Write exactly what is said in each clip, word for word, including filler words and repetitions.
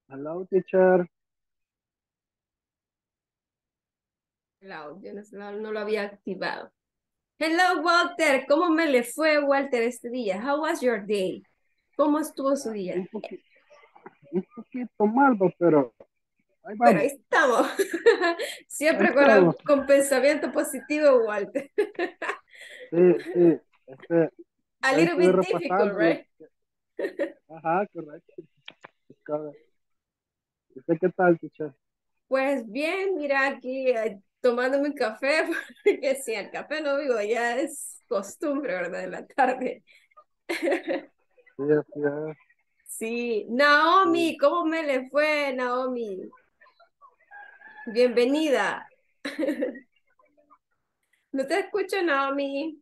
Hello, teacher. Hello, yo no, no- no lo había activado. Hello, Walter. ¿Cómo me le fue, Walter, este día? How was your day? ¿Cómo estuvo su día? Un poquito, un poquito mal, va, pero ahí Pero ahí vamos, estamos. ahí Siempre con, estamos. el- con pensamiento positivo, Walter. Sí, sí, este, A ya little estuve bit difficult, repasando lo right? que, ajá, correcto. Cada- ¿Usted qué tal, teacher? Pues bien, mira aquí eh, tomándome un café, porque si el café no vivo ya es costumbre, ¿verdad? De la tarde. Sí, así es, Sí, sí. Naomi, ¿cómo me le fue, Naomi? Bienvenida. No te escucho, Naomi.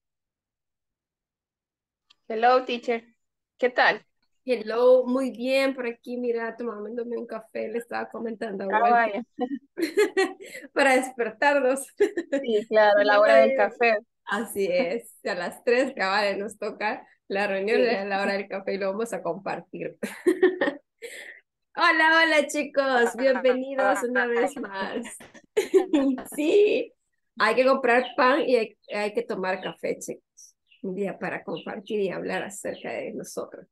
Hello, teacher. ¿Qué tal? Hello, muy bien por aquí, mira, tomándome un café, le estaba comentando a Ah, Walter vaya. para despertarnos. Sí, claro, Si la no hora del me... café. Así es, a las tres cabales nos toca la reunión, Sí. es la hora del café y lo vamos a compartir. Hola, hola chicos, bienvenidos una vez más. Sí, hay que comprar pan y hay, hay que tomar café, chicos. Un día para compartir y hablar acerca de nosotros.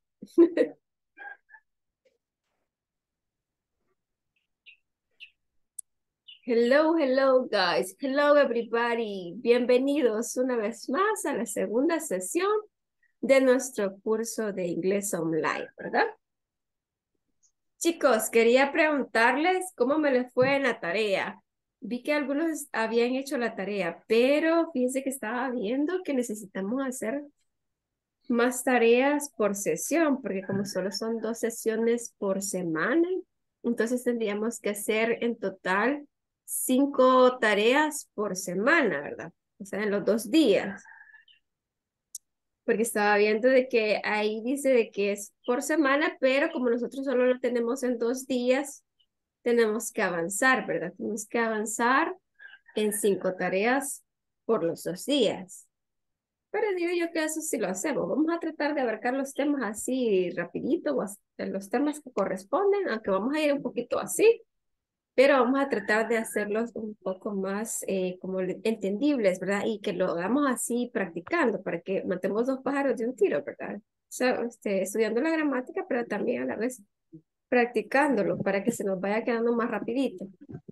Hello, hello guys. Hello everybody. Bienvenidos una vez más a la segunda sesión de nuestro curso de inglés online, ¿verdad? Chicos, quería preguntarles cómo me les fue en la tarea. Vi que algunos habían hecho la tarea, pero fíjense que estaba viendo que necesitamos hacer más tareas por sesión, porque como solo son dos sesiones por semana, entonces tendríamos que hacer en total cinco tareas por semana, ¿verdad? O sea, en los dos días, porque estaba viendo de que ahí dice de que es por semana, pero como nosotros solo lo tenemos en dos días, tenemos que avanzar, ¿verdad? Tenemos que avanzar en cinco tareas por los dos días. Pero digo yo que eso sí lo hacemos. Vamos a tratar de abarcar los temas así rapidito, o hasta los temas que corresponden, aunque vamos a ir un poquito así, pero vamos a tratar de hacerlos un poco más eh, como le- entendibles, ¿verdad? Y que lo hagamos así practicando para que matemos dos pájaros de un tiro, ¿verdad? O sea, este, estudiando la gramática, pero también a la vez practicándolo para que se nos vaya quedando más rapidito.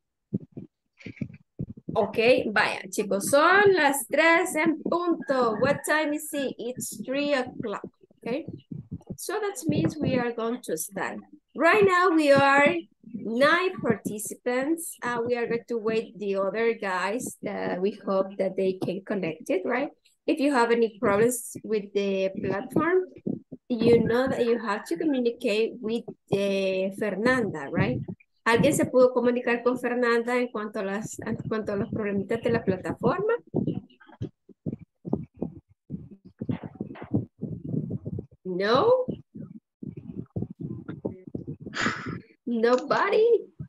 Ok, vaya, chicos, son las tres en punto. What time is it? It's three o'clock. Okay, so that means we are going to start. Right now, we are nine participants. Uh, we are going to wait the other guys. That we hope that they can connect it, right? If you have any problems with the platform, you know that you have to communicate with uh, Fernanda, right? ¿Alguien se pudo comunicar con Fernanda en cuanto a las, en cuanto a los problemitas de la plataforma? No, nobody.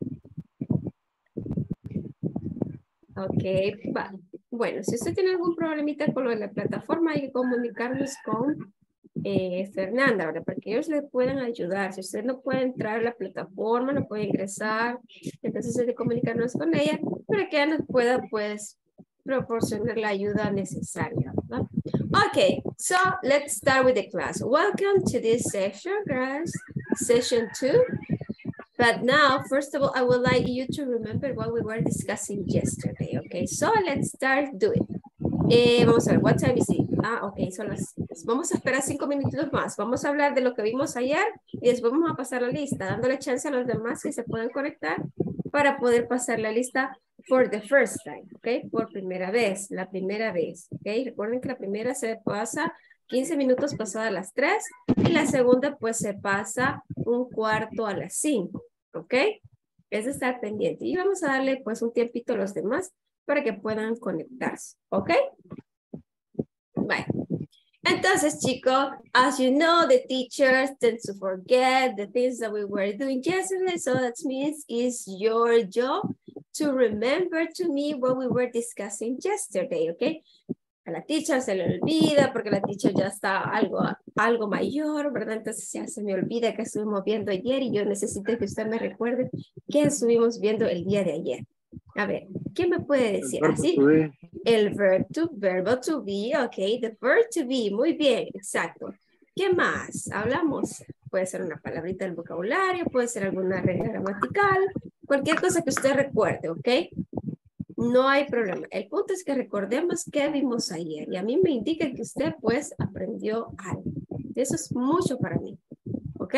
Ok, va. Bueno, si usted tiene algún problemita con lo de la plataforma, hay que comunicarnos con eh, Fernanda, ¿verdad? Para que ellos le puedan ayudar. Si usted no puede entrar a la plataforma, no puede ingresar, entonces hay que comunicarnos con ella para que ella nos pueda, pues, proporcionar la ayuda necesaria, ¿verdad? Okay, so let's start with the class. Welcome to this session, guys. Session two. But now, first of all, I would like you to remember what we were discussing yesterday, okay? So let's start doing. Eh, vamos a ver, what time is it? Ah, ok, son las... Vamos a esperar cinco minutos más. Vamos a hablar de lo que vimos ayer y después vamos a pasar la lista, dándole chance a los demás que se puedan conectar para poder pasar la lista for the first time, ok? Por primera vez, la primera vez, ok? Recuerden que la primera se pasa quince minutos pasadas las tres y la segunda pues se pasa un cuarto a las cinco, ok? Es de estar pendiente. Y vamos a darle pues un tiempito a los demás para que puedan conectarse, ¿ok? Bye. Entonces, chicos, as you know, the teachers tend to forget the things that we were doing yesterday, so that means it's your job to remember to me what we were discussing yesterday, okay? A la teacher se le olvida porque la teacher ya está algo, algo mayor, ¿verdad? Entonces ya se me olvida que estuvimos viendo ayer y yo necesito que usted me recuerde qué estuvimos viendo el día de ayer. A ver, ¿qué me puede El decir? verbo Así, to be. el verb to, verbo to be, ok, the verb to be, muy bien, exacto. ¿Qué más? Hablamos, puede ser una palabrita del vocabulario, puede ser alguna regla gramatical, cualquier cosa que usted recuerde, ok. No hay problema. El punto es que recordemos qué vimos ayer y a mí me indica que usted pues aprendió algo. Eso es mucho para mí, ok.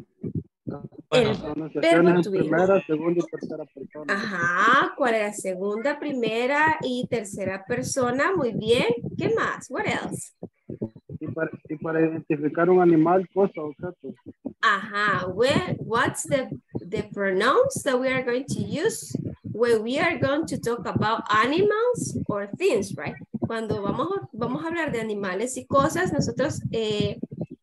El Pronunciaciones verbo en to be. primera, segunda y tercera persona. Ajá, ¿cuál era? Segunda, primera y tercera persona. Muy bien. ¿Qué más? What else? Y para, y para identificar un animal, cosa, objeto. Ajá. Well, what's the, the pronouns that we are going to use when we are going to talk about animals or things, right? Cuando vamos, vamos a hablar de animales y cosas, nosotros eh,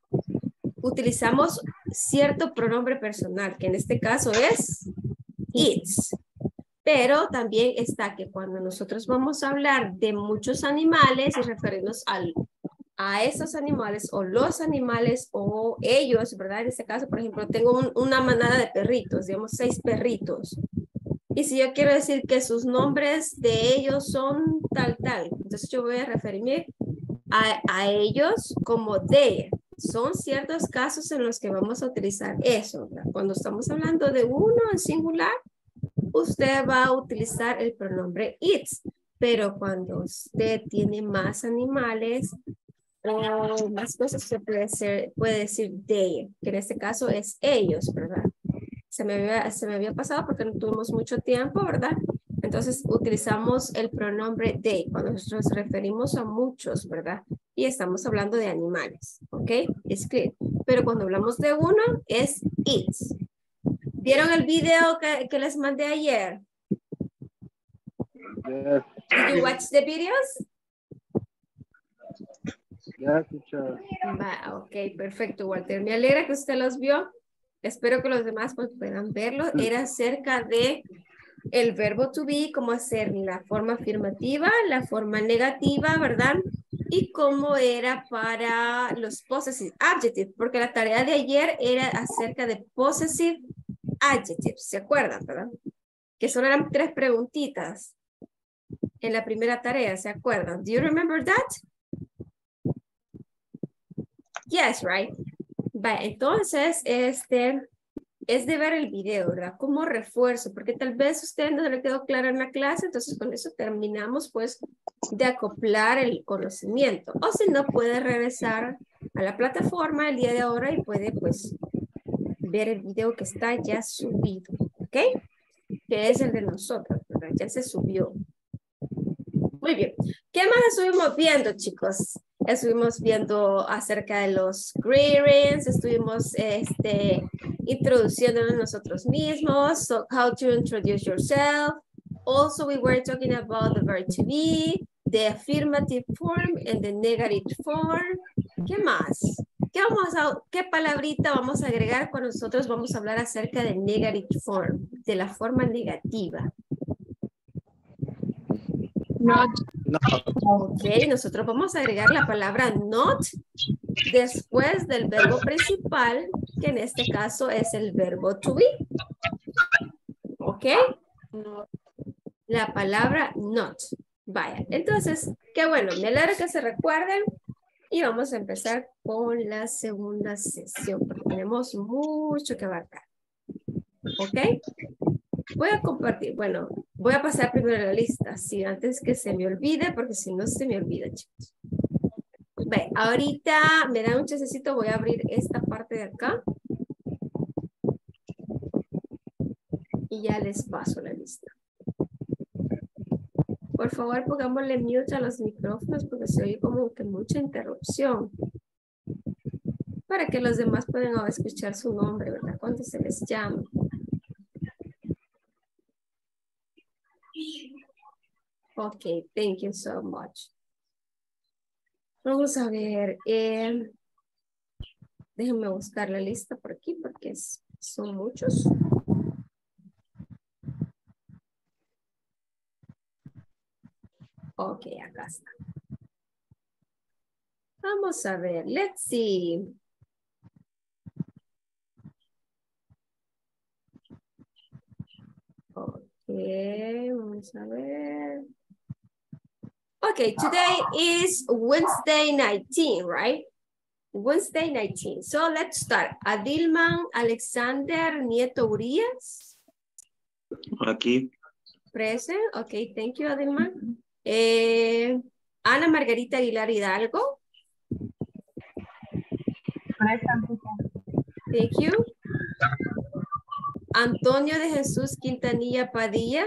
utilizamos cierto pronombre personal, que en este caso es its. Pero también está que cuando nosotros vamos a hablar de muchos animales y referirnos al, a esos animales o los animales o ellos, ¿verdad? En este caso, por ejemplo, tengo un, una manada de perritos, digamos seis perritos. Y si yo quiero decir que sus nombres de ellos son tal, tal, entonces yo voy a referirme a, a ellos como they. Son ciertos casos en los que vamos a utilizar eso, ¿verdad? Cuando estamos hablando de uno en singular, usted va a utilizar el pronombre its, pero cuando usted tiene más animales o más cosas, usted puede, ser, puede decir they, que en este caso es ellos, ¿verdad? Se me, había, se me había pasado porque no tuvimos mucho tiempo, ¿verdad? Entonces utilizamos el pronombre they cuando nos referimos a muchos, ¿verdad? Y estamos hablando de animales, ¿ok? Es clear. Pero cuando hablamos de uno, es its. ¿Vieron el video que, que les mandé ayer? Yes. Did you watch the videos? Yes, teacher. Va, ok, perfecto, Walter. Me alegra que usted los vio. Espero que los demás pues, puedan verlo. Era acerca de el verbo to be, cómo hacer la forma afirmativa, la forma negativa, ¿verdad? Y cómo era para los possessive adjectives, porque la tarea de ayer era acerca de possessive adjectives, ¿se acuerdan, verdad? Que solo eran tres preguntitas en la primera tarea, ¿se acuerdan? Do you remember that? Yes, right? Vale, entonces, este, es de ver el video, ¿verdad? Como refuerzo, porque tal vez a usted no le quedó claro en la clase, entonces con eso terminamos, pues, de acoplar el conocimiento. O si no, puede regresar a la plataforma el día de ahora y puede, pues, ver el video que está ya subido, ¿ok? Que es el de nosotros, ¿verdad? Ya se subió. Muy bien. ¿Qué más estuvimos viendo, chicos? Estuvimos viendo acerca de los greetings, estuvimos este, introduciéndonos nosotros mismos, so how to introduce yourself. Also, we were talking about the verb to be, the affirmative form and the negative form. ¿Qué más? ¿Qué, vamos a, ¿Qué palabrita vamos a agregar cuando nosotros vamos a hablar acerca de negative form, de la forma negativa? Not. Ok, nosotros vamos a agregar la palabra not después del verbo principal, que en este caso es el verbo to be. Ok, No. la palabra not. Vaya, entonces, qué bueno, me alegra que se recuerden y vamos a empezar con la segunda sesión porque tenemos mucho que abarcar. Ok, voy a compartir, bueno, voy a pasar primero la lista, sí, antes que se me olvide, porque si no se me olvida, chicos. Ve, ahorita me da un chancecito, voy a abrir esta parte de acá. Y ya les paso la lista. Por favor, pongámosle mute a los micrófonos porque se oye como que mucha interrupción. Para que los demás puedan escuchar su nombre, ¿verdad? Cuando se les llama. Ok, thank you so much. Vamos a ver. Eh, déjenme buscar la lista por aquí porque es, son muchos. Ok, acá está. Vamos a ver. Let's see. Okay, vamos a ver. Okay, today is Wednesday nineteen, right? Wednesday nineteen. So let's start. Adilman Alexander Nieto Urias. Aquí. Present. Okay, thank you, Adilman. Eh, Ana Margarita Aguilar Hidalgo. Thank you. Antonio de Jesús Quintanilla Padilla.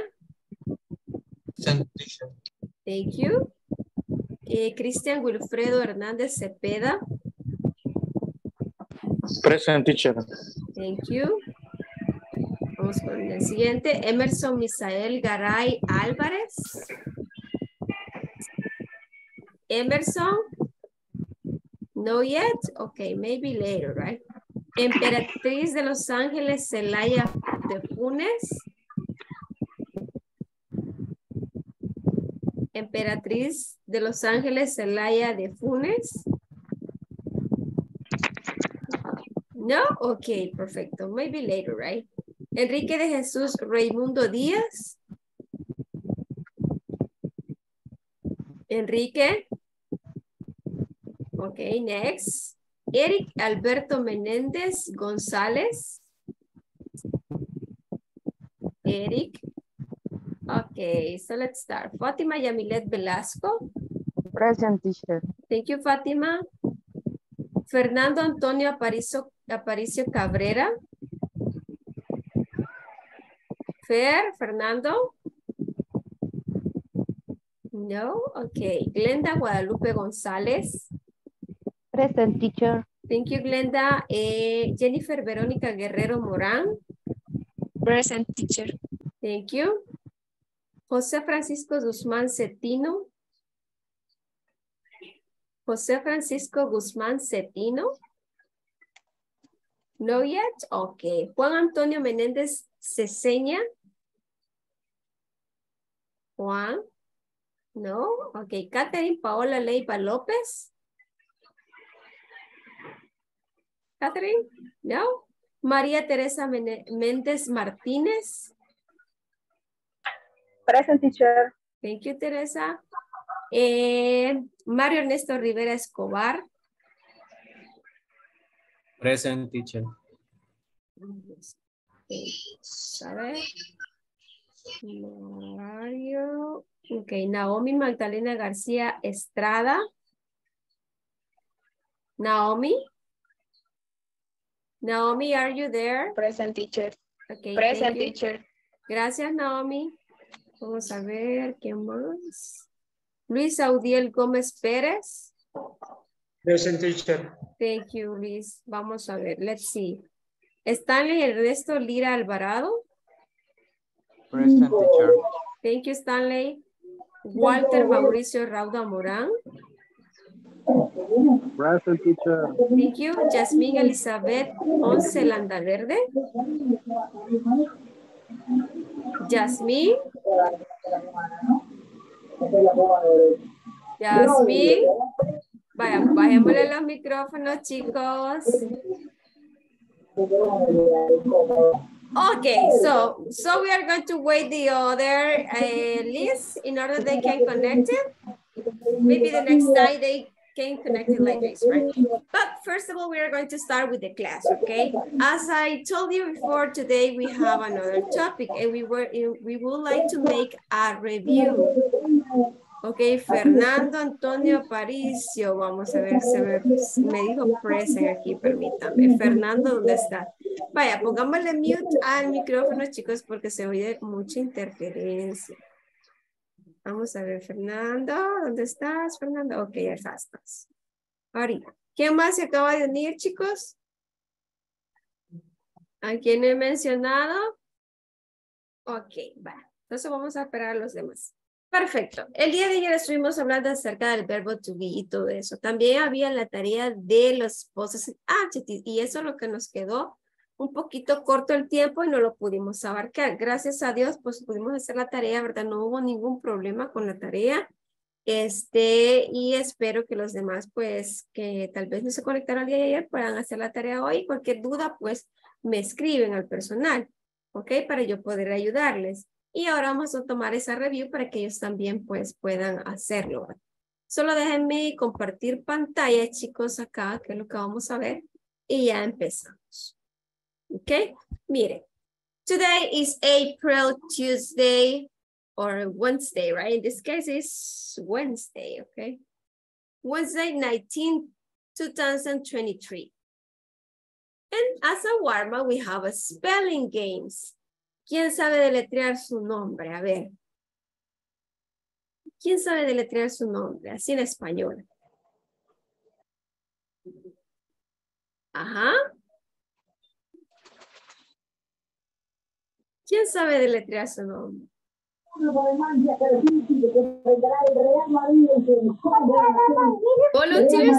Thank you. Eh, Cristian Wilfredo Hernández Cepeda. Present, teacher. Thank you. Vamos con el siguiente. Emerson Misael Garay Álvarez. Emerson. No yet? Okay, maybe later, right? Emperatriz de Los Ángeles Celaya de Funes. Emperatriz de Los Ángeles Celaya de Funes. No? Okay, perfecto. Maybe later, right? Enrique de Jesús Raimundo Díaz. Enrique. Okay, next. Eric Alberto Menéndez González. Eric. Okay, so let's start. Fátima Yamilet Velasco. Present, teacher. Thank you, Fátima. Fernando Antonio Aparicio, Aparicio Cabrera. Fer, Fernando. No, okay. Glenda Guadalupe González. Present, teacher. Thank you, Glenda. Eh, Jennifer Verónica Guerrero Morán. Present, teacher. Thank you. José Francisco Guzmán Cetino. José Francisco Guzmán Cetino. No yet? Okay. Juan Antonio Menéndez Ceseña. Juan. No. Okay. Catherine Paola Leiva López. Catherine. No. María Teresa Mene- Méndez Martínez. Present, teacher. Thank you, Teresa. Eh, Mario Ernesto Rivera Escobar. Present, teacher. A ver. Mario. Ok, Naomi Magdalena García Estrada. Naomi. Naomi, are you there? Present, teacher. Okay, Present, thank you. teacher. Gracias, Naomi. Vamos a ver, ¿qué más? Luis Audiel Gómez Pérez. Present, teacher. Thank you, Luis. Vamos a ver, let's see. Stanley Ernesto Lira Alvarado. Present, teacher. Thank you, Stanley. Walter Mauricio Rauda Morán. Present, teacher. Thank you. Yasmín Elizabeth Ponce Landaverde. Yasmín. Yasmín. Vaya, bajémosle los micrófonos, chicos. Okay, so so we are going to wait the other uh, list in order they can connect it. Maybe the next time they can connect it like this, right? But first of all, we are going to start with the class, okay? As I told you before, today we have another topic, and we were we would like to make a review. Okay, Fernando Antonio Aparicio, vamos a ver, se me, me dijo present aquí, permítame. Fernando, ¿dónde está? Vaya, pongámosle mute al micrófono, chicos, porque se oye mucha interferencia. Vamos a ver, Fernando, ¿dónde estás, Fernando? Ok, acá estás. Ahorita. ¿Quién más se acaba de unir, chicos? ¿A quién he mencionado? Ok, va. Entonces vamos a esperar a los demás. Perfecto. El día de ayer estuvimos hablando acerca del verbo to be y todo eso. También había la tarea de los possessive adjectives y eso es lo que nos quedó un poquito corto el tiempo y no lo pudimos abarcar. Gracias a Dios, pues pudimos hacer la tarea, ¿verdad? No hubo ningún problema con la tarea. Este, y espero que los demás, pues, que tal vez no se conectaron el día de ayer, puedan hacer la tarea hoy. Cualquier duda, pues, me escriben al personal, ¿ok? Para yo poder ayudarles. Y ahora vamos a tomar esa review para que ellos también, pues, puedan hacerlo. Solo déjenme compartir pantalla, chicos, acá, que es lo que vamos a ver. Y ya empezamos. ¿Ok? Miren. Today is April, Tuesday, or Wednesday, right? In this case, it's Wednesday, okay? Wednesday, nineteenth, two thousand twenty-three. And as a warm-up, we have a spelling games. ¿Quién sabe deletrear su nombre? A ver. ¿Quién sabe deletrear su nombre? Así en español. Ajá. ¿Quién sabe deletrear su nombre? Volunteers.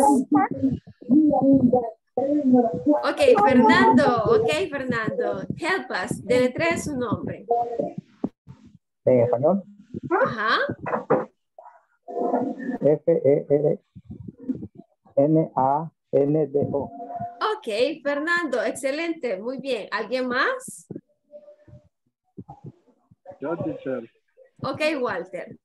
Ok, Fernando. Ok, Fernando. Help us. Deletrea su nombre. En español. Ajá. F E R N A N D O. Ok, Fernando. Excelente. Muy bien. ¿Alguien más? Yo, teacher. Ok, Walter.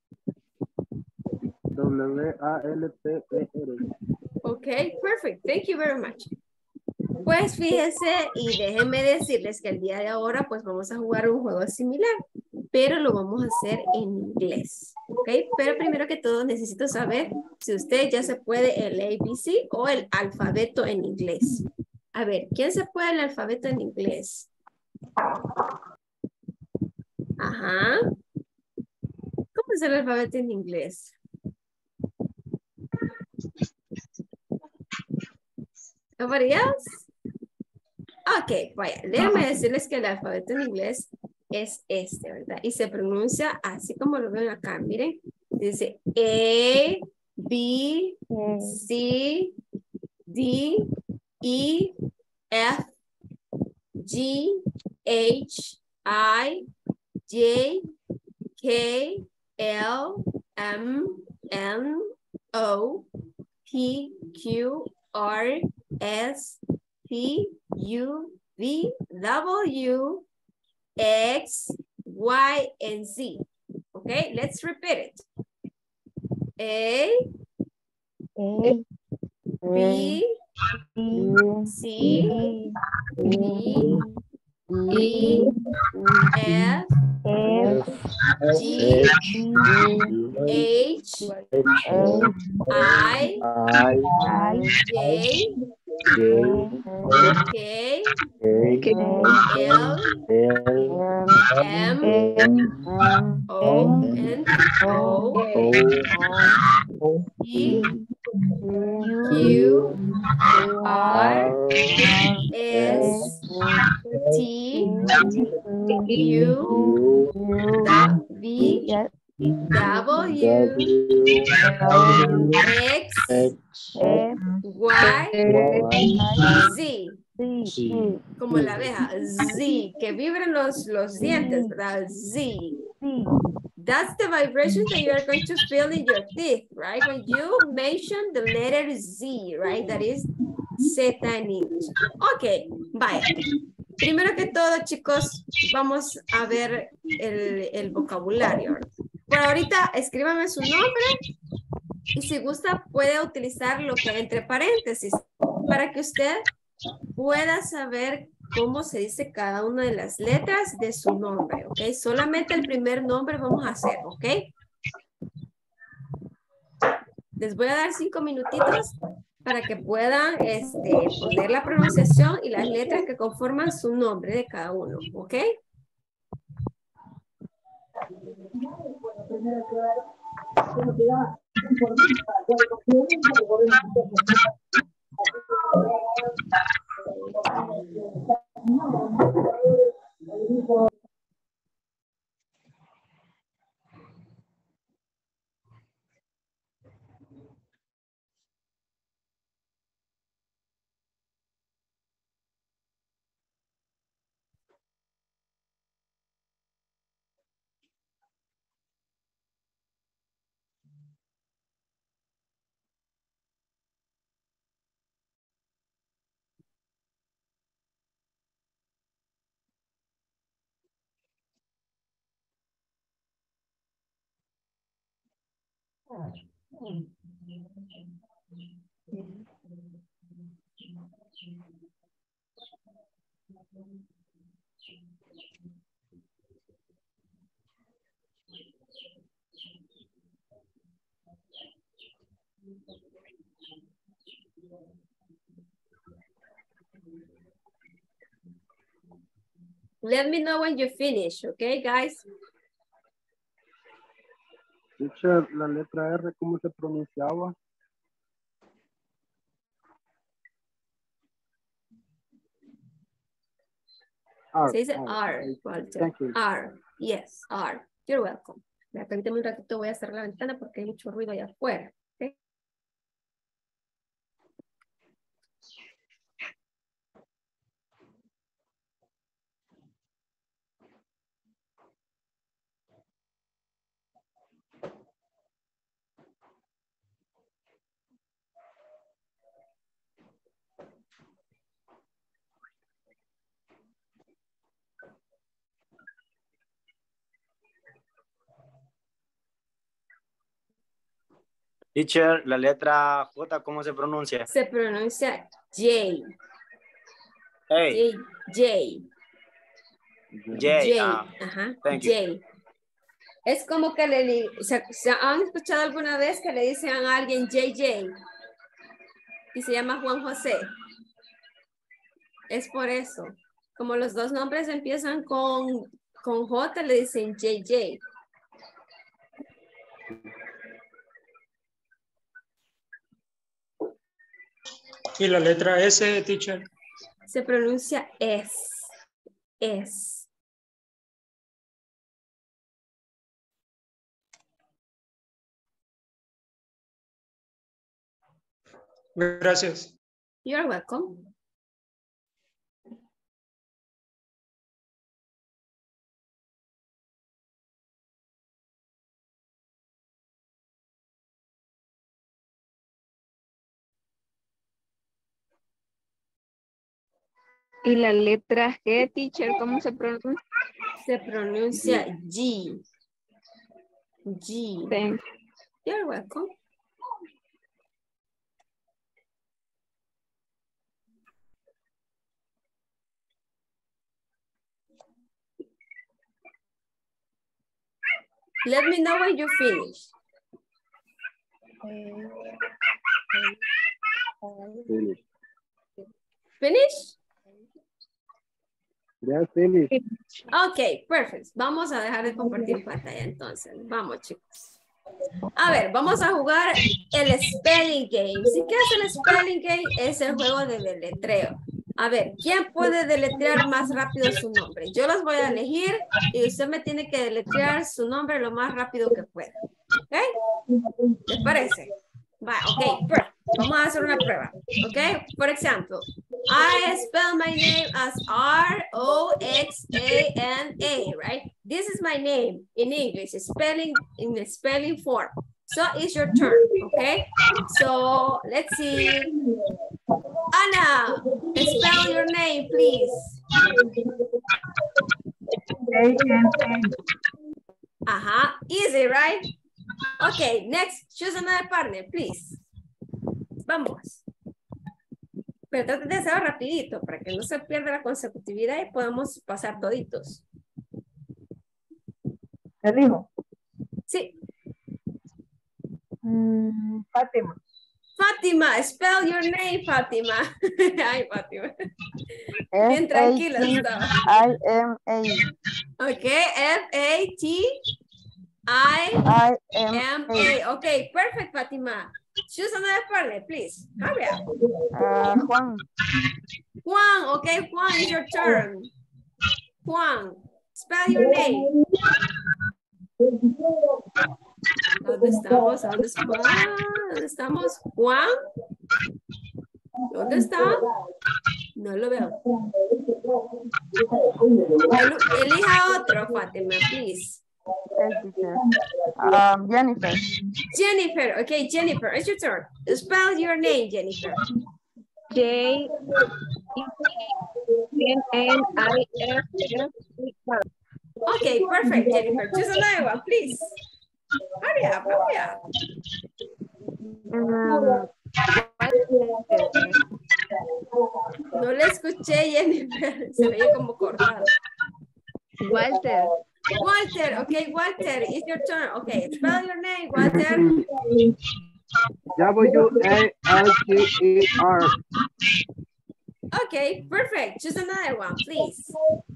W A L T E R. Ok, perfect. Thank you very much. Pues fíjense y déjenme decirles que el día de ahora pues vamos a jugar un juego similar, pero lo vamos a hacer en inglés. Ok, pero primero que todo necesito saber si usted ya se puede el A B C o el alfabeto en inglés. A ver, ¿quién se puede el alfabeto en inglés? Ajá. ¿Cómo es el alfabeto en inglés? Nobody else? Ok, vaya, déjenme decirles que el alfabeto en inglés es este, ¿verdad? Y se pronuncia así como lo ven acá, miren. Dice A, B, C, D, E, F, G, H, I, J, K, L, M, N, O, P, Q, R, S, T, U, V, W, X, Y, and Z. Okay, let's repeat it. A, A, B, C, D, E, F, G, H, I, J, K, L, M, O, N, O, P, Q, R, S, T, U, V, W, X, Y, Z. Como la abeja, Z, que vibran los, los dientes, ¿verdad? Z. That's the vibration that you are going to feel in your teeth, right? When you mention the letter Z, right? That is Z in English. Ok, vaya. Primero que todo, chicos, vamos a ver el, el vocabulario. Por ahorita, escríbame su nombre y si gusta puede utilizar lo que hay entre paréntesis para que usted pueda saber cómo se dice cada una de las letras de su nombre, ¿ok? Solamente el primer nombre vamos a hacer, ¿ok? Les voy a dar cinco minutitos para que puedan este, poner la pronunciación y las letras que conforman su nombre de cada uno, ¿ok? Let me know when you finish, okay, guys? Teacher, la letra R, ¿cómo se pronunciaba? R. Se dice R. R, Walter. Thank you. R, yes, R. You're welcome. Mira, permíteme un ratito, voy a cerrar la ventana porque hay mucho ruido allá afuera. ¿Okay? Teacher, la letra J, ¿cómo se pronuncia? Se pronuncia J. Hey, J. J. J. J. ah, Ajá. thank you. J. Es como que le di- ¿se, se han escuchado alguna vez que le dicen a alguien J J y se llama Juan José? Es por eso. Como los dos nombres empiezan con, con J, le dicen J J. Y la letra S, teacher. Se pronuncia es. Es. Gracias. You're welcome. Y la letra G, teacher, ¿cómo se pronuncia? Se pronuncia G. G. Thank- You're welcome. Let me know when you finish. Finish. Finish? Ya, finish. Ok, perfect. Vamos a dejar de compartir pantalla entonces. Vamos, chicos. A ver, vamos a jugar el spelling game. ¿Sí qué es el spelling game? Es el juego de deletreo. A ver, ¿quién puede deletrear más rápido su nombre? Yo los voy a elegir y usted me tiene que deletrear su nombre lo más rápido que pueda. ¿Ok? ¿Les parece? Va, ok, perfect. Vamos a hacer una prueba. ¿Ok? Por ejemplo, I spell my name as R O X A N A, right? This is my name in English, spelling in the spelling form. So it's your turn, okay? So let's see. Anna, spell your name, please. Uh-huh, easy, right? Okay, next, choose another partner, please. Vamos. Pero traten de hacerlo rapidito para que no se pierda la consecutividad y podamos pasar toditos. Elijo. Sí. Mm, Fátima. Fátima, spell your name, Fátima. Ay, Fátima. Bien F tranquila A T estaba. I M A. Ok, F A T I I M M A. A. Ok, perfect, Fátima. Choose another partner, please. Hurry up. Ah, Juan. Juan, okay, Juan, it's your turn. Juan, spell your name. ¿Dónde estamos? ¿Dónde estamos? ¿Dónde estamos? Juan. ¿Dónde está? No lo veo. El- elija otro, Fátima, please. Okay, teacher. Um, Jennifer. Jennifer, okay, Jennifer, it's your turn. Spell your name, Jennifer. J N N I F F. Okay, perfect, Jennifer. Choose another one, please. Hurry up, hurry up. Um, No le escuché, Jennifer. Se veía como cortado. Walter. Walter, okay, Walter, it's your turn. Okay, spell your name, Walter. W A L T E R. Okay, perfect. Choose another one, please.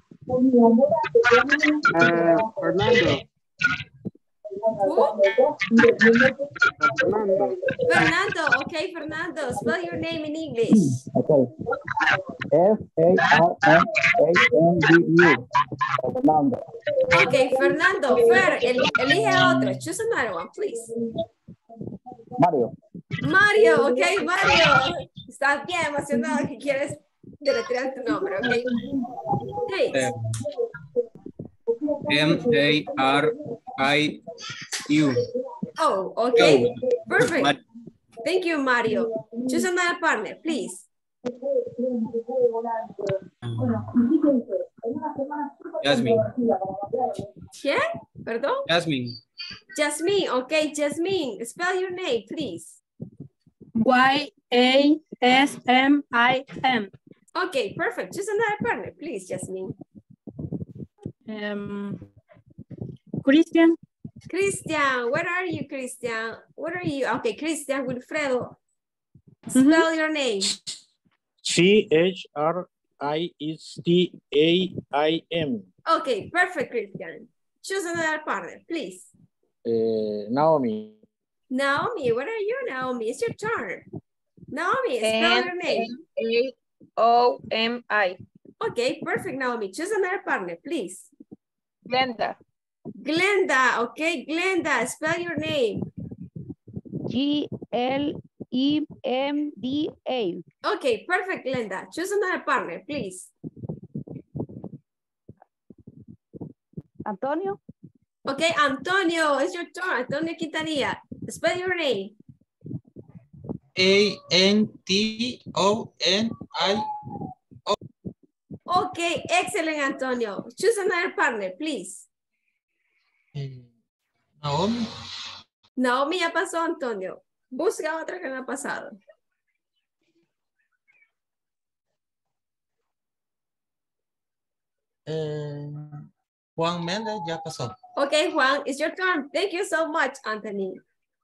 Uh, Fernando. Who? Fernando. Fernando, okay, Fernando, spell your name in English. Okay. F A R N A N D U. Fernando. Okay, Fernando, Fer, el, elige otro. Choose another one, please. Mario. Mario, okay, Mario. Estás bien emocionado que quieres deletrear tu nombre, okay. Please. M A R I U. Oh, okay, Yo. perfect. Thank you, Mario. Choose another partner, please. Jasmine. ¿Quién? Perdón. Jasmine. Jasmine, okay, Jasmine. Spell your name, please. Y A S M I N. Okay, perfect. Choose another partner, please, Jasmine. Um, Christian. Christian, where are you, Christian? Where are you? Okay, Christian Wilfredo. Spell Mm-hmm. your name. C H R I S T A I M. Okay, perfect, Christian. Choose another partner, please. Uh, Naomi. Naomi, where are you, Naomi? It's your turn. Naomi, spell your name. A O M I. Okay, perfect, Naomi. Choose another partner, please. Glenda. Glenda, okay, Glenda, spell your name. G L E M D A. Okay, perfect, Glenda. Choose another partner, please. Antonio. Okay, Antonio, it's your turn. Antonio Quintanilla. Spell your name. A N T O N I. Okay, excellent, Antonio. Choose another partner, please. Naomi. Naomi ya pasó, Antonio. Busca otra que no ha pasado. Eh, Juan Méndez ya pasó. Okay, Juan, it's your turn. Thank you so much, Anthony.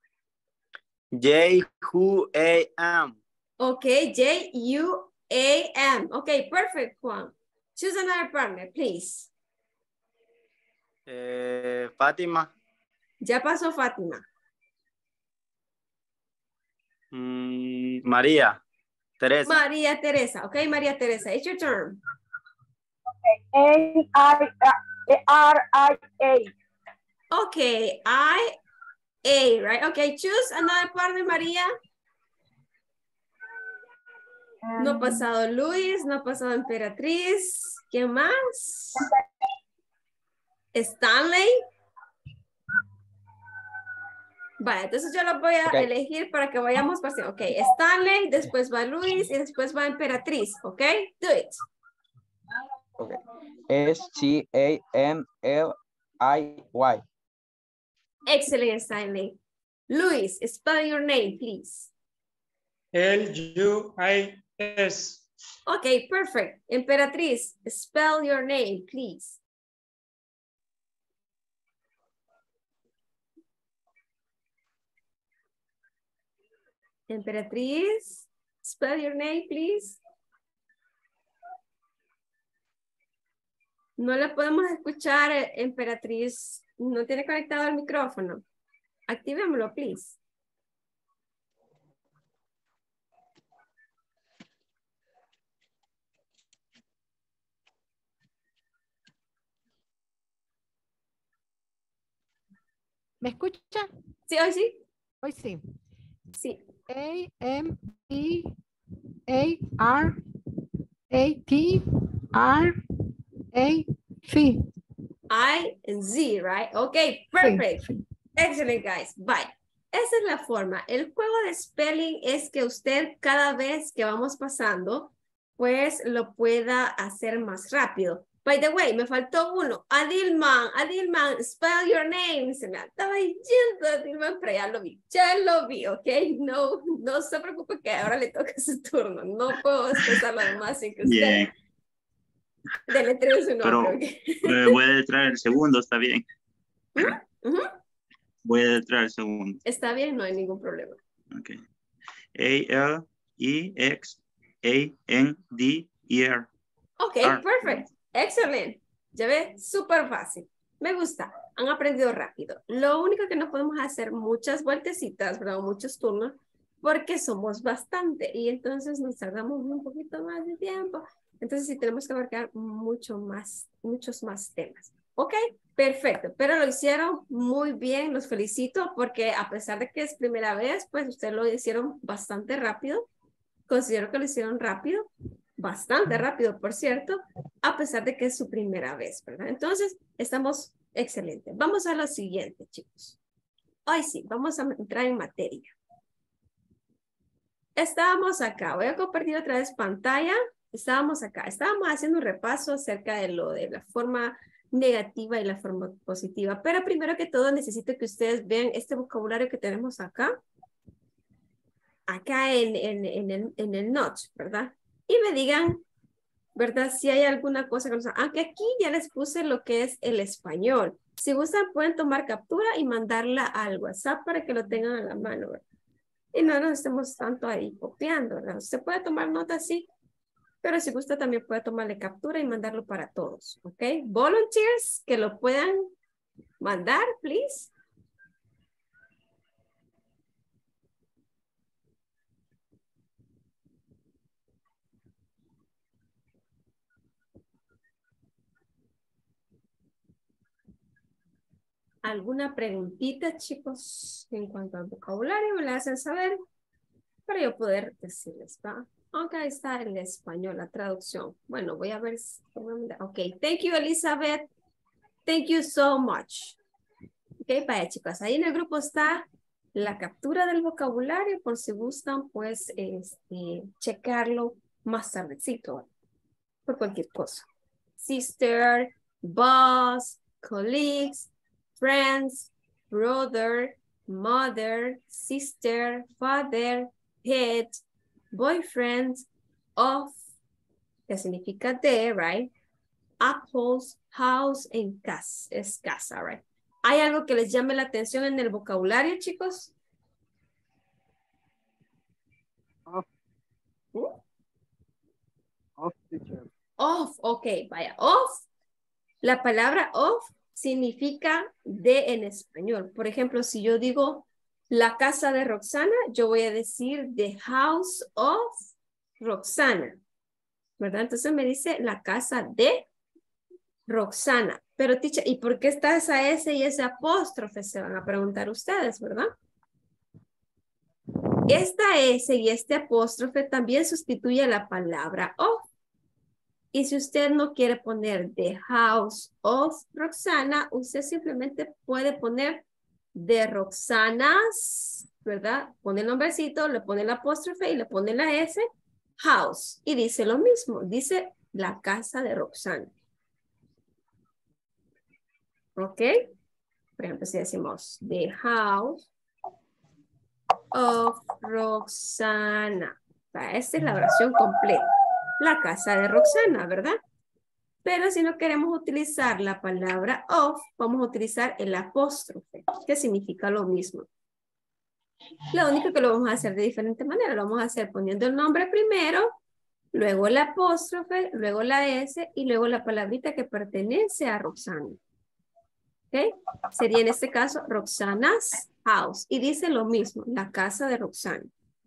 J U A M. Okay, J U A M. Okay, perfect, Juan. Choose another partner, please. Eh, Fátima. Ya pasó Fátima. Mm, María. Teresa. María Teresa. Okay, María Teresa, it's your turn. A I R I A. Okay, I A, right? Okay, choose another partner, María. No ha pasado Luis, no ha pasado Emperatriz. ¿Quién más? Stanley. Vale, entonces yo lo voy a Okay. elegir para que vayamos pasando. Ok, Stanley, después va Luis y después va Emperatriz. Ok, do it. Okay. S T A M L I Y. Excellent, Stanley. Luis, spell your name, please. L U I S. Okay, perfect. Emperatriz, spell your name, please. Emperatriz, spell your name, please. No la podemos escuchar, Emperatriz. No tiene conectado el micrófono. Activémoslo, please. ¿Me escucha? Sí, hoy sí. Hoy sí. Sí. A M E A R A T R A C. I and Z, right? Okay, perfect. Sí, sí. Excellent, guys. Bye. Esa es la forma. El juego de spelling es que usted cada vez que vamos pasando, pues lo pueda hacer más rápido. By the way, me faltó uno. Adilman, Adilman, spell your name. Se me estaba diciendo Adilman, pero ya lo vi. Ya lo vi, ¿ok? No, no se preocupe que ahora le toca su turno. No puedo expresar lo demás sin que usted Bien. deletree su Pero nombre, ¿ok? eh, voy a deletrear el segundo, está bien. Ujú. Voy a deletrear el segundo. Está bien, no hay ningún problema. Ok. A L E X A N D E R. Ok, R. perfect. Excelente. Ya ve, súper fácil. Me gusta. Han aprendido rápido. Lo único que no podemos hacer muchas vueltecitas, ¿verdad? Muchos turnos, porque somos bastante y entonces nos tardamos un poquito más de tiempo. Entonces sí tenemos que abarcar mucho más, muchos más temas. Ok, perfecto. Pero lo hicieron muy bien. Los felicito porque a pesar de que es primera vez, pues ustedes lo hicieron bastante rápido. Considero que lo hicieron rápido. Bastante rápido, por cierto, a pesar de que es su primera vez, ¿verdad? Entonces, estamos excelentes. Vamos a lo siguiente, chicos. Hoy sí, vamos a entrar en materia. Estábamos acá. Voy a compartir otra vez pantalla. Estábamos acá. Estábamos haciendo un repaso acerca de lo de la forma negativa y la forma positiva. Pero primero que todo, necesito que ustedes vean este vocabulario que tenemos acá. Acá en, en, en, el, en el notch, ¿verdad? Y me digan, ¿verdad? Si hay alguna cosa que no saben. Aunque aquí ya les puse lo que es el español. Si gustan, pueden tomar captura y mandarla al WhatsApp para que lo tengan a la mano, ¿verdad? Y no nos estemos tanto ahí copiando, ¿verdad? Usted puede tomar notas, sí. Pero si gusta, también puede tomarle captura y mandarlo para todos, ¿ok? Volunteers, que lo puedan mandar, please. ¿Alguna preguntita, chicos, en cuanto al vocabulario? Me la hacen saber para yo poder decirles, ¿va? Ok, está en español, la traducción. Bueno, voy a ver. Si... Ok, thank you, Elizabeth. Thank you so much. Ok, vaya, chicos, ahí en el grupo está la captura del vocabulario. Por si gustan, pues, este, checarlo más tardecito, por cualquier cosa. Sister, boss, colleagues, friends, brother, mother, sister, father, pet, boyfriend, of, que significa de, right? Apples, house, en casa, es casa, right? ¿Hay algo que les llame la atención en el vocabulario, chicos? Off. ¿Uh? Off, teacher. Off, ok, vaya, off. La palabra off significa de en español. Por ejemplo, si yo digo la casa de Roxana, yo voy a decir the house of Roxana, ¿verdad? Entonces me dice la casa de Roxana. Pero, teacher, ¿y por qué está esa S y ese apóstrofe? Se van a preguntar ustedes, ¿verdad? Esta S y este apóstrofe también sustituye la palabra of. Y si usted no quiere poner the house of Roxana, usted simplemente puede poner de Roxana's, ¿verdad? Pone el nombrecito, le pone el apóstrofe y le pone la S, house. Y dice lo mismo, dice la casa de Roxana. ¿Ok? Por ejemplo, si decimos the house of Roxana. Esta es la oración completa. La casa de Roxana, ¿verdad? Pero si no queremos utilizar la palabra of, vamos a utilizar el apóstrofe, que significa lo mismo. Lo único que lo vamos a hacer de diferente manera, lo vamos a hacer poniendo el nombre primero, luego el apóstrofe, luego la S y luego la palabrita que pertenece a Roxana. ¿Ok? Sería en este caso Roxana's house. Y dice lo mismo, la casa de Roxana.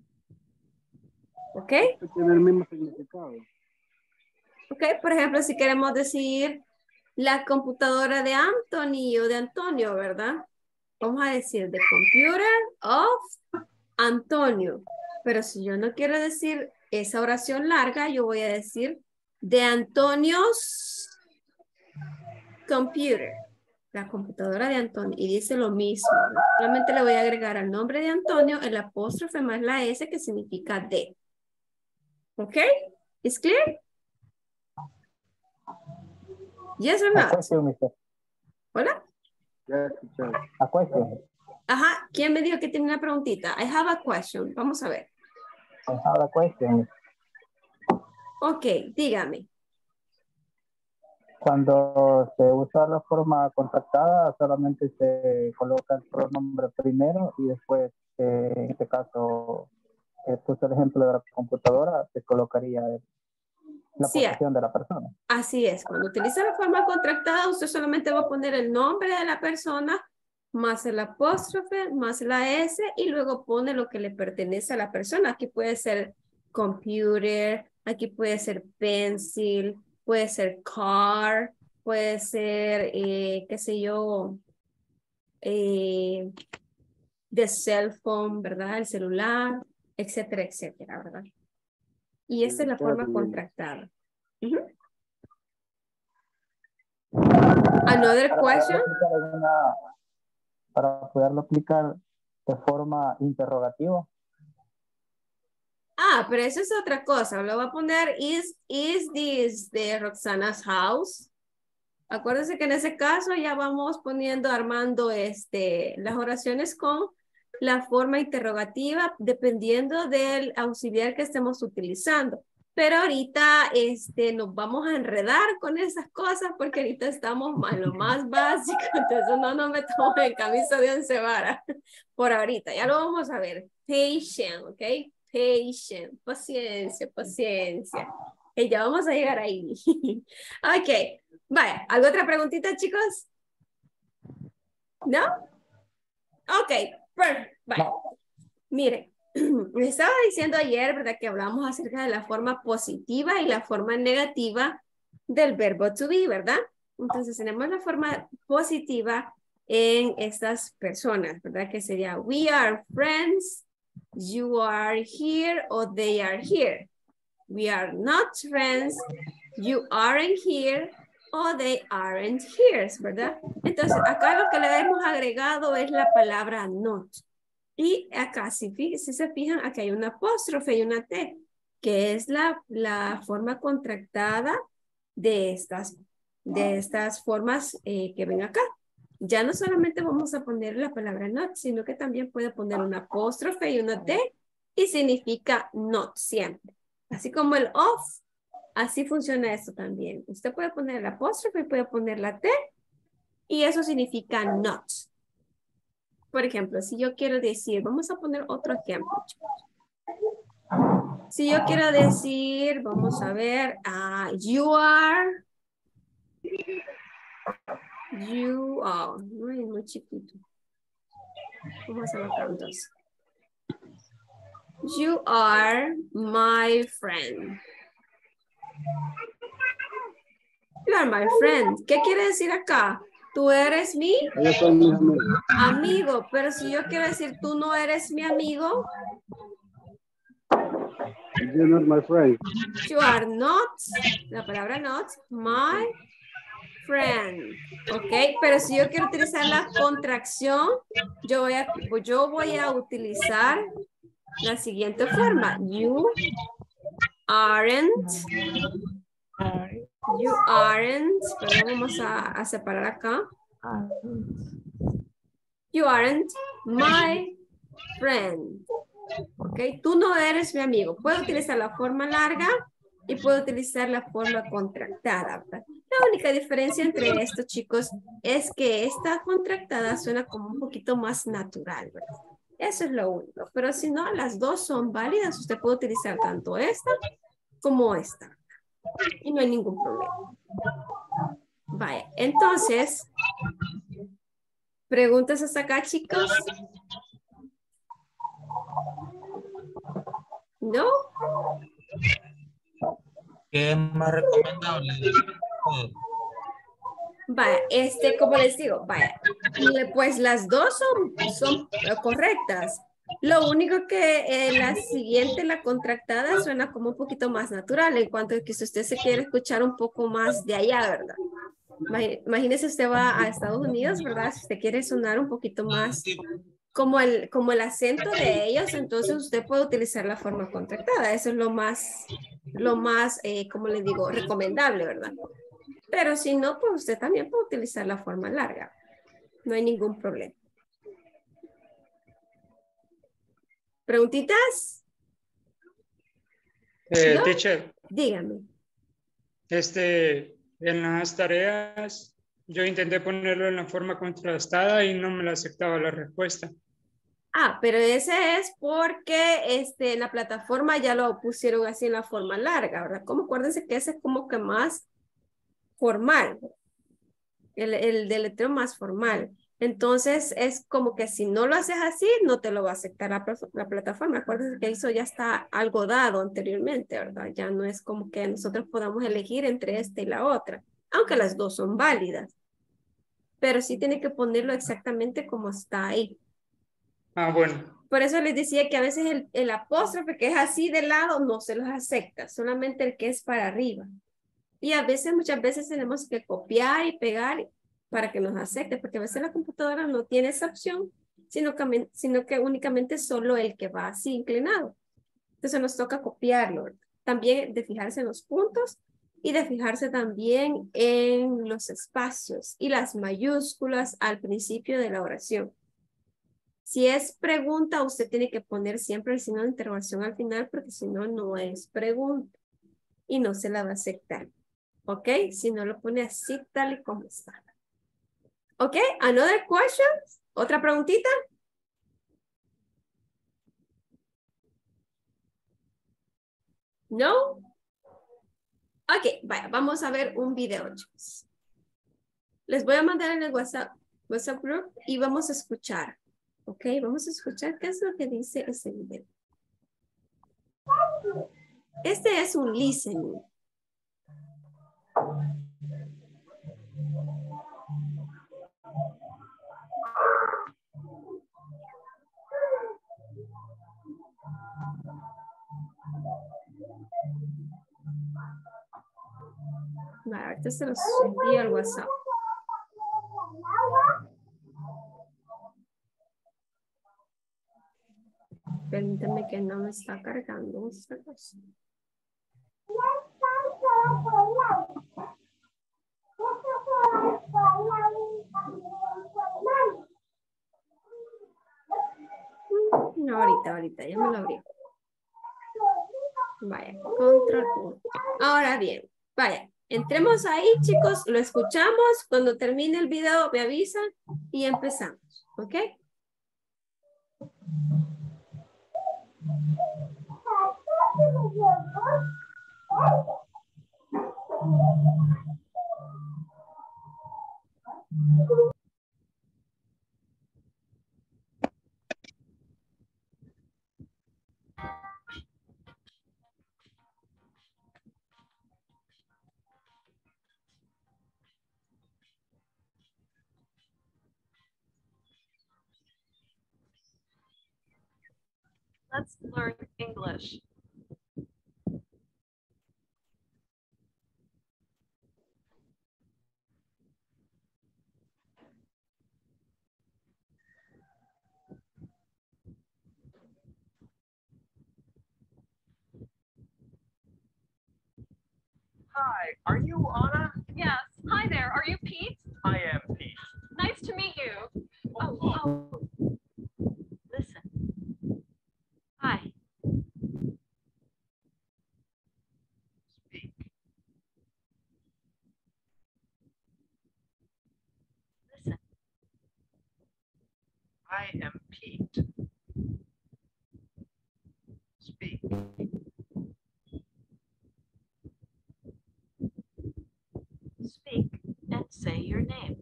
¿Ok? Tiene el mismo significado. Ok, por ejemplo, si queremos decir la computadora de Anthony o de Antonio, ¿verdad? Vamos a decir the computer of Antonio. Pero si yo no quiero decir esa oración larga, yo voy a decir de Antonio's computer. La computadora de Antonio. Y dice lo mismo. Solamente le voy a agregar al nombre de Antonio el apóstrofe más la S que significa de. ¿Ok? ¿Es clear? Yes or A not? question, mister. Hola. Yes, teacher. A question. Ajá, ¿quién me dijo que tiene una preguntita? I have a question. Vamos a ver. I have a question. Ok, dígame. Cuando se usa la forma contractada, solamente se coloca el pronombre primero y después, eh, en este caso, eh, puse el ejemplo de la computadora, se colocaría la Sí, posición de la persona. así es. Cuando utiliza la forma contractada, usted solamente va a poner el nombre de la persona, más el apóstrofe, más la S, y luego pone lo que le pertenece a la persona. Aquí puede ser computer, aquí puede ser pencil, puede ser car, puede ser, eh, qué sé yo, eh, the cell phone, ¿verdad? El celular, etcétera, etcétera, ¿verdad? Y esta es la forma contractada. Uh-huh. Another Para question? poderlo aplicar en una- para poderlo aplicar de forma interrogativa. Ah, pero eso es otra cosa. Lo voy a poner, is, is this de Roxana's house? Acuérdense que en ese caso ya vamos poniendo, armando este, las oraciones con la forma interrogativa dependiendo del auxiliar que estemos utilizando. Pero ahorita este, nos vamos a enredar con esas cosas porque ahorita estamos en lo más básico, entonces no nos metamos en camisa de once varas por ahorita. Ya lo vamos a ver. Patient, ¿ok? Patient, paciencia, paciencia. Y ya vamos a llegar ahí. Ok, vaya, ¿alguna otra preguntita, chicos? ¿No? Ok, perfecto. Vaya. Miren, les estaba diciendo ayer, ¿verdad? Que hablamos acerca de la forma positiva y la forma negativa del verbo to be, ¿verdad? Entonces tenemos la forma positiva en estas personas, ¿verdad? Que sería we are friends, you are here, o they are here. We are not friends, you aren't here, o they aren't here, ¿verdad? Entonces, acá lo que le hemos agregado es la palabra not. Y acá, si, si se fijan, aquí hay una apóstrofe y una T, que es la, la forma contractada de estas, de estas formas eh, que ven acá. Ya no solamente vamos a poner la palabra not, sino que también puede poner una apóstrofe y una T, y significa not siempre. Así como el of, así funciona esto también. Usted puede poner el apóstrofe y puede poner la T, y eso significa not. Por ejemplo, si yo quiero decir, vamos a poner otro ejemplo. Si yo quiero decir, vamos a ver, uh, you are, you are, no es muy chiquito. Vamos a hacerlo acá entonces. You are my friend. You are my friend. ¿Qué quiere decir acá? Tú eres mi Ellos son mis amigos. amigo, pero si yo quiero decir tú no eres mi amigo, You're not my friend. you are not, la palabra not, my friend, ok, pero si yo quiero utilizar la contracción, yo voy a, yo voy a utilizar la siguiente forma, you aren't, you aren't, pero vamos a, a separar acá. You aren't my friend. Ok, tú no eres mi amigo. Puedo utilizar la forma larga y puedo utilizar la forma contractada. ¿Verdad? La única diferencia entre estos, chicos, es que esta contractada suena como un poquito más natural, ¿verdad? Eso es lo único. Pero si no, las dos son válidas. Usted puede utilizar tanto esta como esta. Y no hay ningún problema. Vaya, entonces, ¿preguntas hasta acá, chicos? ¿No? ¿Qué es más recomendable? Vaya, este, como les digo, vaya, pues las dos son, son correctas. Lo único que eh, la siguiente, la contractada, suena como un poquito más natural en cuanto a que si usted se quiere escuchar un poco más de allá, ¿verdad? Imagínese usted va a Estados Unidos, ¿verdad? Si usted quiere sonar un poquito más como el, como el acento de ellos, entonces usted puede utilizar la forma contractada. Eso es lo más, lo más, eh, como le digo, recomendable, ¿verdad? Pero si no, pues usted también puede utilizar la forma larga. No hay ningún problema. ¿Preguntitas? Eh, ¿No? Teacher, Dígame. este, en las tareas yo intenté ponerlo en la forma contrastada y no me la aceptaba la respuesta. Ah, pero ese es porque este, en la plataforma ya lo pusieron así en la forma larga, ¿verdad? Como acuérdense que ese es como que más formal. El, el deletreo más formal. Entonces es como que si no lo haces así, no te lo va a aceptar la, la plataforma. Acuérdense que eso ya está algo dado anteriormente, ¿verdad? Ya no es como que nosotros podamos elegir entre esta y la otra, aunque las dos son válidas. Pero sí tiene que ponerlo exactamente como está ahí. Ah, bueno. Por eso les decía que a veces el, el apóstrofe que es así de lado no se los acepta, solamente el que es para arriba. Y a veces, muchas veces tenemos que copiar y pegar para que nos acepte, porque a veces la computadora no tiene esa opción, sino que, sino que únicamente solo el que va así inclinado. Entonces nos toca copiarlo. También de fijarse en los puntos y de fijarse también en los espacios y las mayúsculas al principio de la oración. Si es pregunta, usted tiene que poner siempre el signo de interrogación al final, porque si no, no es pregunta y no se la va a aceptar. ¿Ok? Si no lo pone así, tal y como está. ¿Ok? Another question? ¿Otra preguntita? ¿No? Ok, vaya, vamos a ver un video, chicos. Les voy a mandar en el WhatsApp, WhatsApp group y vamos a escuchar. ¿Ok? Vamos a escuchar qué es lo que dice ese video. Este es un listening. Vale, ahorita se los envío al WhatsApp. Permítame que no me está cargando esta cosa. No, ahorita, ahorita, ya me lo abrí. Vaya, control uno. Ahora bien, vaya, entremos ahí, chicos, lo escuchamos. Cuando termine el video me avisan y empezamos, ¿ok? Let's learn English. Hi, are you Anna? Yes. Hi there. Are you Pete? I am Pete. Nice to meet you. Oh, oh. Listen. Hi. Speak. Listen. I am Pete. Speak. Speak and say your name.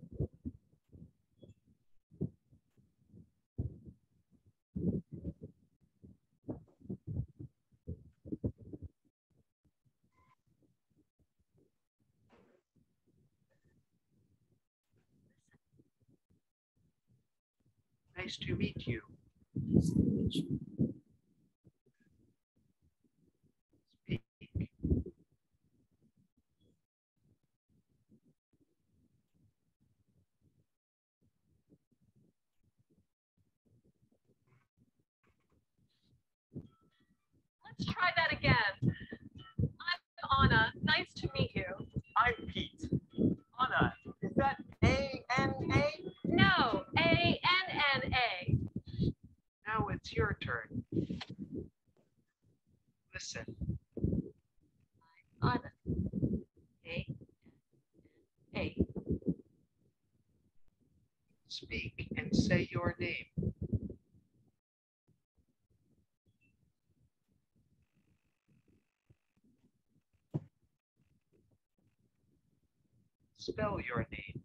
Nice to meet you. Nice to meet you. Speak. Let's try that again. I'm Anna. Nice to meet you. I'm Pete. It's your turn. Listen. Anna. A. A. Speak and say your name. Spell your name.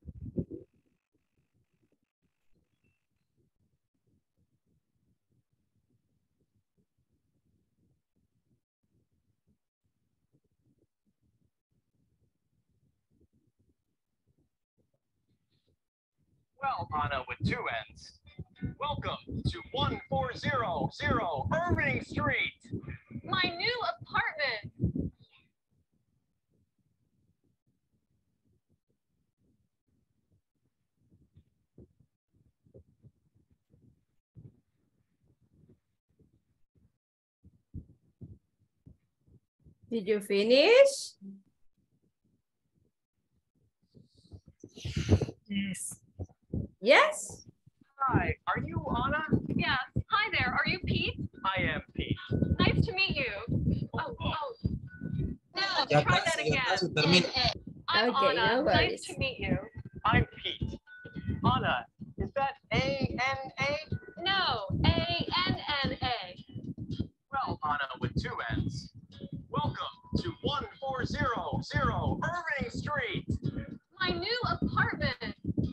Well, Anna with two N's. Welcome to one four zero zero Irving Street. My new apartment. Did you finish? Yes. Yes? Hi, are you Anna? Yes. Hi there. Are you Pete? I am Pete. Nice to meet you. Oh, oh. No, Ya try casi, that ya again. casi termina. I'm Okay, Anna. no Nice worries. to meet you. I'm Pete. Anna, is that A N A? No, A N N A. Well, Anna with two N's. Welcome to one four zero zero Irving Street. My new apartment.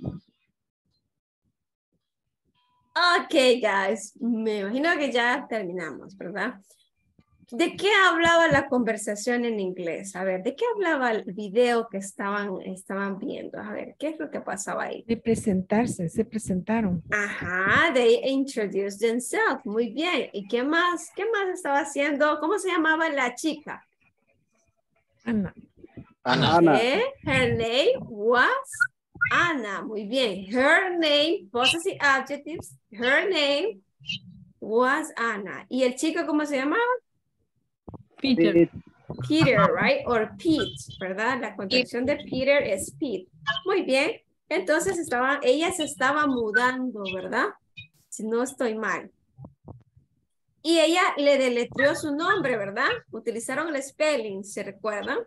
Ok, guys. Me imagino que ya terminamos, ¿verdad? ¿De qué hablaba la conversación en inglés? A ver, ¿de qué hablaba el video que estaban, estaban viendo? A ver, ¿qué es lo que pasaba ahí? De presentarse, se presentaron. Ajá, they introduced themselves. Muy bien. ¿Y qué más? ¿Qué más estaba haciendo? ¿Cómo se llamaba la chica? Ana. Ana. Okay. Her name was Anna. Muy bien. Her name, possessive adjectives. Her name was Anna. ¿Y el chico cómo se llamaba? Peter. Peter, right? Or Pete, ¿verdad? La contracción de Peter es Pete. Muy bien. Entonces estaba, ella se estaba mudando, ¿verdad? Si no estoy mal. Y ella le deletreó su nombre, ¿verdad? Utilizaron el spelling, ¿se recuerdan?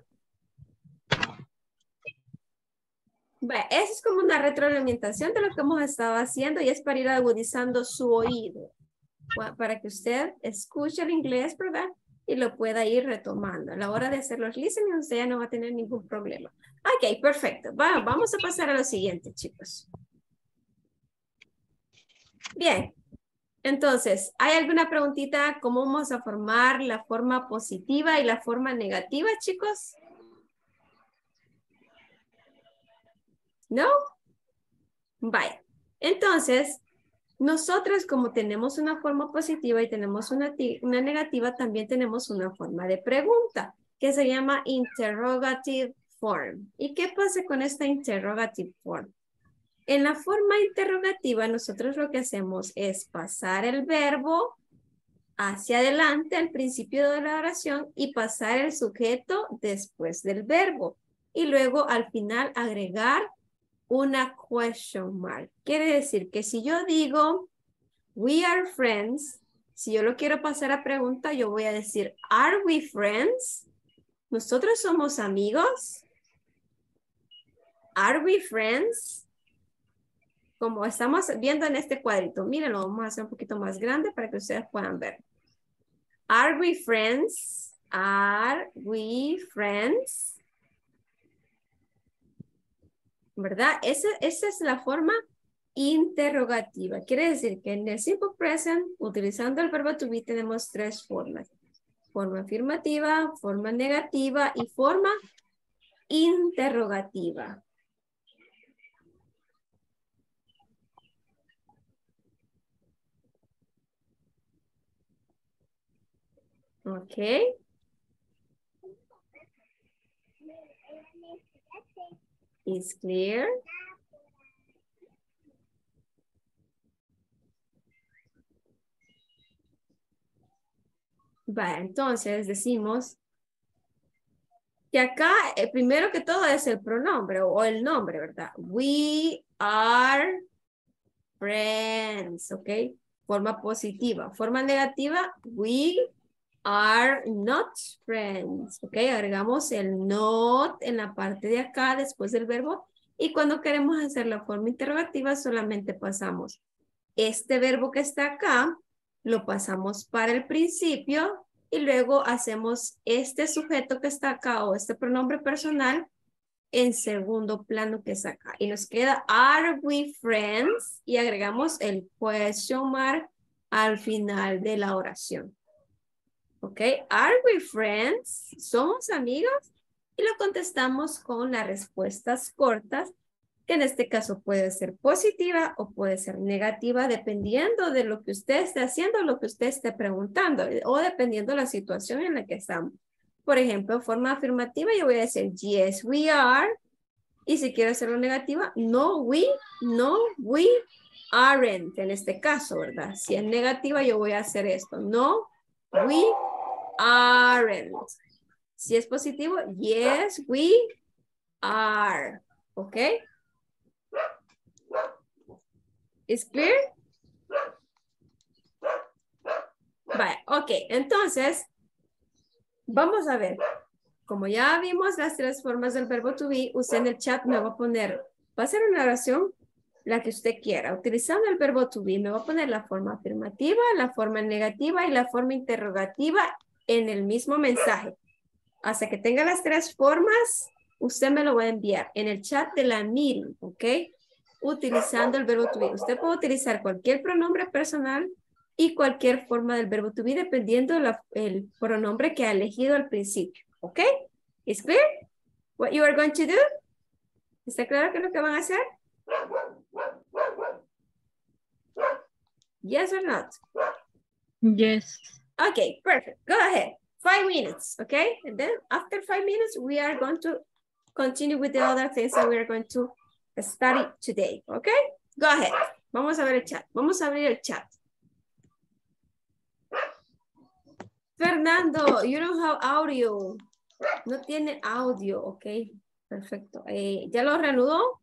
Bueno, eso es como una retroalimentación de lo que hemos estado haciendo y es para ir agudizando su oído. Bueno, para que usted escuche el inglés, ¿verdad? Y lo pueda ir retomando. A la hora de hacer los listening, usted ya no va a tener ningún problema. Ok, perfecto. Va, vamos a pasar a lo siguiente, chicos. Bien. Entonces, ¿hay alguna preguntita? ¿Cómo vamos a formar la forma positiva y la forma negativa, chicos? ¿No? Vaya. Entonces, nosotros como tenemos una forma positiva y tenemos una, una negativa, también tenemos una forma de pregunta que se llama interrogative form. ¿Y qué pasa con esta interrogative form? En la forma interrogativa, nosotros lo que hacemos es pasar el verbo hacia adelante al principio de la oración y pasar el sujeto después del verbo. Y luego al final agregar una question mark. Quiere decir que si yo digo, we are friends, si yo lo quiero pasar a pregunta, yo voy a decir, are we friends? ¿Nosotros somos amigos? Are we friends? Como estamos viendo en este cuadrito, miren, lo vamos a hacer un poquito más grande para que ustedes puedan ver. Are we friends? Are we friends? ¿Verdad? Esa, esa es la forma interrogativa. Quiere decir que en el simple present, utilizando el verbo to be, tenemos tres formas. Forma afirmativa, forma negativa y forma interrogativa. Ok. Is clear? Vale, entonces decimos que acá, eh, primero que todo es el pronombre o el nombre, ¿verdad? We are friends, ¿ok? Forma positiva. Forma negativa, we are not friends. Ok, agregamos el not en la parte de acá después del verbo. Y cuando queremos hacer la forma interrogativa, solamente pasamos este verbo que está acá, lo pasamos para el principio y luego hacemos este sujeto que está acá o este pronombre personal en segundo plano que es acá. Y nos queda, are we friends? Y agregamos el question mark al final de la oración. Ok, are we friends? ¿Somos amigos? Y lo contestamos con las respuestas cortas, que en este caso puede ser positiva o puede ser negativa, dependiendo de lo que usted esté haciendo, lo que usted esté preguntando, o dependiendo de la situación en la que estamos. Por ejemplo, en forma afirmativa yo voy a decir, yes, we are. Y si quiero hacerlo negativa, no, we, no, we aren't. En este caso, ¿verdad? Si es negativa, yo voy a hacer esto. No, we aren't. Si es positivo, yes, we are. ¿Ok? ¿Es clear? Vale, ok. Entonces, vamos a ver. Como ya vimos las tres formas del verbo to be, usted en el chat me va a poner, va a hacer una oración, la que usted quiera. Utilizando el verbo to be, me va a poner la forma afirmativa, la forma negativa y la forma interrogativa en el mismo mensaje. Hasta que tenga las tres formas, usted me lo va a enviar en el chat de la meeting, ¿ok? Utilizando el verbo to be. Usted puede utilizar cualquier pronombre personal y cualquier forma del verbo to be dependiendo del pronombre que ha elegido al principio. ¿Ok? ¿Es clear? What you are going to do? ¿Está claro qué es lo que van a hacer? Yes or not? Yes. Okay, perfect. Go ahead. Five minutes, okay? And then after five minutes, we are going to continue with the other things that we are going to study today, okay? Go ahead. Vamos a ver el chat. Vamos a abrir el chat. Fernando, you don't have audio. No tiene audio, ok. Perfecto. Eh, ¿Ya lo reanudó?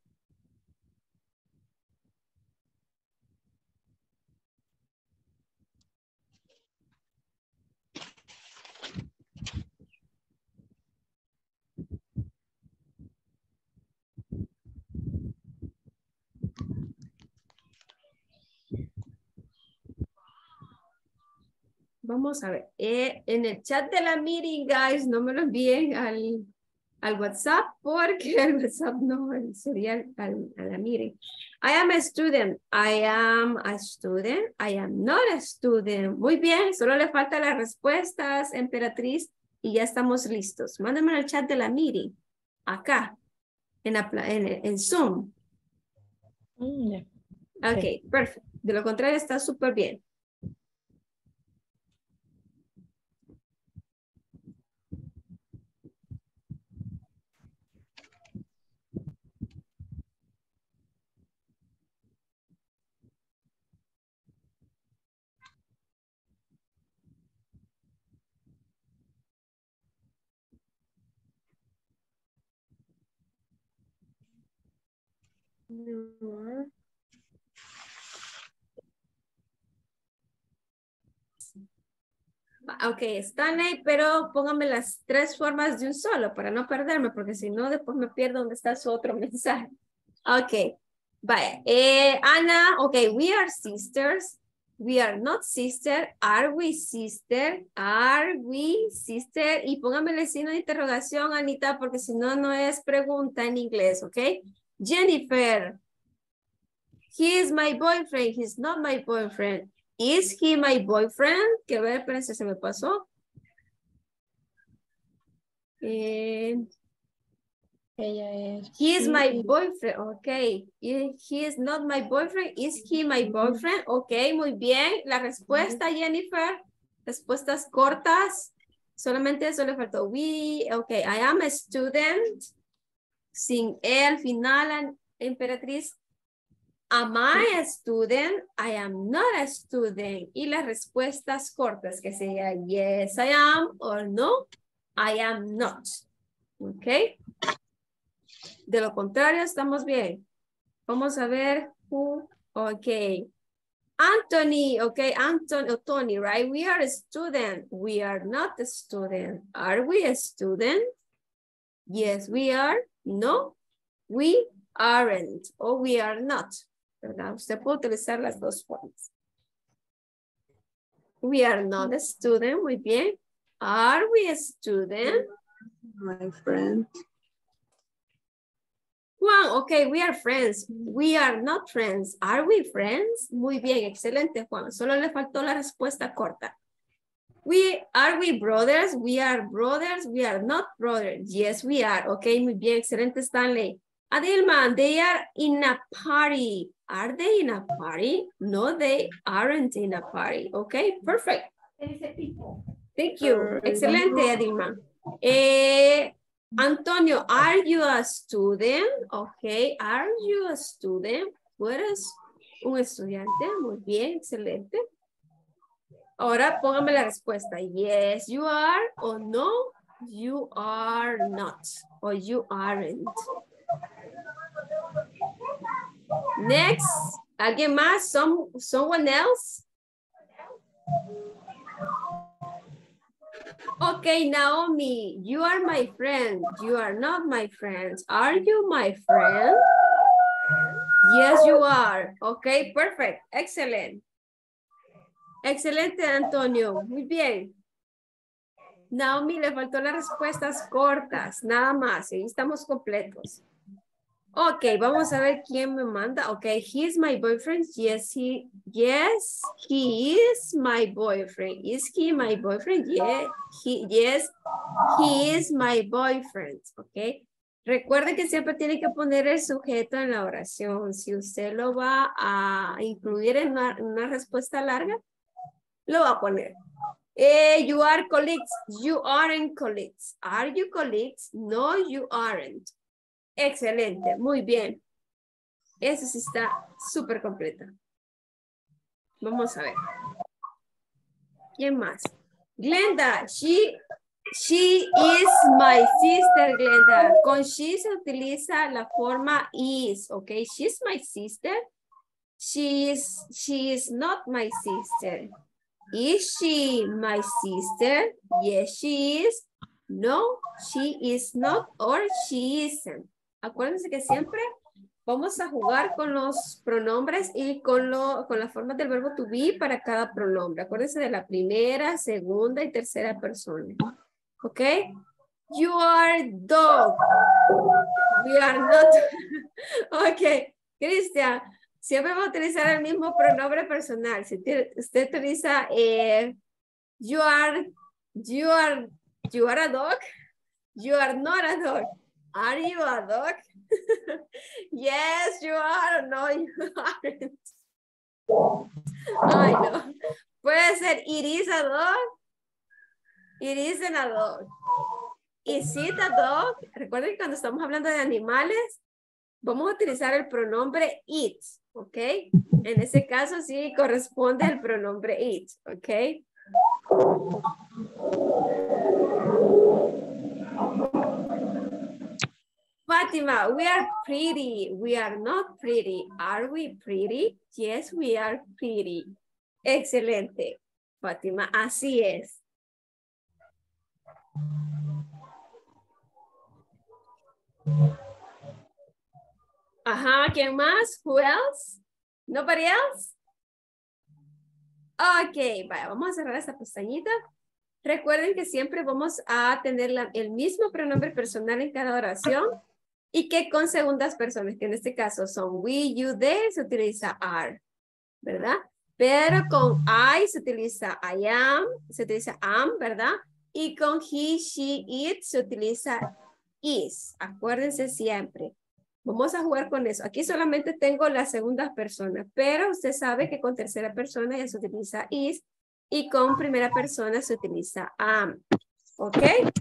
Vamos a ver. Eh, en el chat de la meeting, guys, no me lo envíen al, al WhatsApp porque el WhatsApp no sería al, a la meeting. I am a student. I am a student. I am not a student. Muy bien, solo le faltan las respuestas, Emperatriz, y ya estamos listos. Mándame en el chat de la meeting. Acá, en, la, en, en Zoom. Mm, yeah. Ok, Okay. perfecto. De lo contrario, está súper bien. No. Ok, Stanley, pero póngame las tres formas de un solo para no perderme, porque si no, después me pierdo dónde está su otro mensaje. Ok, vaya. Eh, Ana, ok, we are sisters. We are not sister. Are we sister? Are we sister? Y póngame el signo de interrogación, Anita, porque si no, no es pregunta en inglés, ok. Jennifer, he is my boyfriend. He's not my boyfriend. Is he my boyfriend? Que ver, espérense, se me pasó. Eh, Ella es. he is sí, my y- boyfriend. Ok. He is not my boyfriend. Is he my boyfriend? Ok, muy bien. La respuesta, Jennifer. Respuestas cortas. Solamente eso le faltó. We, ok. I am a student. Sin E al final, Emperatriz. Am I a student? I am not a student. Y las respuestas cortas, que sería yes, I am, or no, I am not. ¿Ok? De lo contrario, estamos bien. Vamos a ver who, ok. Anthony, okay, Anton or Tony, right? We are a student. We are not a student. Are we a student? Yes, we are. No, we aren't. O we are not. ¿Verdad? Usted puede utilizar las dos formas. We are not a student. Muy bien. Are we a student? My friend. Juan, okay, we are friends. We are not friends. Are we friends? Muy bien, excelente, Juan. Solo le faltó la respuesta corta. We, are we brothers? We are brothers. We are not brothers. Yes, we are. Okay, muy bien, excelente, Stanley. Adilman, they are in a party. Are they in a party? No, they aren't in a party. Okay, perfect. Thank you. Excelente, Adilman. Eh, Antonio, are you a student? Okay, are you a student? ¿Tú eres un estudiante? Muy bien, excelente. Ahora póngame la respuesta. Yes, you are. O no, you are not. Or you aren't. Next, ¿alguien más? Some, someone else? Okay, Naomi, you are my friend. You are not my friend. Are you my friend? Yes, you are. Okay, perfect. Excellent. Excelente, Antonio. Muy bien. Naomi, le faltó las respuestas cortas, nada más. Y estamos completos. Ok, vamos a ver quién me manda. Ok, he is my boyfriend. Yes, he, yes, he is my boyfriend. Is he my boyfriend? Yeah, he, yes, he is my boyfriend. Ok. Recuerden que siempre tiene que poner el sujeto en la oración. Si usted lo va a incluir en una, en una respuesta larga, lo va a poner. Eh, you are colleagues. You aren't colleagues. Are you colleagues? No, you aren't. Excelente, muy bien. Eso sí está súper completa. Vamos a ver. ¿Quién más? Glenda, she, she is my sister, Glenda. Con she se utiliza la forma is, ok? She's my sister. She is, she is not my sister. Is she my sister? Yes, she is. No, she is not or she isn't. Acuérdense que siempre vamos a jugar con los pronombres y con, lo, con las formas del verbo to be para cada pronombre. Acuérdense de la primera, segunda y tercera persona. ¿Ok? You are dog. We are not. Ok. Cristian, siempre va a utilizar el mismo pronombre personal. Si usted utiliza eh, you are, you are, you are a dog. You are not a dog. Are you a dog? Yes, you are. No, you aren't. Ay, no. Puede ser, it is a dog. It isn't a dog. Is it a dog? Recuerden que cuando estamos hablando de animales, vamos a utilizar el pronombre it, ¿ok? En ese caso sí corresponde el pronombre it, ¿ok? Fatima, we are pretty. We are not pretty. Are we pretty? Yes, we are pretty. Excelente. Fatima, así es. Ajá, ¿quién más? Who else? Nobody else? Ok, vaya, vamos a cerrar esta pestañita. Recuerden que siempre vamos a tener la, el mismo pronombre personal en cada oración y que con segundas personas, que en este caso son we, you, they, se utiliza are, ¿verdad? Pero con I se utiliza I am, se utiliza am, ¿verdad? Y con he, she, it se utiliza is. Acuérdense siempre. Vamos a jugar con eso. Aquí solamente tengo las segundas personas, pero usted sabe que con tercera persona ya se utiliza is y con primera persona se utiliza am. ¿Ok?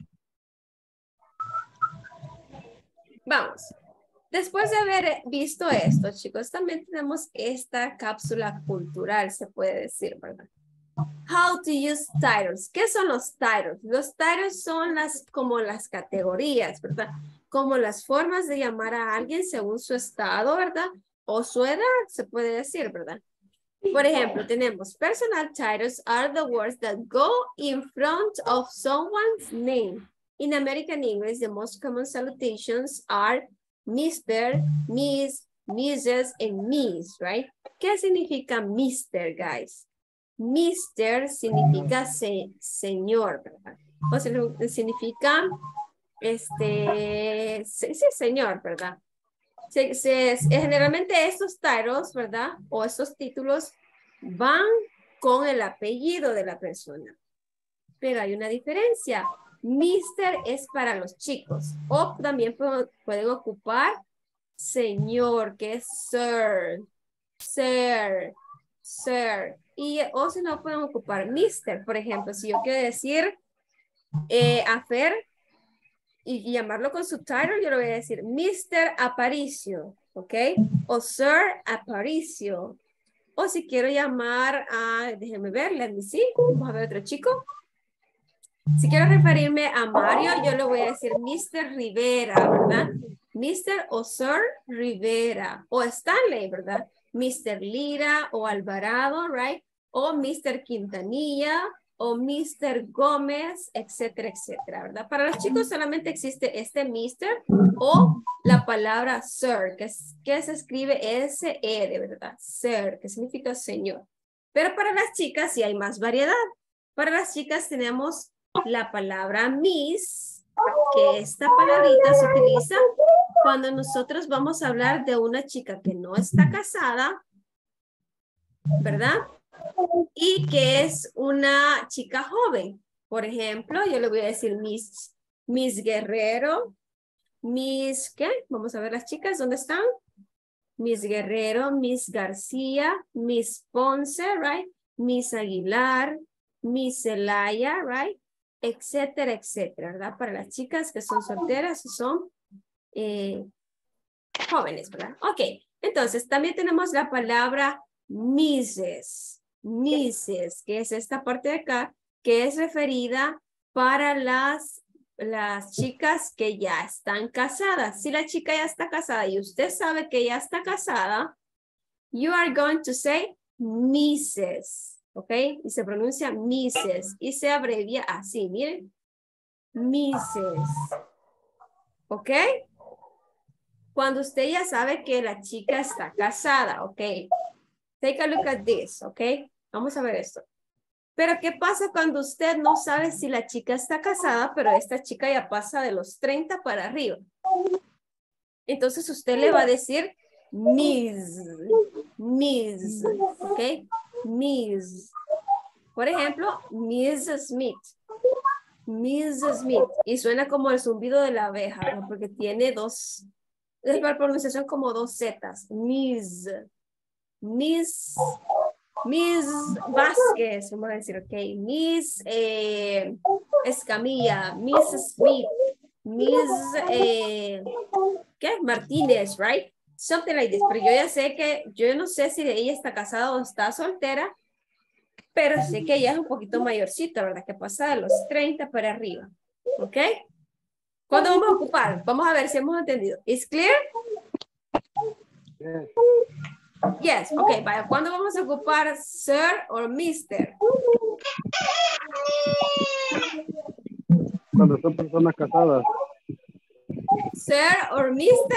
Vamos. Después de haber visto esto, chicos, también tenemos esta cápsula cultural, se puede decir, ¿verdad? How to use titles. ¿Qué son los titles? Los titles son las, como las categorías, ¿verdad? Como las formas de llamar a alguien según su estado, ¿verdad? O su edad, se puede decir, ¿verdad? Por ejemplo, tenemos personal titles are the words that go in front of someone's name. In American English, the most common salutations are mister, Miss, Missus, and Miss, right? ¿Qué significa mister, guys? mister significa se, señor, ¿verdad? O sea, significa, este, sí, sí, señor, ¿verdad? Se, se, generalmente estos titles, ¿verdad? O estos títulos van con el apellido de la persona. Pero hay una diferencia. mister es para los chicos. O también pueden, pueden ocupar señor, que es sir, sir, sir. Y, o si no, pueden ocupar mister. Por ejemplo, si yo quiero decir eh, a Fer y, y llamarlo con su title, yo le voy a decir mister Aparicio, ¿ok? O Sir Aparicio. O si quiero llamar a, déjenme ver, let me see, vamos a ver otro chico. Si quiero referirme a Mario, yo le voy a decir mister Rivera, ¿verdad? mister o Sir Rivera. O Stanley, ¿verdad? mister Lira o Alvarado, right? O mister Quintanilla o mister Gómez, etcétera, etcétera, ¿verdad? Para los chicos solamente existe este mister o la palabra sir, que, es, que se escribe S R, ¿verdad? Sir, que significa señor. Pero para las chicas sí hay más variedad. Para las chicas tenemos la palabra miss, que esta palabrita se utiliza cuando nosotros vamos a hablar de una chica que no está casada, ¿verdad? Y que es una chica joven. Por ejemplo, yo le voy a decir Miss, Miss Guerrero, Miss, ¿qué? Vamos a ver las chicas, ¿dónde están? Miss Guerrero, Miss García, Miss Ponce, right? Miss Aguilar, Miss Zelaya, right? Etcétera, etcétera, ¿verdad? Para las chicas que son solteras y son eh, jóvenes, ¿verdad? Ok, entonces también tenemos la palabra missus, missus, que es esta parte de acá, que es referida para las, las chicas que ya están casadas. Si la chica ya está casada y usted sabe que ya está casada, you are going to say missus, ¿ok? Y se pronuncia missus y se abrevia así, miren. missus, ¿ok? Cuando usted ya sabe que la chica está casada, ¿ok? Take a look at this, ¿ok? Vamos a ver esto. Pero ¿qué pasa cuando usted no sabe si la chica está casada, pero esta chica ya pasa de los treinta para arriba? Entonces usted le va a decir Miss, Miss, ¿ok? Miss. Por ejemplo, Miss Smith. Miss Smith. Y suena como el zumbido de la abeja, ¿no? Porque tiene dos, es la pronunciación como dos zetas. Miss. Miss. Miss Vázquez, vamos a decir, ok. Miss eh, Escamilla, Miss Smith, Miss eh, ¿qué? Martínez, right? Something like this. Pero yo ya sé que, yo no sé si ella está casada o está soltera, pero sé que ella es un poquito mayorcita, ¿verdad? Que pasa de los treinta para arriba, ¿ok? ¿Cuándo vamos a ocupar? Vamos a ver si hemos entendido. ¿Is clear? Yes. Yes, ok, vaya. ¿Cuándo vamos a ocupar sir o mister? Cuando son personas casadas. Sir or mister?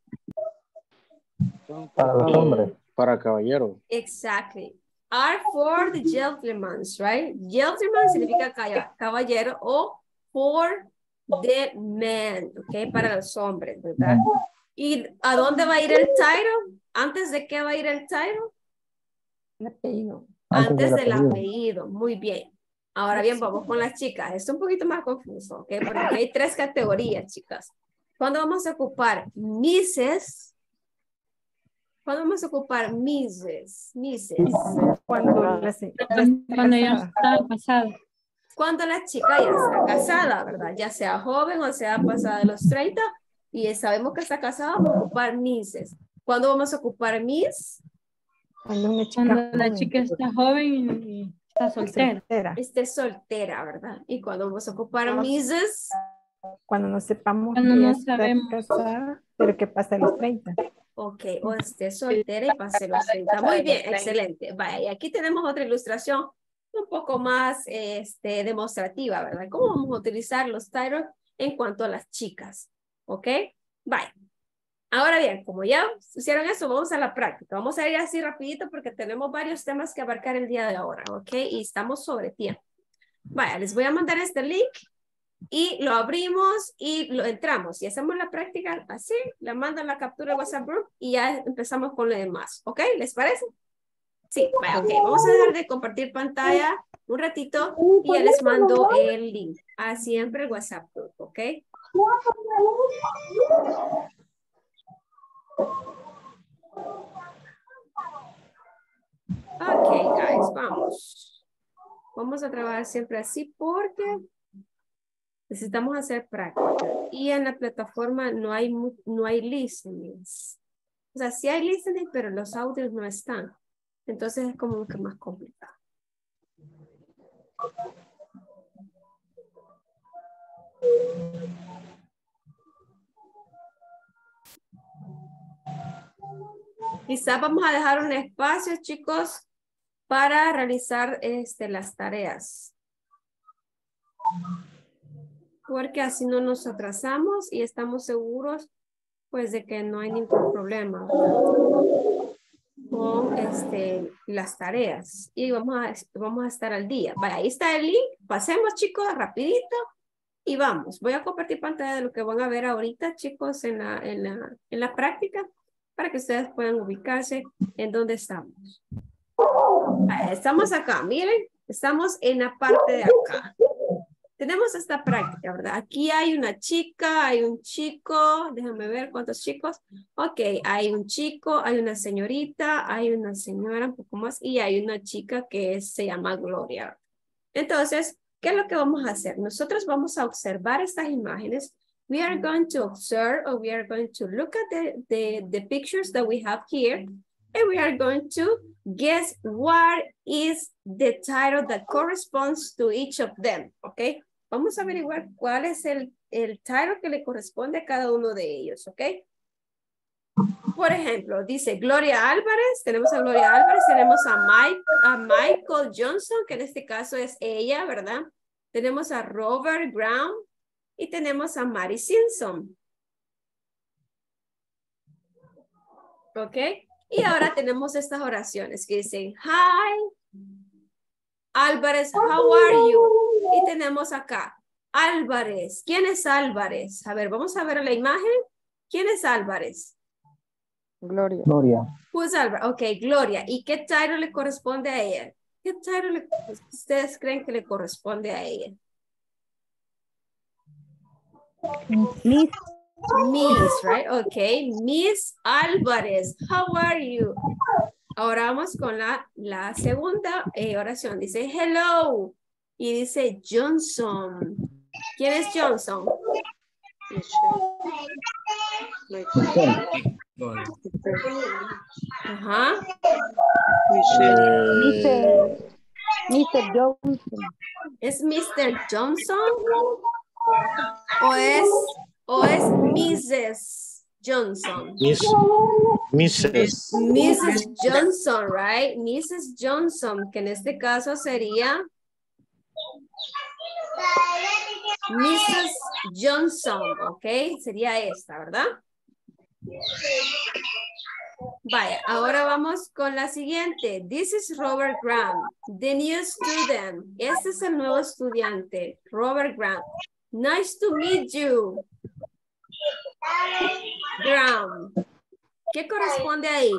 Para los hombres. Para caballero. Exactly. Are for the gentlemen, right? Gentleman significa caballero o for the men, ok, para los hombres, ¿verdad? ¿Y a dónde va a ir el title? ¿Antes de qué va a ir el title? El apellido. Antes, Antes del, del apellido. apellido. Muy bien. Ahora bien, vamos con las chicas. Es un poquito más confuso, ¿ok? Porque aquí hay tres categorías, chicas. ¿Cuándo vamos a ocupar missus? ¿Cuándo vamos a ocupar missus? Missus. Cuando la, se- Cuando ya está casada. Cuando la chica ya está casada, ¿verdad? Ya sea joven o sea pasada de los treinta y sabemos que está casada, vamos a ocupar missus. ¿Cuándo vamos a ocupar miss? Cuando una chica Cuando la joven, chica está joven y está soltera. soltera. Esté soltera, ¿verdad? ¿Y cuándo vamos a ocupar missus? Cuando no sepamos Cuando que no ya está sabemos. casada, pero que pasa a los treinta. Ok, o esté soltera y pase los treinta. Muy bien, excelente. Vaya, y aquí tenemos otra ilustración un poco más este, demostrativa, ¿verdad? ¿Cómo vamos a utilizar los titles en cuanto a las chicas? ¿Ok? Vaya. Ahora bien, como ya hicieron eso, vamos a la práctica. Vamos a ir así rapidito porque tenemos varios temas que abarcar el día de ahora, ¿ok? Y estamos sobre tiempo. Vaya, les voy a mandar este link y lo abrimos y lo entramos y hacemos la práctica así, la mandan la captura de WhatsApp Group y ya empezamos con lo demás, ¿ok? ¿Les parece? Sí, vaya, ok. Vamos a dejar de compartir pantalla un ratito y ya les mando el link a siempre el WhatsApp Group, ¿ok? Ok, guys, vamos. Vamos a trabajar siempre así porque necesitamos hacer práctica. Y en la plataforma no hay, no hay listenings. O sea, sí hay listening, pero los audios no están. Entonces es como que más complicado. Quizás vamos a dejar un espacio, chicos, para realizar este, las tareas. Porque así no nos atrasamos y estamos seguros pues de que no hay ningún problema con este, las tareas. Y vamos a, vamos a estar al día. Vaya, ahí está el link. Pasemos, chicos, rapidito. Y vamos. Voy a compartir pantalla de lo que van a ver ahorita, chicos, en la, en la, en la práctica, para que ustedes puedan ubicarse en dónde estamos. Vaya, estamos acá, miren. Estamos en la parte de acá. Tenemos esta práctica, ¿verdad? Aquí hay una chica, hay un chico, déjame ver cuántos chicos. Ok, hay un chico, hay una señorita, hay una señora un poco más y hay una chica que es, se llama Gloria. Entonces, ¿qué es lo que vamos a hacer? Nosotros vamos a observar estas imágenes. We are going to observe or we are going to look at the, the, the pictures that we have here. And we are going to guess what is the title that corresponds to each of them, ¿ok? Vamos a averiguar cuál es el, el title que le corresponde a cada uno de ellos, ¿ok? Por ejemplo, dice Gloria Álvarez, tenemos a Gloria Álvarez, tenemos a, Mike, a Michael Johnson, que en este caso es ella, ¿verdad? Tenemos a Robert Brown y tenemos a Mary Simpson. ¿Ok? Y ahora tenemos estas oraciones que dicen, hi, Álvarez, how are you? Y tenemos acá, Álvarez. ¿Quién es Álvarez? A ver, vamos a ver la imagen. ¿Quién es Álvarez? Gloria. Gloria. Who's Álvarez? Ok, Gloria. ¿Y qué title le corresponde a ella? ¿Qué title le, ustedes creen que le corresponde a ella? Miss. Miss, right? Okay. Miss Álvarez, how are you? Ahora vamos con la, la segunda eh, oración. Dice hello. Y dice Johnson. ¿Quién es Johnson? Ajá. mister mister Johnson. ¿Es mister Johnson? ¿O es, o es missus Johnson? Miss, missus missus Johnson, right? missus Johnson, que en este caso sería missus Johnson, ¿ok? Sería esta, ¿verdad? Vaya, ahora vamos con la siguiente. This is Robert Graham, the new student. Este es el nuevo estudiante, Robert Graham. Nice to meet you. Graham. ¿Qué corresponde ahí?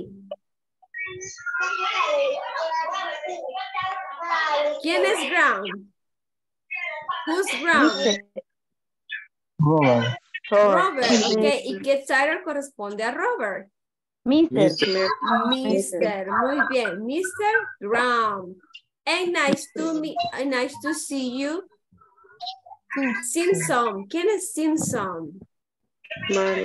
¿Quién es Graham? Who's Graham? Robert. Robert. Okay. ¿Y qué title corresponde a Robert? mister Mister. Muy bien. mister Graham. And nice to meet, nice to see you. Simpson. ¿Quién es Simpson? Mary.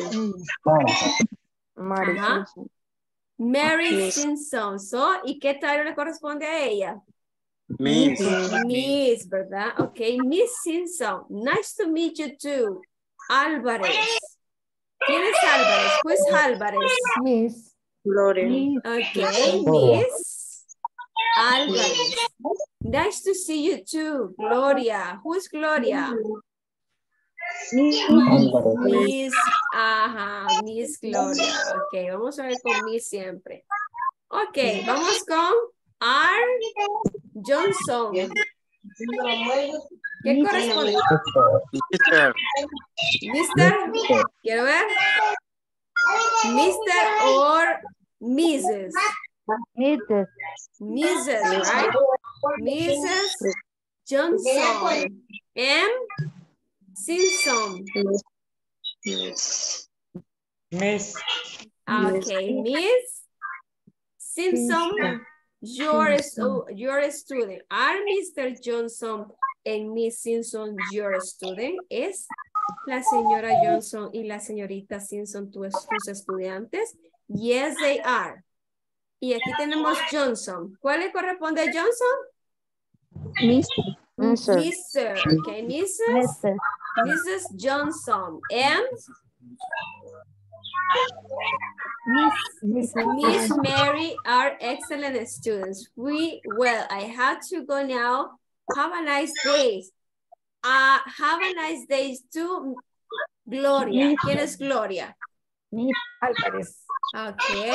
Mary Simpson. Mary Simpson. So, ¿y qué title le corresponde a ella? Miss. Miss, ¿verdad? Ok, Miss Simpson. Nice to meet you too. Álvarez. ¿Quién es Álvarez? Who is Álvarez? Miss. Gloria. Okay, Miss Álvarez. Nice to see you too, Gloria. Who is Gloria? Miss, ajá, Miss Gloria. Ok, vamos a ver con Miss siempre. Ok, vamos con R. Johnson. ¿Qué corresponde? Mister. Mister, quiero ver. Mister or Missus Missus Missus, right? Missus Johnson. M. Simpson. Miss. Okay, Miss Simpson, your, stu- your student. Are Mister Johnson and Miss Simpson your student? ¿Es la señora Johnson y la señorita Simpson tus, tus estudiantes? Yes, they are. Y aquí tenemos Johnson. ¿Cuál le corresponde a Johnson? Mister. Mister. Okay, Missus Missus Johnson. And Miss. Miss Mary are excellent students. We, well, I have to go now. Have a nice day. Uh, have a nice day too, Gloria. ¿Quién es Gloria? Miss Álvarez. Okay.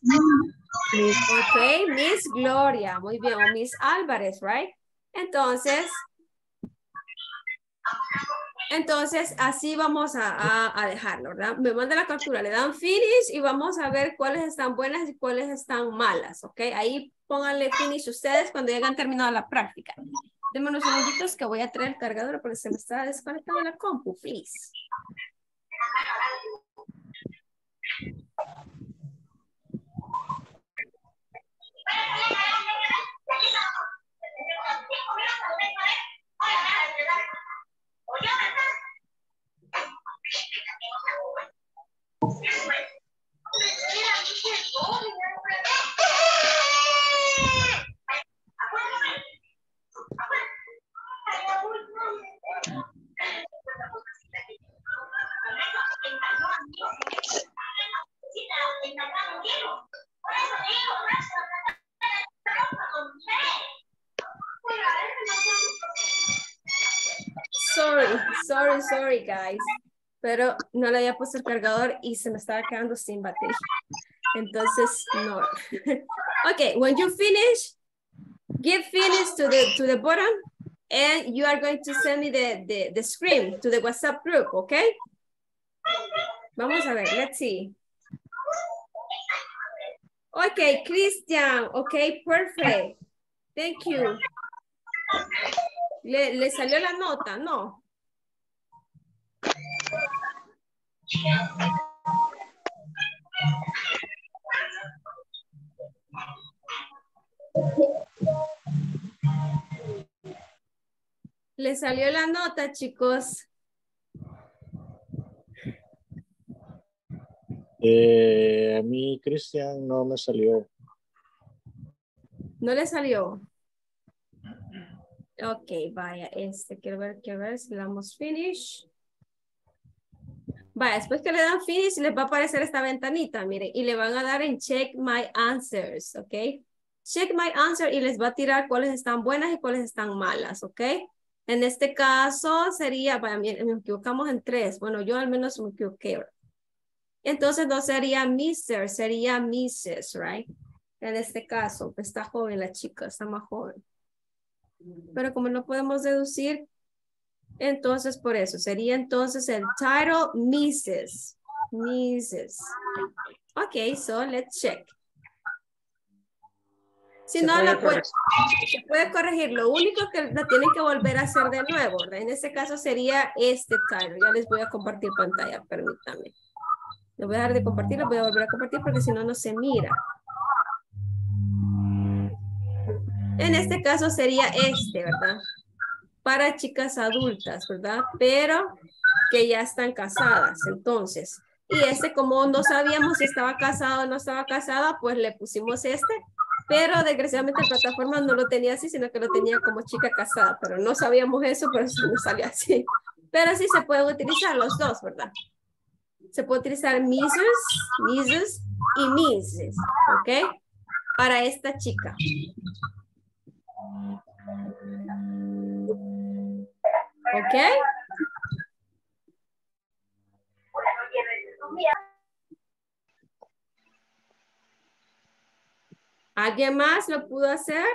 Okay, Miss Gloria. Muy bien, o Miss Álvarez, right? Entonces, entonces así vamos a, a, a dejarlo, ¿verdad? Me manda la captura, le dan finish y vamos a ver cuáles están buenas y cuáles están malas, ¿ok? Ahí pónganle finish ustedes cuando ya hayan terminado la práctica. Denme unos segunditos que voy a traer el cargador porque se me está desconectando la compu, please. Sorry, sorry, sorry, guys. Pero no le había puesto el cargador y se me estaba quedando sin batería. Entonces, no. Okay, when you finish, give finish to the to the bottom, and you are going to send me the, the, the screen to the WhatsApp group, okay? Vamos a ver, let's see. Okay, Christian, okay, perfect. Thank you. ¿Le, le salió la nota? No. ¿Le salió la nota, chicos? Eh, a mí, Cristian, no me salió. ¿No le salió? Ok, vaya, este, quiero ver, quiero ver si le damos finish. Vaya, después que le dan finish, les va a aparecer esta ventanita, miren, y le van a dar en check my answers, ok. Check my answer y les va a tirar cuáles están buenas y cuáles están malas, ok. En este caso sería, vaya, miren, nos equivocamos en tres. Bueno, yo al menos me equivoqué. Entonces no sería mister, sería missus, right? En este caso, pues está joven la chica, está más joven. Pero como no podemos deducir, entonces por eso sería entonces el title missus. missus. Ok, so let's check. Si no, la puede, se puede corregir. Lo único que la tienen que volver a hacer de nuevo, ¿verdad? En este caso sería este title. Ya les voy a compartir pantalla, permítanme. Les voy a dejar de compartir, les voy a volver a compartir porque si no, no se mira. En este caso sería este, ¿verdad? Para chicas adultas, ¿verdad? Pero que ya están casadas, entonces. Y este, como no sabíamos si estaba casado o no estaba casada, pues le pusimos este. Pero desgraciadamente la plataforma no lo tenía así, sino que lo tenía como chica casada. Pero no sabíamos eso, por eso no salía así. Pero sí se pueden utilizar los dos, ¿verdad? Se puede utilizar missus, missus y misses, ¿ok? Para esta chica. ¿Ok? ¿Alguien más lo pudo hacer?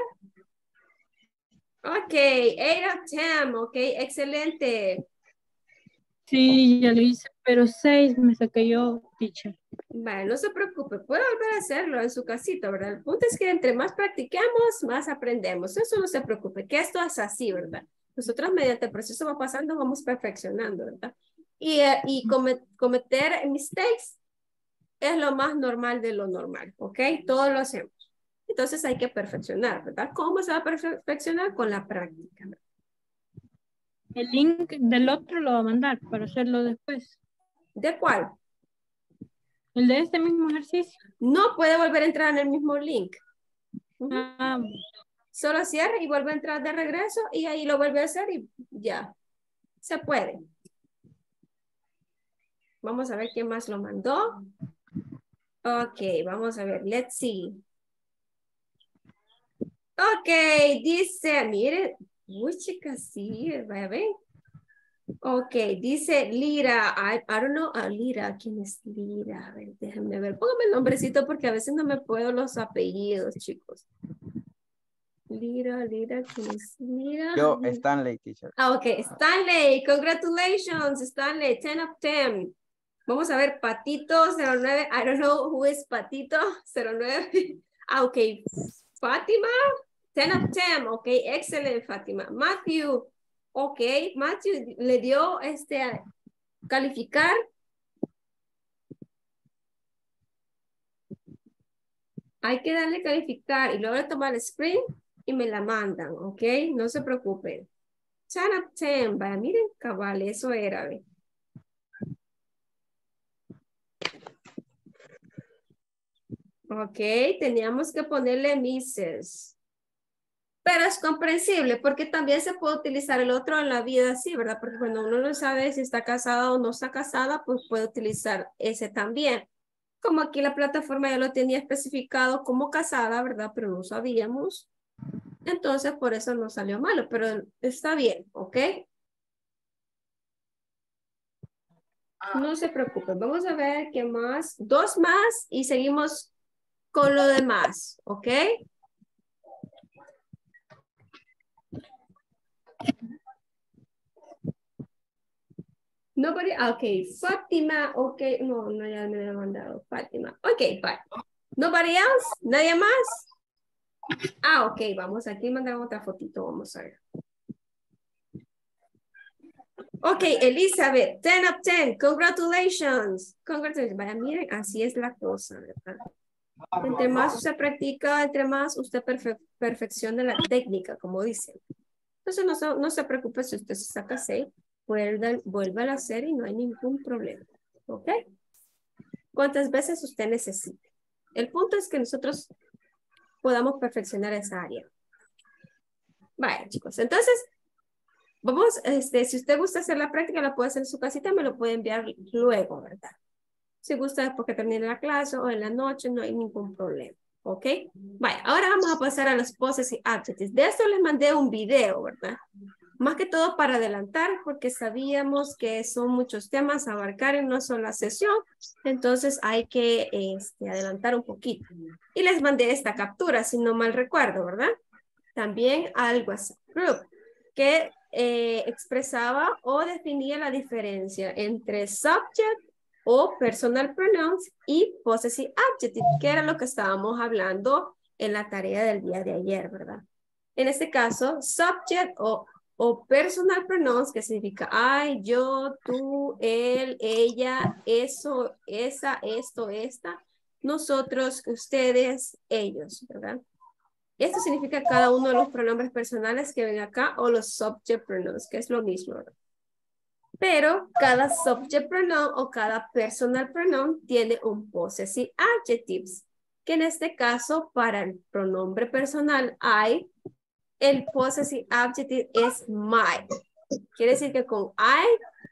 Ok, eight of ten, ok, excelente. Sí, ya lo hice, pero seis me saqué yo, teacher. Vale, no se preocupe, puede volver a hacerlo en su casita, ¿verdad? El punto es que entre más practiquemos, más aprendemos. Eso no se preocupe, que esto es así, ¿verdad? Nosotros mediante el proceso va pasando, vamos perfeccionando, ¿verdad? Y, eh, y comet- cometer mistakes es lo más normal de lo normal, ¿ok? Todos lo hacemos. Entonces hay que perfeccionar, ¿verdad? ¿Cómo se va a perfeccionar? Con la práctica. El link del otro lo va a mandar para hacerlo después. ¿De cuál? El de este mismo ejercicio. No puede volver a entrar en el mismo link. Ah, Solo cierra y vuelve a entrar de regreso y ahí lo vuelve a hacer y ya. Se puede. Vamos a ver quién más lo mandó. Ok, vamos a ver. Let's see. Ok, dice, mire, uy, chicas, sí, vaya a ver. Ok, dice Lira, I, I don't know, a Lira, ¿quién es Lira? A ver, déjenme ver, póngame el nombrecito porque a veces no me puedo los apellidos, chicos. Lira, Lira, ¿quién es Lira? Yo, Stanley, teacher. Ah, ok, Stanley, congratulations, Stanley, ten of ten. Vamos a ver, Patito cero nueve, I don't know who is Patito cero nueve. Ah, ok, Fátima, ten of ten, ok, excelente, Fátima. Matthew, ok, Matthew le dio este a calificar. Hay que darle calificar y luego tomar el screen y me la mandan, ok, no se preocupen. ten of ten, vaya, miren, cabal, eso era, ¿ve? Ok, teníamos que ponerle misses. Pero es comprensible porque también se puede utilizar el otro en la vida así, ¿verdad? Porque cuando uno no sabe si está casada o no está casada, pues puede utilizar ese también. Como aquí la plataforma ya lo tenía especificado como casada, ¿verdad? Pero no sabíamos. Entonces, por eso no salió malo, pero está bien, ¿ok? No se preocupen, vamos a ver qué más. Dos más y seguimos con lo demás, ¿ok? Nobody, ok, Fátima, ok, no, no, ya me había mandado Fátima. Ok, fine. Nobody else, nadie más. Ah, ok, vamos aquí, mandar otra fotito, vamos a ver. Ok, Elizabeth, ten of ten, congratulations. Congratulations, vaya, miren, así es la cosa, ¿verdad? Entre más usted practica, entre más usted perfe perfecciona la técnica, como dicen. Entonces no se, no se preocupe si usted se saca seis, vuelva, vuelva a hacer y no hay ningún problema. ¿Ok? ¿Cuántas veces usted necesite? El punto es que nosotros podamos perfeccionar esa área. Vaya, chicos. Entonces, vamos, este, si usted gusta hacer la práctica, la puede hacer en su casita, me lo puede enviar luego, ¿verdad? Si gusta después que termine la clase o en la noche, no hay ningún problema. ¿Ok? Vaya, ahora vamos a pasar a los possessive adjectives. De esto les mandé un video, ¿verdad? Más que todo para adelantar, porque sabíamos que son muchos temas a abarcar en una sola sesión. Entonces hay que este, adelantar un poquito. Y les mandé esta captura, si no mal recuerdo, ¿verdad? También al WhatsApp Group, que eh, expresaba o definía la diferencia entre subject o personal pronouns y possessive adjective, que era lo que estábamos hablando en la tarea del día de ayer, ¿verdad? En este caso, subject o, o personal pronouns, que significa I, yo, tú, él, ella, eso, esa, esto, esta, nosotros, ustedes, ellos, ¿verdad? Esto significa cada uno de los pronombres personales que ven acá o los subject pronouns, que es lo mismo, ¿verdad? Pero cada subject pronoun o cada personal pronoun tiene un possessive adjectives, que en este caso para el pronombre personal I, el possessive adjective es my. Quiere decir que con I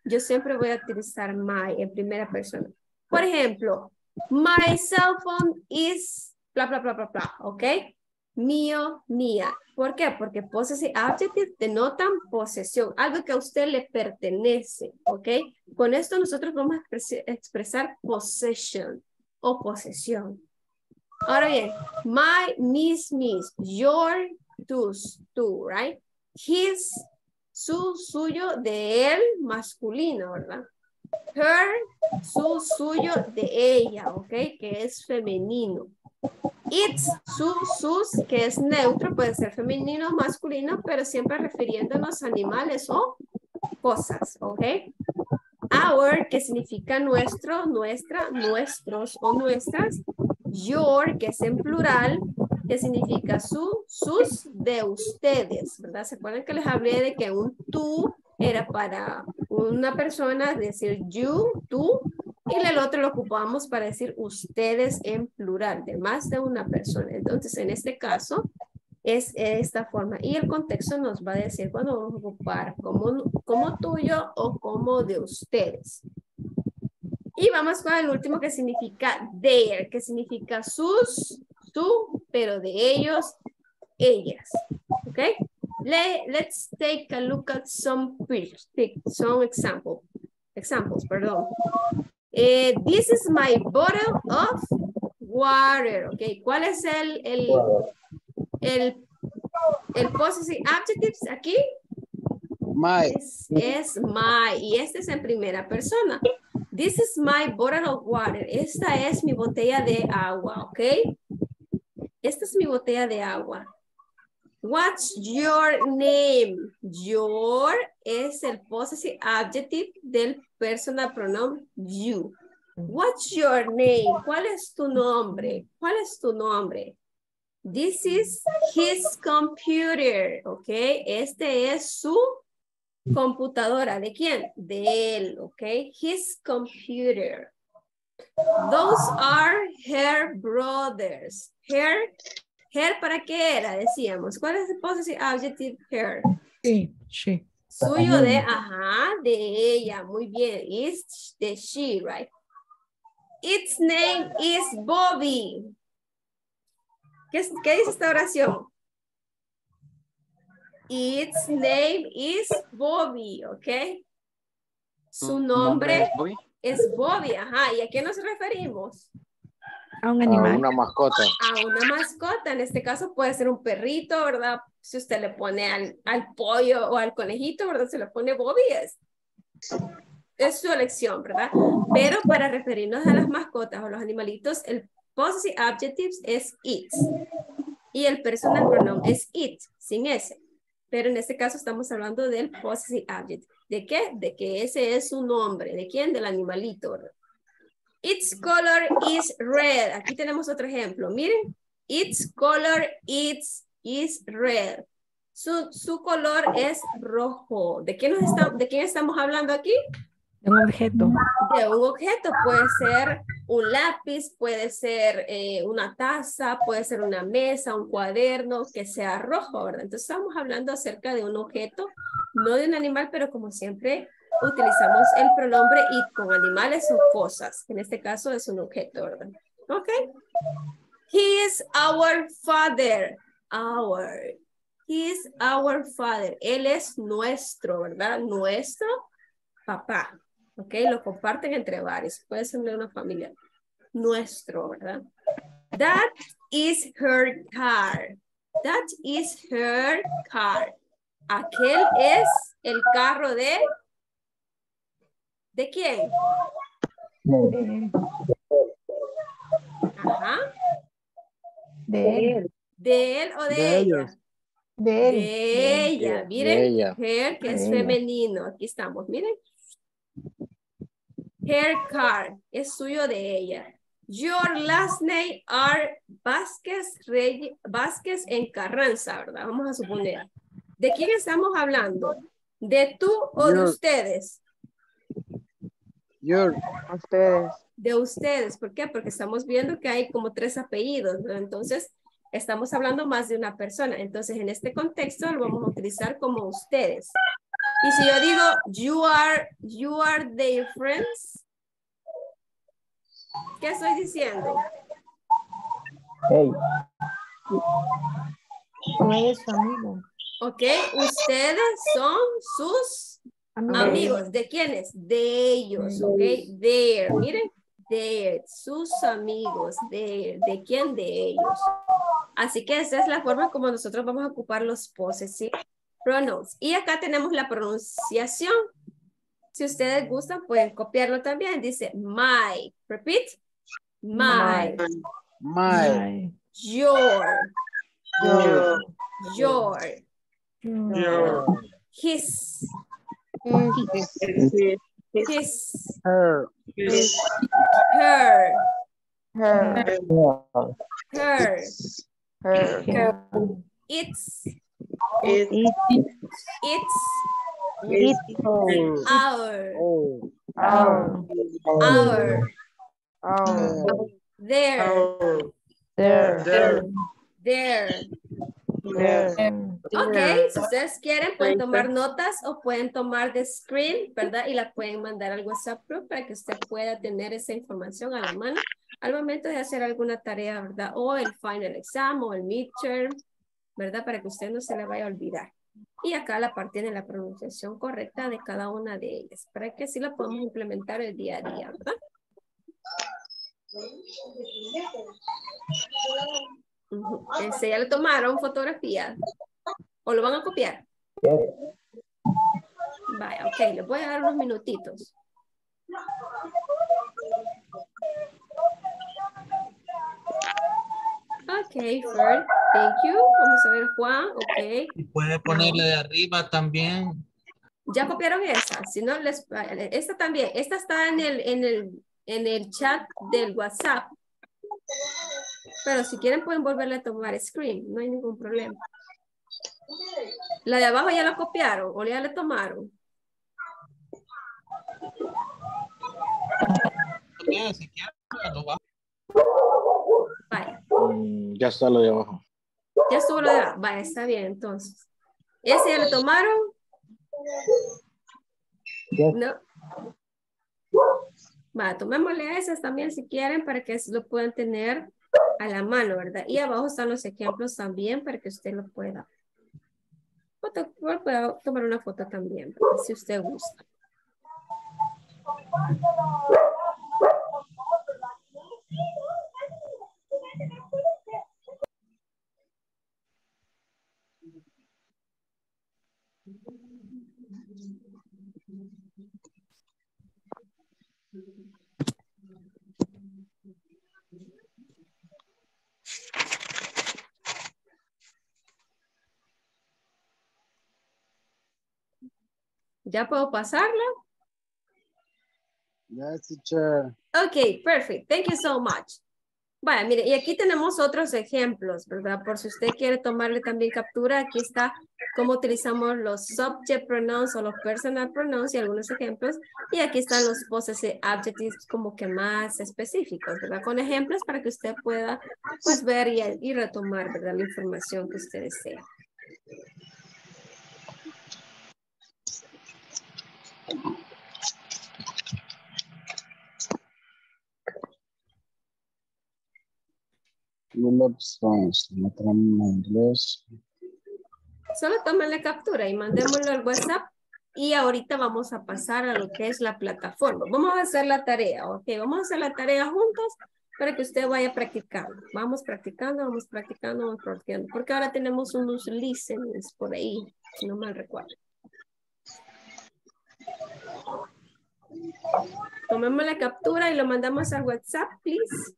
yo siempre voy a utilizar my en primera persona. Por ejemplo, my cell phone is bla, bla, bla, bla, bla, ¿ok? Mío, mía. ¿Por qué? Porque possessive adjectives denotan posesión, algo que a usted le pertenece, ¿ok? Con esto nosotros vamos a expres- expresar possession o posesión. Ahora bien, my, mis, mis, your, tus, tu, right? His, su, suyo, de él, masculino, ¿verdad? Her, su, suyo, de ella, ¿ok? Que es femenino. It's, su, sus, que es neutro, puede ser femenino o masculino, pero siempre refiriéndonos a animales o cosas, ¿ok? Our, que significa nuestro, nuestra, nuestros o nuestras. Your, que es en plural, que significa su, sus, de ustedes, ¿verdad? ¿Se acuerdan que les hablé de que un tú era para una persona, decir you, tú, y el otro lo ocupamos para decir ustedes en plural, de más de una persona. Entonces, en este caso, es esta forma. Y el contexto nos va a decir cuando vamos a ocupar como, como tuyo o como de ustedes. Y vamos con el último que significa their, que significa sus, su, pero de ellos, ellas. ¿Ok? Let, let's take a look at some pictures, some example, examples, perdón. Eh, this is my bottle of water. Ok, ¿cuál es el, el, el, el possessive adjectives aquí? My. Es, es my, y este es en primera persona. This is my bottle of water. Esta es mi botella de agua, ¿ok? Esta es mi botella de agua. What's your name? Your es el possessive adjective del personal pronoun you. What's your name? ¿Cuál es tu nombre? ¿Cuál es tu nombre? This is his computer, ¿ok? Este es su computadora. ¿De quién? De él, ¿ok? His computer. Those are her brothers. Her, her ¿para qué era? Decíamos. ¿Cuál es el possessive adjective her? Sí, sí. Suyo de, ajá, de ella. Muy bien. Is de she, right? Its name is Bobby. ¿Qué, qué dice esta oración? Its name is Bobby, ¿ok? Su nombre es Bobby? es Bobby, ajá. ¿Y a qué nos referimos? A un A animal. una mascota. A una mascota. En este caso puede ser un perrito, ¿verdad? Si usted le pone al, al pollo o al conejito, ¿verdad? Se le pone Bobby, es, es su elección, ¿verdad? Pero para referirnos a las mascotas o los animalitos, el possessive adjectives es it. Y el personal pronoun es it, sin ese. Pero en este caso estamos hablando del possessive adjective. ¿De qué? De que ese es su nombre. ¿De quién? Del animalito, ¿verdad? Its color is red. Aquí tenemos otro ejemplo. Miren. Its color is, is red. Su, su color es rojo. ¿De quién, nos está, ¿De quién estamos hablando aquí? De un objeto. De un objeto. Puede ser un lápiz, puede ser eh, una taza, puede ser una mesa, un cuaderno, que sea rojo, ¿verdad? Entonces estamos hablando acerca de un objeto, no de un animal, pero como siempre utilizamos el pronombre it con animales o cosas. En este caso es un objeto, ¿verdad? Ok. He is our father. Our. He is our father. Él es nuestro, ¿verdad? Nuestro papá. Ok, lo comparten entre varios. Puede ser de una familia. Nuestro, ¿verdad? That is her car. That is her car. Aquel es el carro de... ¿De quién? De, Ajá. de él. ¿De él o de, De ella? ellos. De él. De ella. Miren, De ella. her, que De es ella. femenino. Aquí estamos, miren. Her car es suyo de ella. Your last name are Vázquez, Rey, Vázquez en Carranza, ¿verdad? Vamos a suponer. ¿De quién estamos hablando? ¿De tú o de Your. ustedes? Your. Ustedes. De ustedes. ¿Por qué? Porque estamos viendo que hay como tres apellidos, ¿no? Entonces, estamos hablando más de una persona. Entonces, en este contexto lo vamos a utilizar como ustedes. Y si yo digo, you are, you are their friends, ¿qué estoy diciendo? Hey. Tú eres su amigo. Ok, ustedes son sus Amigos. amigos. ¿De quiénes? De ellos, ok. Their, miren, their, sus amigos. Their, ¿de quién? De ellos. Así que esa es la forma como nosotros vamos a ocupar los possessive pronouns. Y acá tenemos la pronunciación. Si ustedes gustan, pueden copiarlo también. Dice my. Repeat. My. My. Your. Your. Your. Your. His. His. His. Her. His. Her. Her. Her. Her. It's. It. It's. It. Our. Oh. Our. Our. Our. Their. There. There. There. Ok, si ustedes quieren pueden tomar notas o pueden tomar de screen, ¿verdad? Y la pueden mandar al WhatsApp group para que usted pueda tener esa información a la mano al momento de hacer alguna tarea, ¿verdad? O el final exam o el midterm, ¿verdad? Para que usted no se le vaya a olvidar. Y acá la parte de la pronunciación correcta de cada una de ellas, para que así la podamos implementar el día a día, ¿verdad? Uh-huh. Este, ¿ya le tomaron fotografía? ¿O lo van a copiar? Vaya, ok, les voy a dar unos minutitos. Ok, Ferd, thank you. Vamos a ver, Juan, ok. Puede ponerle de arriba también. ¿Ya copiaron esa? Si no, les, esta también. Esta está en el, en el, en el chat del WhatsApp. Pero si quieren pueden volverle a tomar screen. No hay ningún problema. ¿La de abajo ya la copiaron o ya la tomaron? Si quieren, lo va. Vaya. Mm, ya está lo de abajo. Ya estuvo lo de abajo. Vaya, está bien entonces. ¿Ese ya lo tomaron? No. Va, tomémosle a esas también si quieren para que lo puedan tener a la mano, ¿verdad? Y abajo están los ejemplos también para que usted lo pueda. Foto, pueda tomar una foto también, ¿verdad? Si usted gusta. ¿Ya puedo pasarla? Yes, teacher. Ok, perfect. Thank you so much. Vaya, mire, y aquí tenemos otros ejemplos, ¿verdad? Por si usted quiere tomarle también captura, aquí está cómo utilizamos los subject pronouns o los personal pronouns y algunos ejemplos. Y aquí están los possessive adjectives como que más específicos, ¿verdad? Con ejemplos para que usted pueda, pues, ver y, y retomar, ¿verdad? La información que usted desea. No tenemos inglés. Solo tómenle captura y mandémoslo al WhatsApp y ahorita vamos a pasar a lo que es la plataforma. Vamos a hacer la tarea, ¿ok? Vamos a hacer la tarea juntos para que usted vaya practicando. Vamos practicando, vamos practicando, vamos practicando. Porque ahora tenemos unos listeners por ahí, si no mal recuerdo. Tomemos la captura y lo mandamos al WhatsApp, please.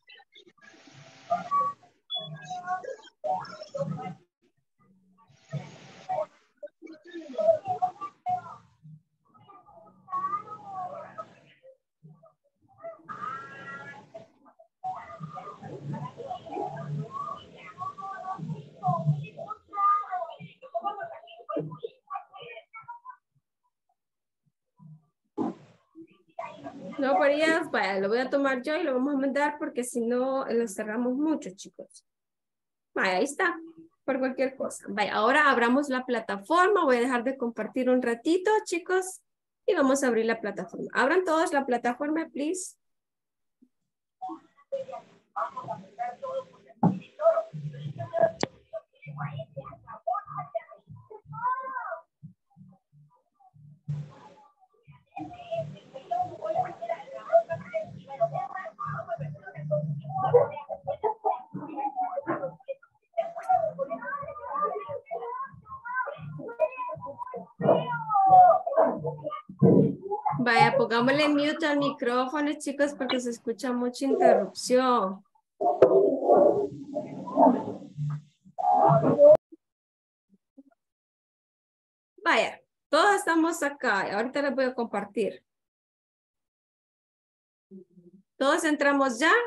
No, pero ya, vaya, lo voy a tomar yo y lo vamos a mandar porque si no, lo cerramos mucho, chicos. Vaya, ahí está. por cualquier cosa. Vaya, ahora abramos la plataforma. Voy a dejar de compartir un ratito, chicos. Y vamos a abrir la plataforma. Abran todos la plataforma, please. Vaya, pongámosle mute al micrófono, chicos, porque se escucha mucha interrupción. Vaya, todos estamos acá. Ahorita les voy a compartir. ¿Todos entramos ya?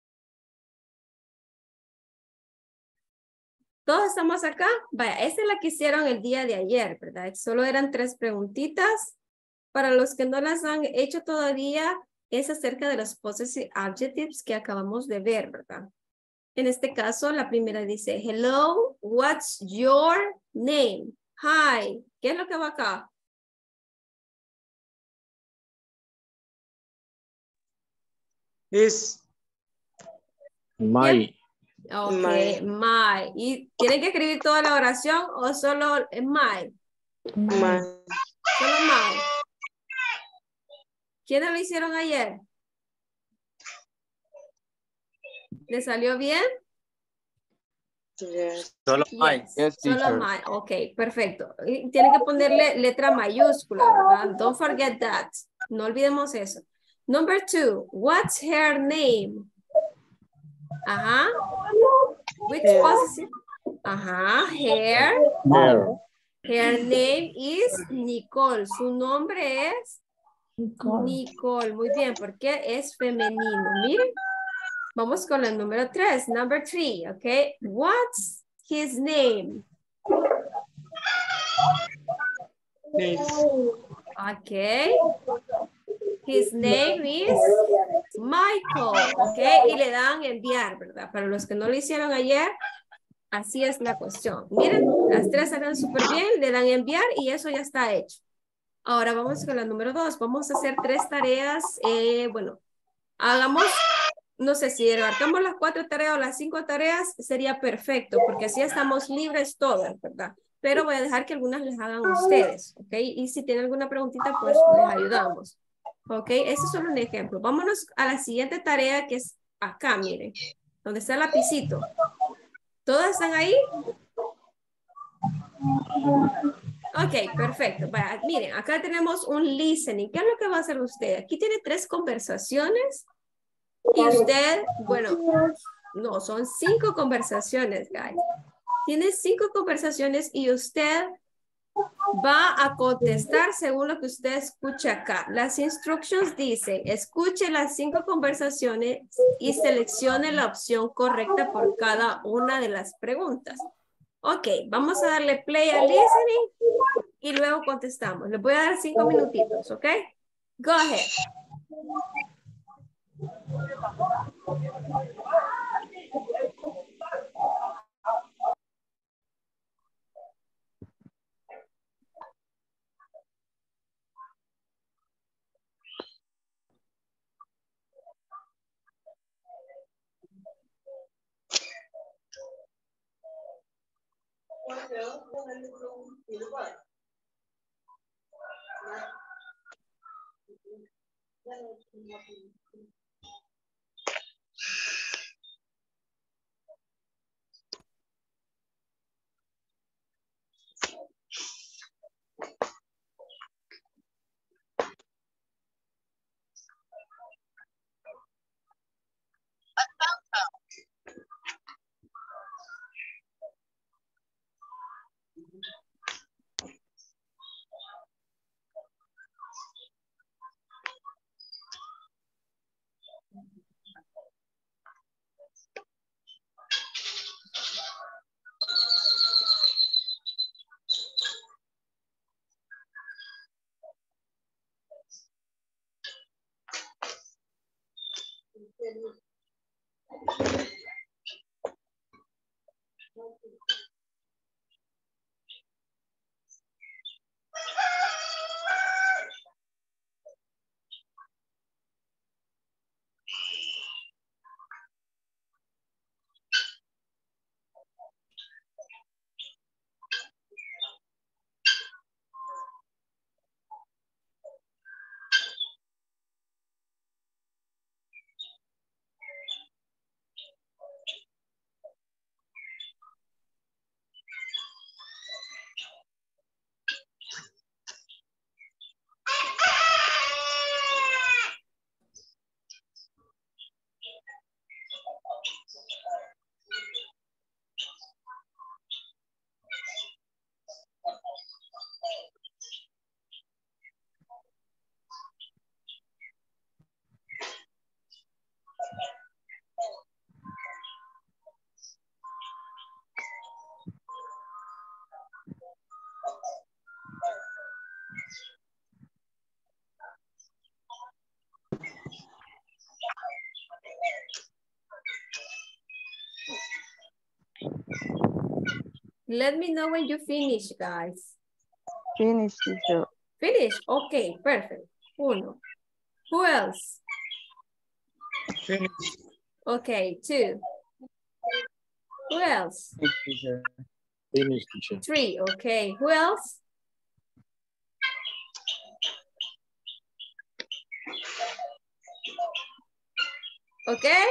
¿Todos estamos acá? Vaya, esta es la que hicieron el día de ayer, ¿verdad? Solo eran tres preguntitas. Para los que no las han hecho todavía, es acerca de los possessive adjectives que acabamos de ver, ¿verdad? En este caso, la primera dice, hello, what's your name? Hi, ¿qué es lo que va acá? Es My. Ok, My. my. ¿Y tienen que escribir toda la oración o solo my? My. Solo my. ¿Quiénes lo hicieron ayer? ¿Le salió bien? Yes. Solo my. Yes, Yes, solo teacher. my. Ok, perfecto. Y tienen que ponerle letra mayúscula, ¿verdad? Don't forget that. No olvidemos eso. Number two, what's her name? Ajá. Which Her. possessive? Ajá, her. Her. Her name is Nicole. Su nombre es Nicole. Nicole. Muy bien, porque es femenino. Miren. Vamos con el número tres. Number three, ok. What's his name? Yes. Ok. His name is Michael, ok. Y le dan enviar, ¿verdad? Para los que no lo hicieron ayer, así es la cuestión. Miren, las tres salen súper bien, le dan enviar y eso ya está hecho. Ahora vamos con la número dos. Vamos a hacer tres tareas. Eh, bueno, hagamos, no sé si abarcamos las cuatro tareas o las cinco tareas, sería perfecto, porque así estamos libres todas, ¿verdad? Pero voy a dejar que algunas les hagan ustedes, ¿ok? Y si tienen alguna preguntita, pues les ayudamos. Ok, ese es solo un ejemplo. Vámonos a la siguiente tarea que es acá, miren. Donde está el lapicito. ¿Todas están ahí? Ok, perfecto. Vaya, miren, acá tenemos un listening. ¿Qué es lo que va a hacer usted? Aquí tiene tres conversaciones. Y usted, bueno, no, son cinco conversaciones, guys. Tiene cinco conversaciones y usted va a contestar según lo que usted escucha acá. Las instructions dicen, escuche las cinco conversaciones y seleccione la opción correcta por cada una de las preguntas. Ok, vamos a darle play al listening y luego contestamos. Les voy a dar cinco minutitos, ok? Go ahead. Let me know when you finish, guys. Finish, teacher. Finish? Okay, perfect. Uno. Who else? Finish. Okay, two. Who else? Teacher. Finish, teacher. Three, okay. Who else? Okay.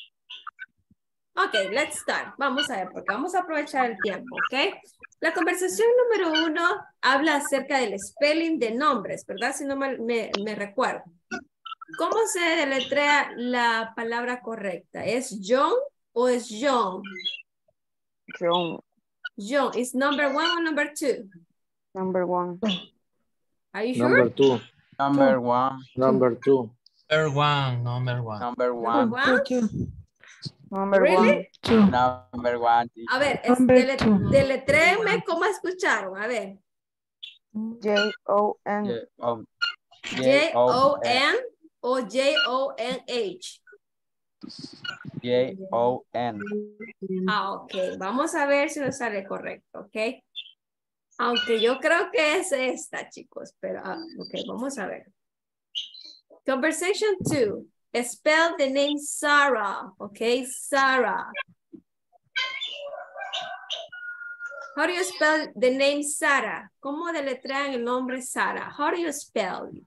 Ok, let's start. Vamos a ver, porque vamos a aprovechar el tiempo, ¿ok? La conversación número uno habla acerca del spelling de nombres, ¿verdad? Si no me, me, me recuerdo. ¿Cómo se deletrea la palabra correcta? ¿Es John o es John? John. John, ¿is number one or number two? Number one. Are you sure? Number two. Number one. Number two. Number one, number one. Number one. Number one? Number Really? one. Number one. Teacher. A ver, es, dele, deletréenme cómo escucharon. A ver. J O N. Yeah, um, J O N o J O N H. J O N. Ah, ok. Vamos a ver si nos sale correcto, ok. Aunque yo creo que es esta, chicos. Pero, ah, ok, vamos a ver. Conversation two. Spell the name Sarah, ok. Sarah. How do you spell the name Sarah? ¿Cómo deletrean el nombre Sarah? How do you spell it?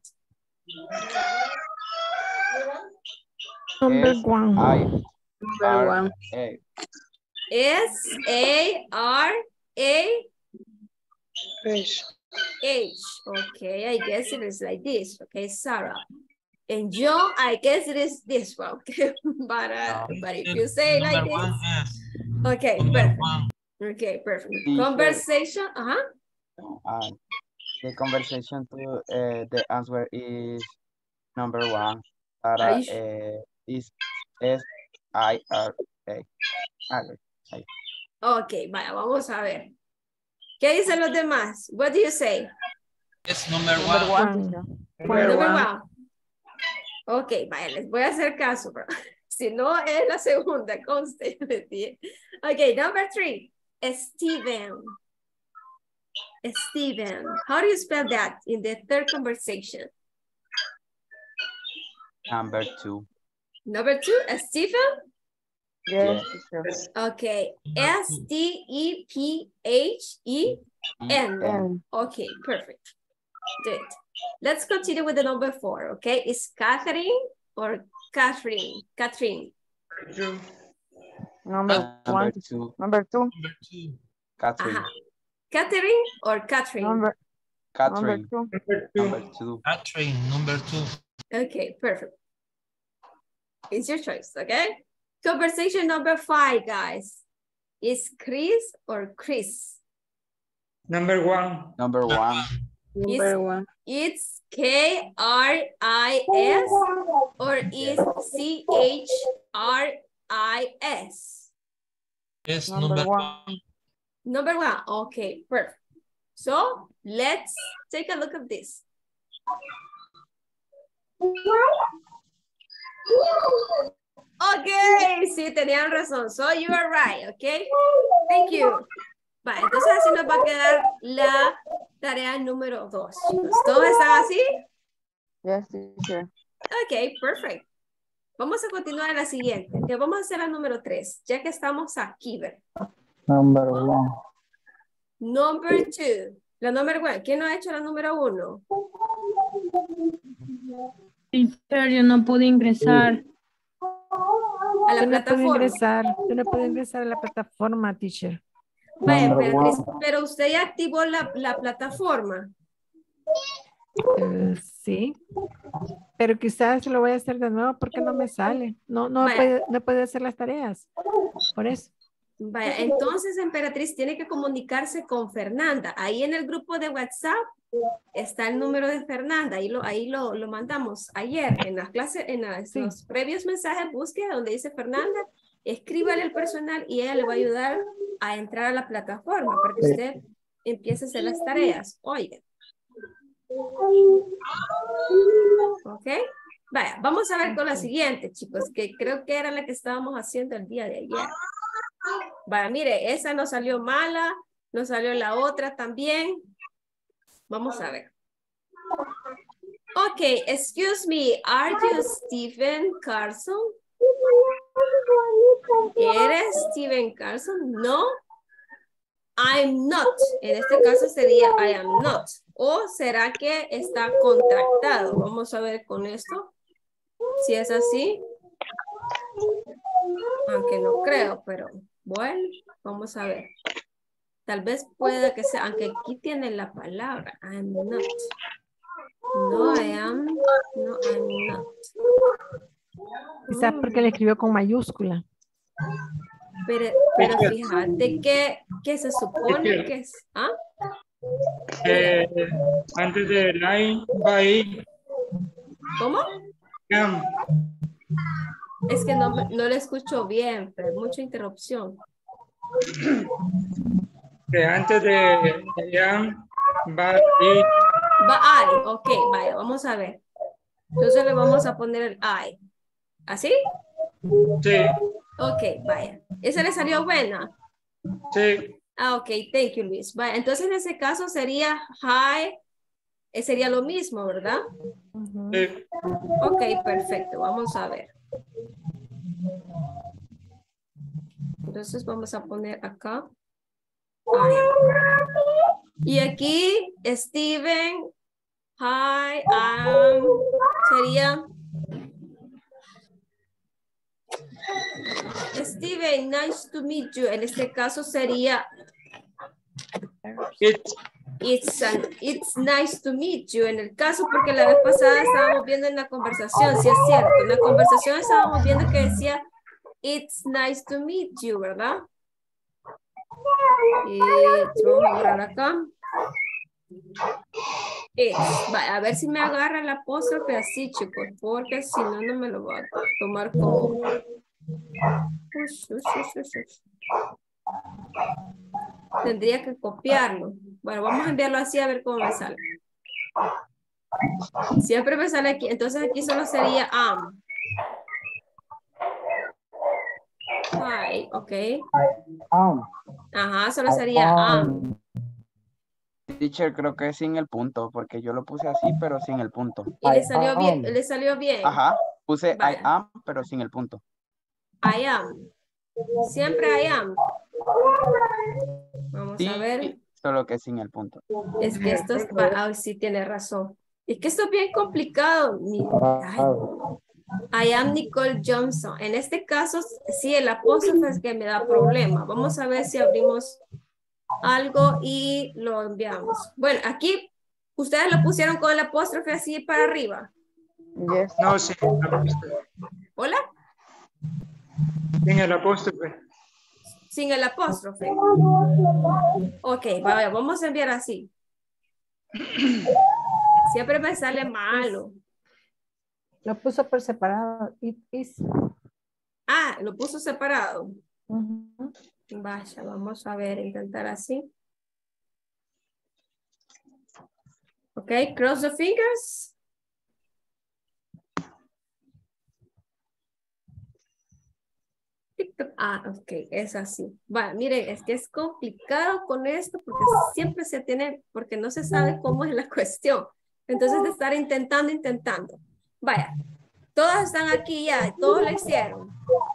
Number one. I Number one. A. S A R A H. H. Okay, I guess it is like this. Okay, Sarah. And John, I guess it is this one. Okay, but, uh, but if you say it like Number one, this. yes. Okay, Number perfect. one. Okay, perfect. Teacher. Conversation, uh-huh. Uh, the conversation to uh, the answer is number one. Are Sarah you su- uh, is S I R A. Okay, vaya, vamos a ver. ¿Qué dicen los demás? What do you say? It's number Number one. one. teacher. Number one. Ok, vaya, les voy a hacer caso, bro. Si no, es la segunda, conste. Ok, number three. Steven. Steven. How do you spell that in the third conversation? Number two. Number two, Stephen? Yes, teacher. Okay, S T E P H E N. N. Okay, perfect. Good. Let's continue with the number four, okay? Is Catherine or Catherine? Catherine. Two. Number Number one. two. Number two. Number two. Catherine. Ajá. Catherine or Catherine? Number, number Catherine. two. Number two. Catherine, number two. Okay, perfect. It's your choice, okay? Conversation number five, guys. Is Chris or Chris? Number one. Number one. Number one. It's K R I S or is C H R I S? It's Number number one. one. Number one, okay, perfect. So let's take a look at this. Okay, sí, tenían razón. So you are right, okay? Thank you. Vale, entonces así nos va a quedar la tarea número dos, chicos. ¿Todos están así? Yes, teacher. Ok, perfect. Vamos a continuar en la siguiente, que vamos a hacer la número tres, ya que estamos aquí, ¿verdad? Number one. Number two. La número one. ¿Quién no ha hecho la número uno? Teacher, yo no pude ingresar. A la Yo no puedo plataforma. ingresar, yo no puedo ingresar a la plataforma, teacher. Vaya, Number Beatriz, one. pero usted ya activó la, la plataforma. Eh, sí, pero quizás lo voy a hacer de nuevo porque no me sale. No, no, Vaya. puede, no puede hacer las tareas. Por eso. Vaya, entonces Emperatriz tiene que comunicarse con Fernanda. Ahí en el grupo de WhatsApp está el número de Fernanda. Ahí lo, ahí lo, lo mandamos ayer en las clases, en las- Sí. los previos mensajes, busque donde dice Fernanda, escríbale al personal y ella le va a ayudar a entrar a la plataforma para que Sí. usted empiece a hacer las tareas. Oye. Ok. Vaya, vamos a ver con la siguiente, chicos, que creo que era la que estábamos haciendo el día de ayer. Vaya, mire, esa no salió mala, Nos salió la otra también. Vamos a ver. Ok, excuse me, are you Stephen Carson? ¿Eres Stephen Carson? No. I'm not. En este caso sería I am not. ¿O será que está contractado? Vamos a ver con esto. Si es así. Aunque no creo, pero bueno, vamos a ver. Tal vez pueda que sea, aunque aquí tiene la palabra I am not. No, I am. No, I'm not. Quizás porque le escribió con mayúscula. Pero, pero fíjate que, que se supone que es. ¿Ah? Eh, antes de line va ahí. ¿Cómo? Am. Es que no, me- no le escucho bien, pero mucha interrupción. Que antes de de am va ahí. Va I, ok, vaya, vamos a ver. Entonces le vamos a poner el I. ¿Así? Sí. Ok, vaya. ¿Esa le salió buena? Sí. Ah, ok, thank you, Luis. Vaya, entonces en ese caso sería hi, eh, sería lo mismo, ¿verdad? Sí. Ok, perfecto, vamos a ver. Entonces vamos a poner acá. I am. Y aquí, Steven, hi, am, sería... Steven, nice to meet you. En este caso sería It's, it's, an- it's nice to meet you. En el caso, porque la vez pasada estábamos viendo en la conversación, si es cierto, en la conversación estábamos viendo que decía it's nice to meet you, ¿verdad? Y vamos a borrar acá. It's. Va, a ver si me agarra el apóstrofe así, chicos, porque si no, no me lo va a tomar como... Ush, ush, ush, ush, ush. Tendría que copiarlo. Bueno, vamos a enviarlo así a ver cómo me sale. Siempre me sale aquí. Entonces aquí solo sería am. Hi, ok. Am. Ajá, solo sería am. Teacher, creo que es sin el punto, porque yo lo puse así, pero sin el punto. Y le salió bien, le salió bien. Ajá, puse Vaya. I am, pero sin el punto. I am. Siempre I am. Vamos Sí, a ver. solo que sin el punto. Es que esto es... Ah, sí, tiene razón. Es que esto es bien complicado. Mi- ay. I am Nicole Johnson. En este caso, sí, el apóstrofe es que me da problema. Vamos a ver si abrimos algo y lo enviamos. Bueno, aquí, ¿ustedes lo pusieron con el apóstrofe así para arriba? Yes. no, sí. el apóstrofe. ¿Hola? En el apóstrofe. Sin el apóstrofe. Ok, vaya, vamos a enviar así. Siempre me sale malo. Lo puso por separado. It is. Ah, lo puso separado. Ujú. Vaya, vamos a ver, intentar así. Ok, cross the fingers. TikTok. Ah, ok, es así. Bueno, miren, es que es complicado con esto porque siempre se tiene, porque no se sabe cómo es la cuestión. Entonces de estar intentando, intentando. Vaya, todos están aquí ya, todos lo hicieron.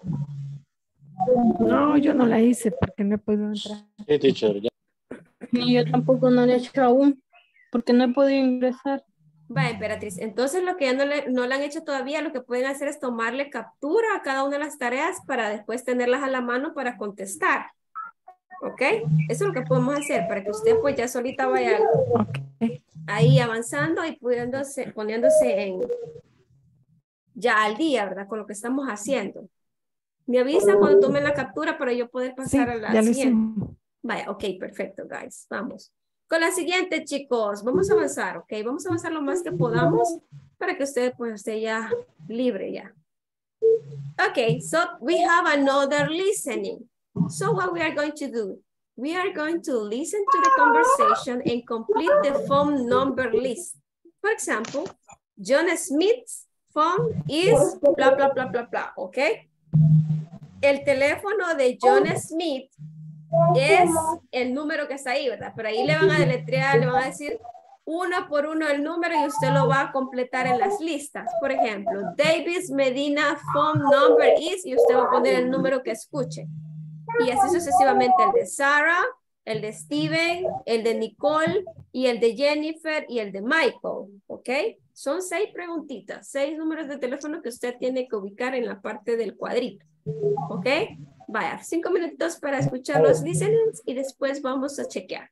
No, yo no la hice porque no he podido entrar. Sí, teacher, ya. Ni yo tampoco no lo he hecho aún, porque no he podido ingresar. Vaya, Emperatriz, entonces lo que ya no le, no le han hecho todavía, lo que pueden hacer es tomarle captura a cada una de las tareas para después tenerlas a la mano para contestar. ¿Ok? Eso es lo que podemos hacer para que usted pues ya solita vaya ahí avanzando y pudiéndose, poniéndose en ya al día, ¿verdad? Con lo que estamos haciendo. Me avisa cuando tomen la captura para yo poder pasar Sí, a la ya lo siguiente. hicimos. Vaya, ok, perfecto, guys. Vamos. Con la siguiente, chicos. Vamos a avanzar, ok. Vamos a avanzar lo más que podamos para que usted pues esté ya libre ya. Ok, so we have another listening. So what we are going to do? We are going to listen to the conversation and complete the phone number list. For example, John Smith's phone is blah, blah, blah, blah, blah, ok. El teléfono de John Smith es el número que está ahí, ¿verdad? Pero ahí le van a deletrear, le van a decir uno por uno el número y usted lo va a completar en las listas. Por ejemplo, Davis Medina phone number is, y usted va a poner el número que escuche. Y así sucesivamente el de Sarah, el de Steven, el de Nicole, y el de Jennifer, y el de Michael, ¿ok? Son seis preguntitas, seis números de teléfono que usted tiene que ubicar en la parte del cuadrito, ¿ok? Vaya, cinco minutos para escuchar los listenings y después vamos a chequear.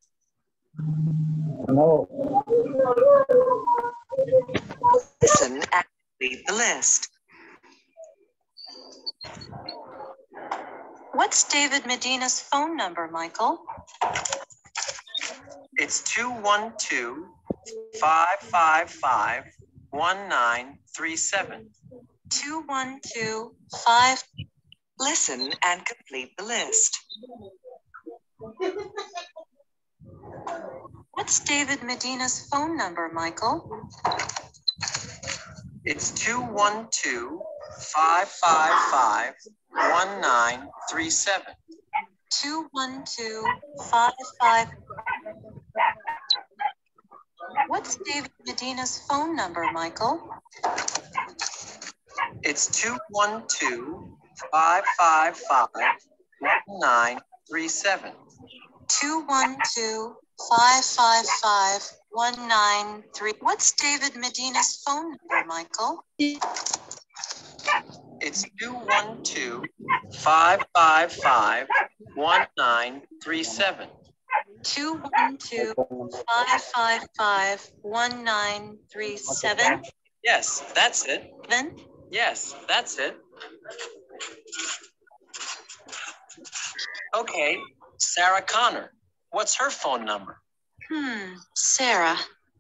No. Listen and read the list. What's David Medina's phone number, Michael? It's two one two, five five five, one nine three seven. two one two five. Listen and complete the list. What's David Medina's phone number, Michael? It's two one two, five five five, one nine three seven. two one two five five. What's David Medina's phone number, Michael? It's two one two, five five five, one nine three seven. two one two five five five one nine three. What's David Medina's phone number, Michael? It's two one two, five five five, one nine three seven. two one two five five five one nine three seven. Yes, that's it. Then? Yes, that's it. Okay, Sarah Connor. What's her phone number? Hmm, Sarah.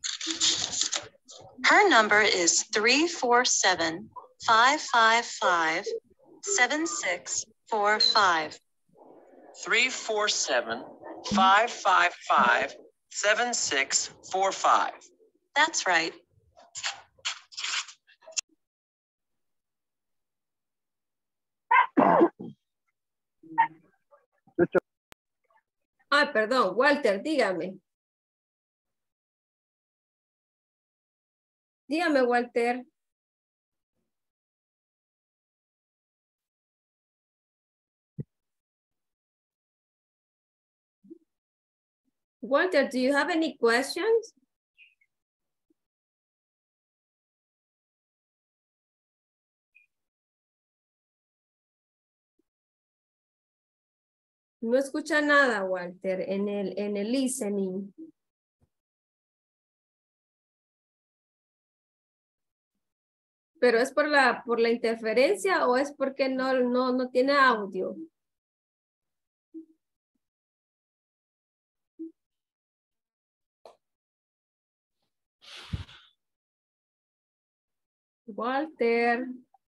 Her number is three four seven, five five five, seven six four five. three four seven, five five five, seven six four five. That's right. Ah, perdón, Walter, dígame. Dígame, Walter. Walter, do you have any questions? No escucha nada, Walter, en el, en el listening. ¿Pero es por la, por la interferencia o es porque no, no, no tiene audio? Walter.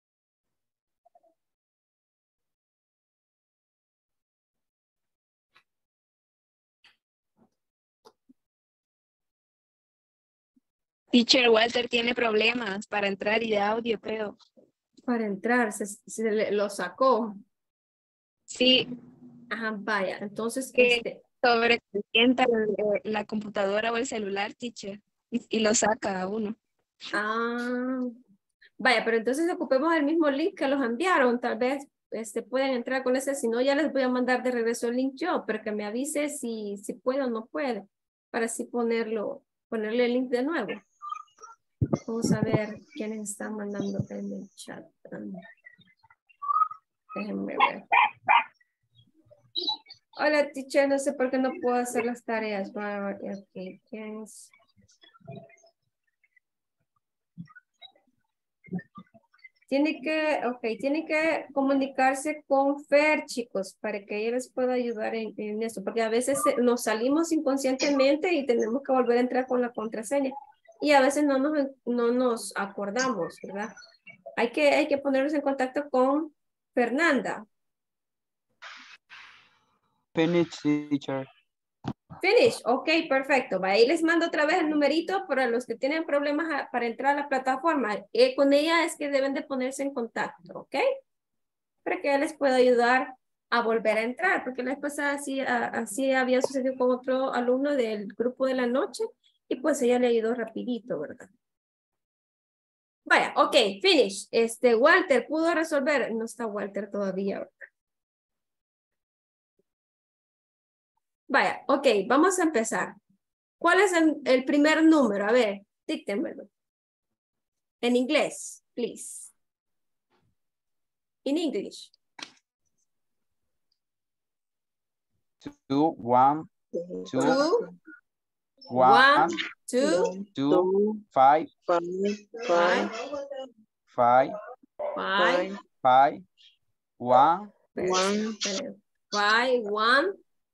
Teacher, Walter tiene problemas para entrar y de audio, creo. Para entrar, se, se le- lo sacó. Sí. Ajá, vaya. Entonces, Que este, sobrecalienta la, la computadora o el celular, teacher, y, y lo saca a uno. ah, vaya, pero entonces ocupemos el mismo link que los enviaron. Tal vez este, pueden entrar con ese. Si no, ya les voy a mandar de regreso el link yo, pero que me avise si, si puede o no puede, para así ponerlo, ponerle el link de nuevo. Vamos a ver quiénes están mandando en el chat. Déjenme ver. Hola, teacher, no sé por qué no puedo hacer las tareas. Okay, ¿quién es? Tiene que, ok, tiene que comunicarse con Fer, chicos, para que ella les pueda ayudar en, en eso, porque a veces eh, nos salimos inconscientemente y tenemos que volver a entrar con la contraseña. Y a veces no nos, no nos acordamos, ¿verdad? Hay que, hay que ponernos en contacto con Fernanda. Finish, teacher. Finish, ok, perfecto. Va, ahí les mando otra vez el numerito para los que tienen problemas a- para entrar a la plataforma. Eh, con ella es que deben de ponerse en contacto, ok, para que ella les pueda ayudar a volver a entrar, porque la vez pasada así, a- así había sucedido con otro alumno del grupo de la noche y pues ella le ayudó rapidito, ¿verdad? Vaya, ok, finish. Este, Walter, ¿pudo resolver? No está Walter todavía, ¿verdad? Vaya, ok, vamos a empezar. ¿Cuál es el, el primer número? A ver, díctenmelo. En inglés, please. In English. Two, one, two, Two, one, one, two, two, five, five, five, five, five, one, one, five, one,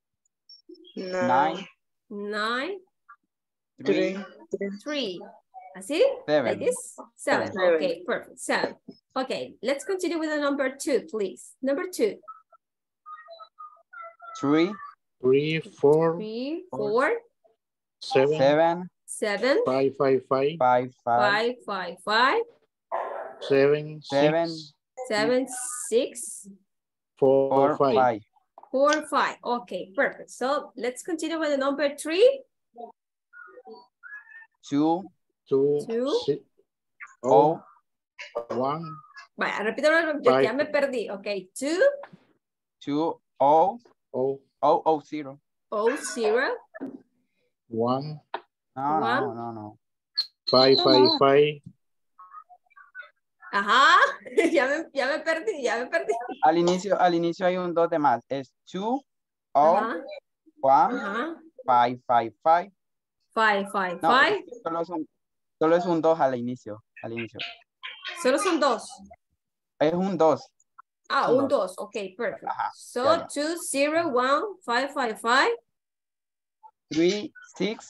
nine, nine, three, three. ¿Así? seven. Like this? Seven. Seven. Okay, perfect. Seven. Okay, let's continue with the number two, please. Number two. three, Three, four, Three, four, seven, seven, seven, five, five, five, five, five, five, five, five, seven, seven, six, seven, six, four, four, five. five. four, five. Okay, perfect. So let's continue with the number three. Two, Two, Two. six, oh, oh, one, Vaya, repito, yo Five. ya me perdí. Okay, two, two, oh, oh, oh, oh, zero. oh, zero, one, No, no, One. no, no. five, five, five, ajá, ya me, ya me perdí, ya me perdí. Al inicio, al inicio hay un dos de más. Es two, oh, Ajá, one, ajá, five, five, five. five, five, No, five, solo es un, solo es un dos al inicio, al inicio. solo son dos. Es un dos. Ah, Un un dos. dos, okay, perfect. Ajá, So, ya, ya. two, zero, one, five, five, five, Three, six,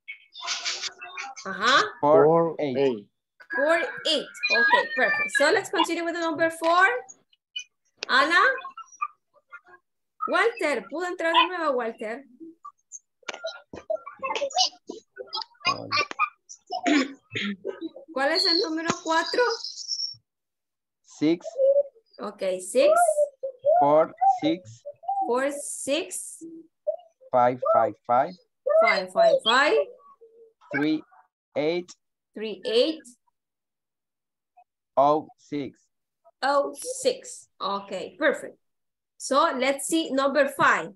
ajá, four, four, eight. eight. four, eight. Okay, perfect. So, let's continue with the number four. Ana. Walter, ¿pudo entrar de nuevo, Walter? ¿Cuál es el número cuatro? Six, Okay, six, four, six, four, six, five, five, five, five, five, five, three, eight, three, eight, oh, six. oh, six. Okay, perfect. So let's see number five.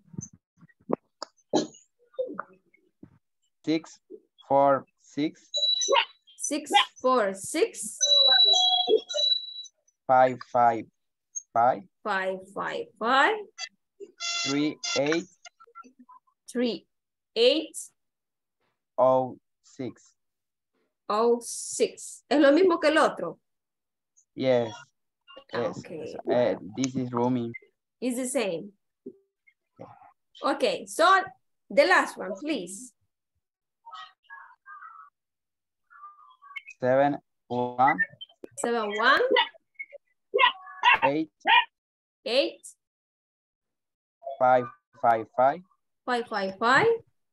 Six, four, six, Six, four, six, five, five, five, five, five, five, three, eight, three, eight, oh, six. oh, six. ¿Es lo mismo que el otro? Yes. Yes. Okay. Uh, this is rooming. It's the same. Okay, so the last one, please. Seven, one, Seven, one, eight, eight, five, five, five, five, five, five,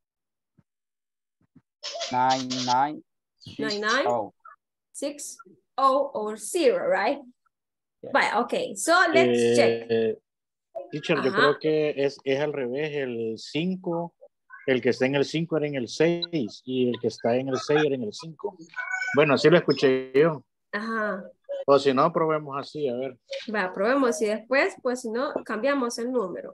nine, nine, six, nine, nine, oh. six, oh, or zero, right? But okay, so let's check. Eh, teacher, yo Ajá. creo que es, es al revés, el cinco, el que está en el cinco era en el seis y el que está en el seis era en el cinco. Bueno, así lo escuché yo. Ajá. O si no, probemos así, a ver. Va, probemos y después, pues si no, cambiamos el número.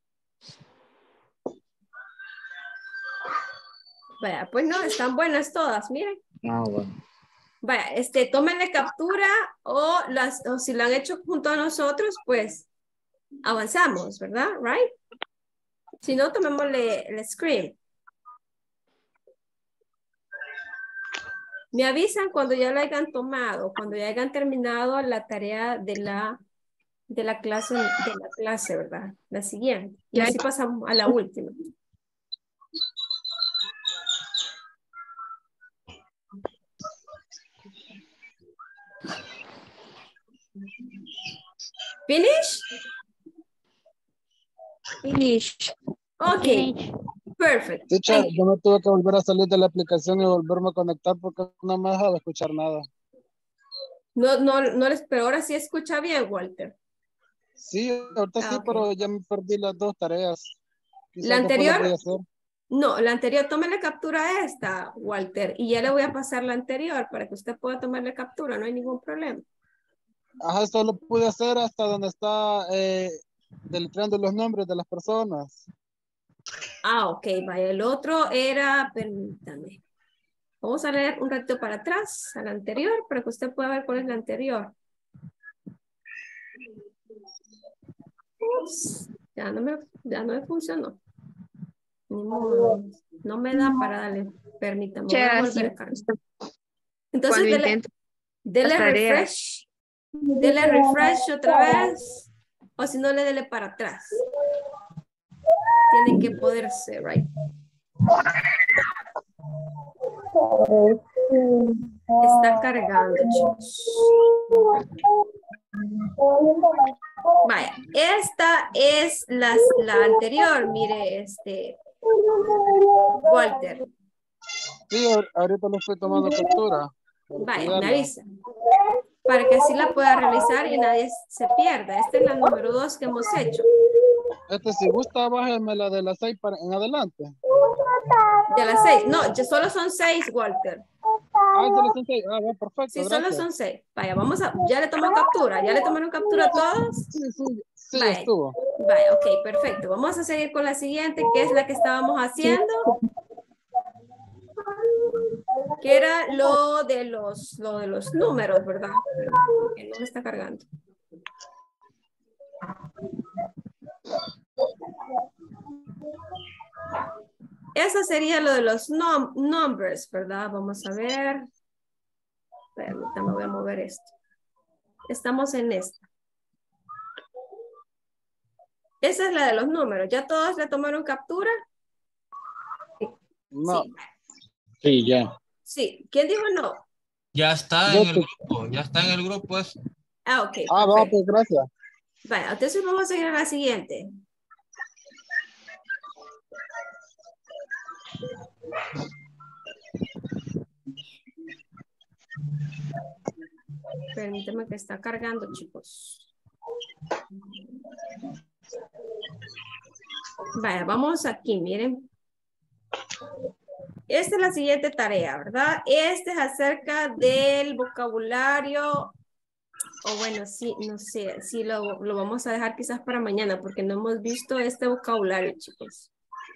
Vaya, pues no, están buenas todas, miren. Ah, bueno. Vaya, este, tómenle captura o, las, o si lo han hecho junto a nosotros, pues avanzamos, ¿verdad? Right? Si no, tomémosle el screen. Me avisan cuando ya lo hayan tomado, cuando ya hayan terminado la tarea de la, de la clase, de la clase, ¿verdad? La siguiente. Y así pasamos a la última. Finish? Finish. Okay. Perfect. Teacher, Thank you. yo me tuve que volver a salir de la aplicación y volverme a conectar porque no me deja de escuchar nada. No, no, no les, pero ahora sí escucha bien, Walter. Sí, ahorita Ah, sí, ok. pero ya me perdí las dos tareas. Quizás La después las anterior, voy a hacer. no, la anterior, tome la captura a esta, Walter, y ya le voy a pasar la anterior para que usted pueda tomar la captura, no hay ningún problema. Ajá, esto lo pude hacer hasta donde está eh, deletreando los nombres de las personas. Ah, ok, vaya, el otro era, permítame. Vamos a leer un ratito para atrás, a la anterior, para que usted pueda ver cuál es la anterior. Ups, ya no me, ya no me funcionó. Ni modo, no me da para darle, permítame, voy a Che, volver a así, cargar. Entonces, cuando dele, intento dele las tareas. refresh, dele refresh otra vez, o si no, le dele para atrás. Tiene que poderse, right? Está cargando, chicos. Vaya, esta es la, la anterior, mire, este, Walter. Sí, ahor- ahorita lo estoy tomando captura. para Vaya, me estudiarla. avisa. Para que así la pueda realizar y nadie se pierda. Esta es la número dos que hemos hecho. Este, si gusta, bájeme la de las seis para, en adelante. De las seis. No, ya solo son seis, Walter. Ah, de las seis. Ah, va, perfecto, Sí, gracias. solo son seis. Vaya, vamos a, ya le tomó captura. ¿Ya le tomaron captura a todos? Sí, sí, sí, Vaya. estuvo. Vaya, ok, perfecto. Vamos a seguir con la siguiente, que es la que estábamos haciendo. Que era lo de los, lo de los números, ¿verdad? Que no me está cargando. Eso sería lo de los num numbers, ¿verdad? Vamos a ver. Permítame, voy a mover esto. Estamos en esta. Esa es la de los números. ¿Ya todos le tomaron captura? No. Sí. Sí, ya. Sí. ¿Quién dijo no? Ya está Yo en el te- grupo, ya está en el grupo. Pues. Ah, ok. Ah, va, perfecto. pues gracias. Vaya, entonces vamos a seguir a la siguiente. Permíteme que está cargando, chicos. Vaya, vamos aquí, miren. Esta es la siguiente tarea, ¿verdad? Este es acerca del vocabulario. O bueno, sí, no sé, sí lo, lo vamos a dejar quizás para mañana porque no hemos visto este vocabulario, chicos.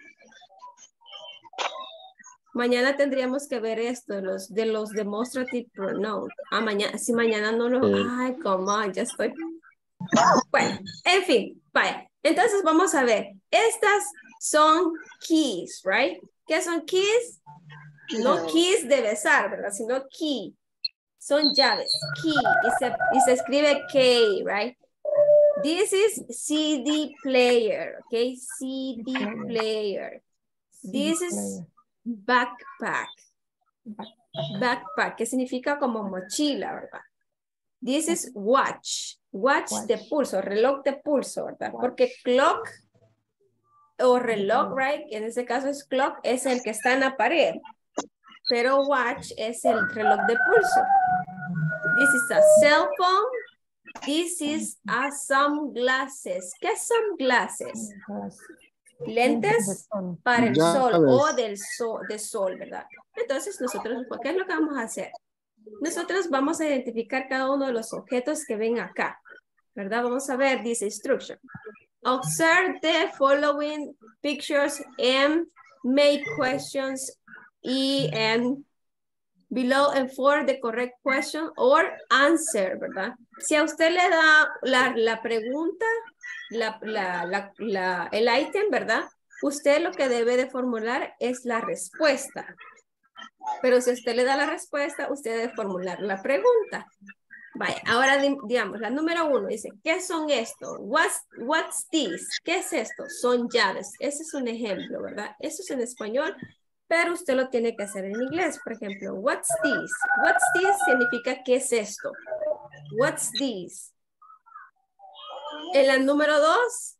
Mañana tendríamos que ver esto de los, de los demonstrative pronouns. Ah, mañana, si mañana no lo... Sí. Ay, cómo, ya estoy... Bueno, en fin, vaya. Entonces vamos a ver. Estas son keys, right? ¿Qué son keys? No keys de besar, ¿verdad? Sino key. Son llaves. Key. Y se, y se escribe K, right? This is C D player, okay? C D player. This is backpack. Backpack, que significa como mochila, ¿verdad? This is watch. Watch de pulso, reloj de pulso, ¿verdad? Porque clock o reloj, right? En este caso es clock, es el que está en la pared. Pero watch es el reloj de pulso. This is a cell phone. This is a sunglasses. ¿Qué son glasses? Lentes para el sol o del sol, de sol, ¿verdad? Entonces nosotros, ¿qué es lo que vamos a hacer? Nosotros vamos a identificar cada uno de los objetos que ven acá, ¿verdad? Vamos a ver this instruction. Observe the following pictures and make questions y and below and for the correct question or answer, ¿verdad? Si a usted le da la, la pregunta, la, la, la, la, el ítem, ¿verdad? Usted lo que debe de formular es la respuesta. Pero si usted le da la respuesta, usted debe formular la pregunta. Vaya, ahora digamos, la número uno dice, ¿qué son esto? What's, what's this? ¿Qué es esto? Son llaves. Ese es un ejemplo, ¿verdad? Eso es en español, pero usted lo tiene que hacer en inglés. Por ejemplo, what's this? What's this significa ¿qué es esto? What's this? En la número dos,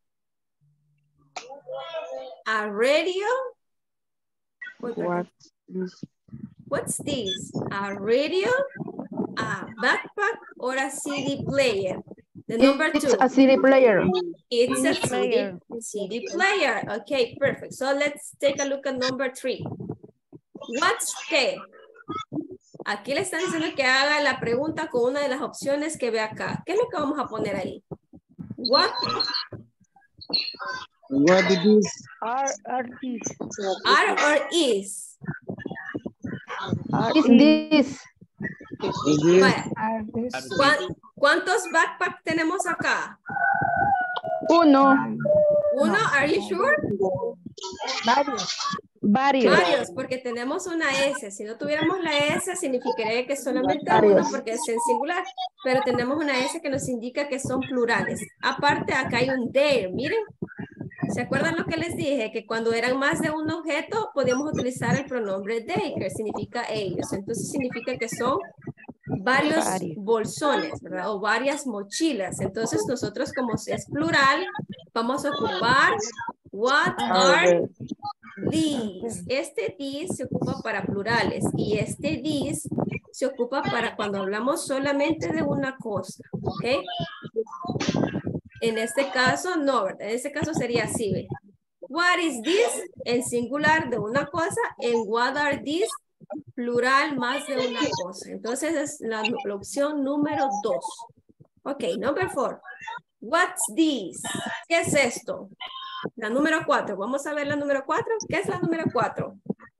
a radio. What's this? What's this? A radio, a backpack, or a C D player. The number It's two. a C D player. It's a C D player. C D, C D player. Okay, perfect. So let's take a look at number three. What's qué? Aquí le están diciendo que haga la pregunta con una de las opciones que ve acá. ¿Qué es lo que vamos a poner ahí? What? What did this? R, R, this. Are or is? Is this? Is this? Vaya. ¿Cuán- ¿Cuántos backpacks tenemos acá? Uno. ¿Uno? Are you sure? Varios. Varios. Varios, porque tenemos una S. Si no tuviéramos la S, significaría que solamente Varios. uno, porque es en singular. Pero tenemos una S que nos indica que son plurales. Aparte, acá hay un there. Miren. ¿Se acuerdan lo que les dije? Que cuando eran más de un objeto, podíamos utilizar el pronombre they, que significa ellos. Entonces, significa que son varios Varios. bolsones, ¿verdad? O varias mochilas. Entonces, nosotros, como es plural, vamos a ocupar what are these. Este these se ocupa para plurales y este these se ocupa para cuando hablamos solamente de una cosa, ¿ok? En este caso, no, ¿verdad? En este caso sería así, ¿ve? What is this? En singular de una cosa, en what are these? Plural más de una cosa. Entonces es la, la opción número dos. Ok, number four. What's this? ¿Qué es esto? La número cuatro. Vamos a ver la número cuatro. ¿Qué es la número cuatro?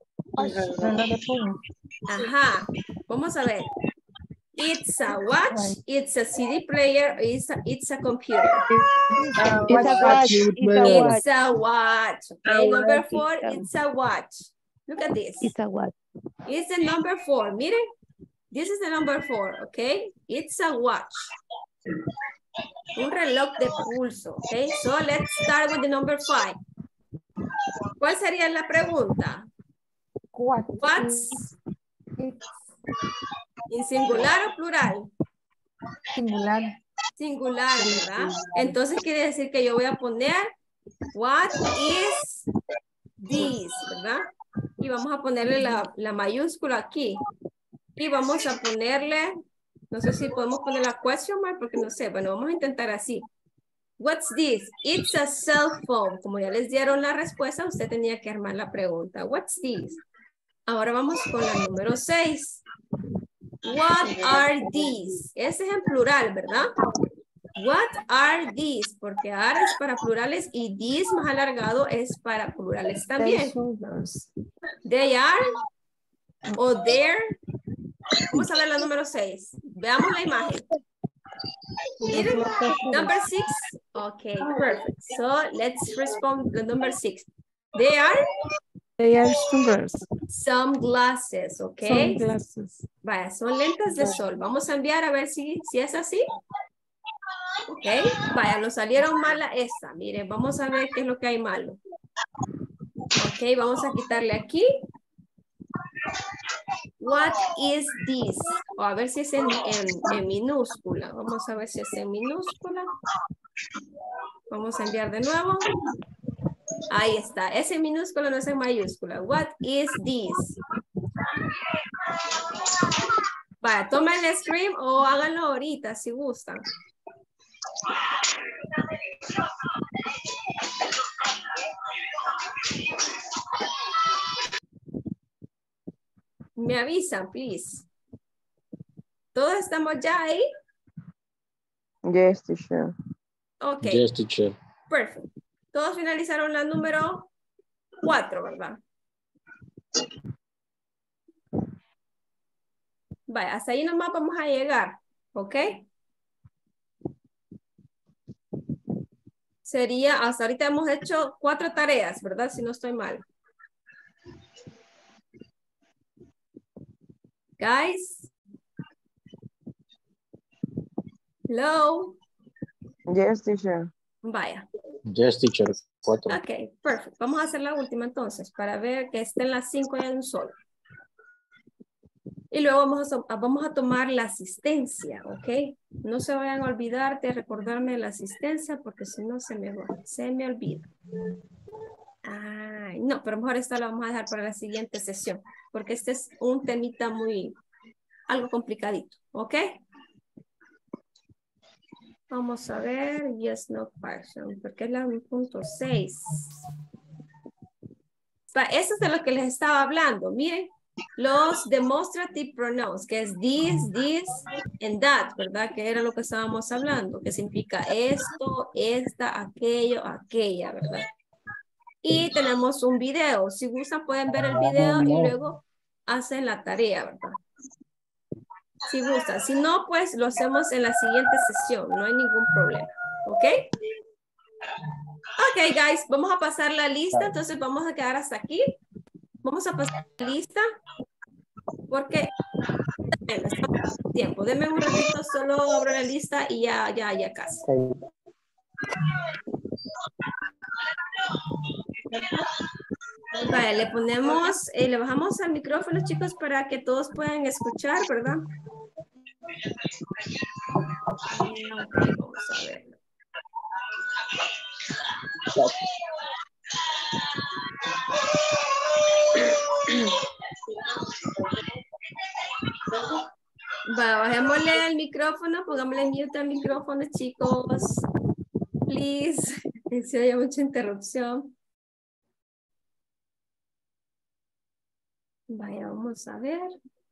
Ajá. Vamos a ver. It's a watch, it's a C D player, it's a, it's a computer. It's a watch. It's a watch. Okay, number four, it's a watch. Look at this. It's a watch. It's the number four. Miren, this is the number four, okay? It's a watch. Un reloj de pulso, okay? So let's start with the number five. ¿Cuál sería la pregunta? What? What's It's en singular o plural? singular. Singular, ¿verdad? Entonces quiere decir que yo voy a poner what is this, ¿verdad? Y vamos a ponerle la, la mayúscula aquí. Y vamos a ponerle, no sé si podemos poner la question mark porque no sé, bueno, vamos a intentar así. What's this? It's a cell phone. Como ya les dieron la respuesta, usted tenía que armar la pregunta. What's this? Ahora vamos con la número seis. What are these? Ese es en plural, ¿verdad? What are these? Porque are es para plurales y these más alargado es para plurales también. They are o there. Vamos a ver la número seis. Veamos la imagen. Miren, number six. Okay, perfect. So let's respond the number six. They are They are sunglasses. sunglasses, okay? Sunglasses. Vaya, son lentes de sol. Vamos a enviar a ver si, si es así. Ok, vaya, nos salieron mala esta. Miren, vamos a ver qué es lo que hay malo. Ok, vamos a quitarle aquí. What is this? O a ver si es en, en, en minúscula. Vamos a ver si es en minúscula. Vamos a enviar de nuevo. Ahí está. Ese en minúscula no es en mayúscula. What is this? Vaya, tomen el screen o háganlo ahorita si gustan. Me avisan, please. ¿Todos estamos ya ahí? Yes, teacher. Ok. Yes, teacher. Perfect. Todos finalizaron la número cuatro, ¿verdad? Vaya, hasta ahí nomás vamos a llegar, ¿ok? Sería, hasta ahorita hemos hecho cuatro tareas, ¿verdad? Si no estoy mal. Guys. Hello. Yes, teacher. Vaya. Yes, teacher. Cuatro. Ok, perfecto. Vamos a hacer la última entonces para ver que estén las cinco ya en un solo. Y luego vamos a, vamos a tomar la asistencia, ¿ok? No se vayan a olvidar de recordarme la asistencia porque si no se me, se me olvida. Ay, no, pero mejor esta la vamos a dejar para la siguiente sesión porque este es un temita muy, algo complicadito, ¿ok? Vamos a ver, yes, no question, porque es la punto seis. Eso es de lo que les estaba hablando. Miren, los demonstrative pronouns, que es this, this, and that, ¿verdad? Que era lo que estábamos hablando, que significa esto, esta, aquello, aquella, ¿verdad? Y tenemos un video. Si gustan pueden ver el video y luego hacen la tarea, ¿verdad? Si gustan. Si no, pues lo hacemos en la siguiente sesión. No hay ningún problema. ¿Ok? Ok, guys. Vamos a pasar la lista. Entonces vamos a quedar hasta aquí. Vamos a pasar la lista. Porque bueno, estamos en tiempo. Denme un ratito. Solo abro la lista y ya, ya, ya casi. Vale, le ponemos, eh, le bajamos al micrófono, chicos, para que todos puedan escuchar, ¿verdad? Okay, vamos a ver. Va, bajémosle el micrófono, pongámosle mute al micrófono, chicos. Please. Si hay mucha interrupción. Vaya, vamos a ver.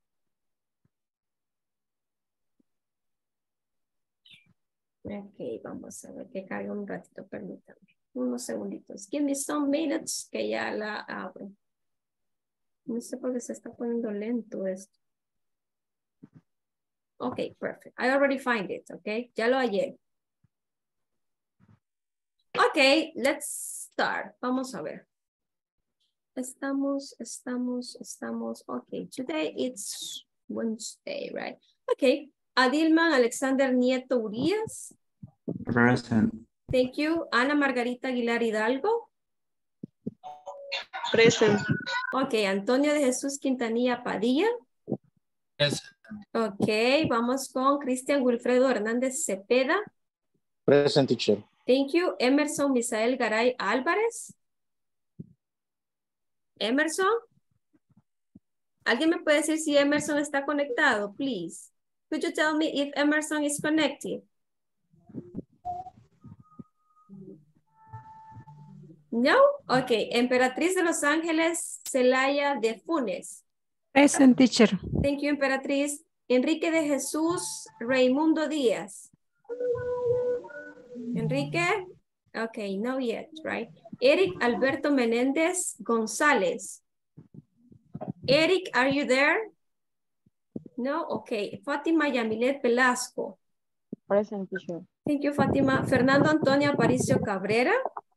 Ok, vamos a ver que cargue un ratito, permítanme. Unos segunditos. Give me some minutes que ya la abro. No sé por qué se está poniendo lento esto. Ok, perfect. I already find it, ok. Ya lo hallé. Ok, let's start. Vamos a ver. Estamos, estamos, estamos. Okay, today it's Wednesday, right? Okay. Adilman Alexander Nieto Urias. Present. Thank you. Ana Margarita Aguilar Hidalgo. Present. Okay. Antonio de Jesús Quintanilla Padilla. Yes. Okay. Vamos con Cristian Wilfredo Hernández Cepeda. Present, teacher. Thank you. Emerson Misael Garay Álvarez. Emerson. ¿Alguien me puede decir si Emerson está conectado, please? Could you tell me if Emerson is connected? No? Ok. Emperatriz de Los Ángeles, Celaya de Funes. Present, teacher. Thank you, Emperatriz. Enrique de Jesús, Raimundo Díaz. Enrique? Okay, not yet, right? Eric Alberto Menéndez González. Eric, are you there? No? Okay. Fátima Yamilet Velasco. Present, teacher. Thank you, Fátima. Fernando Antonio Aparicio Cabrera.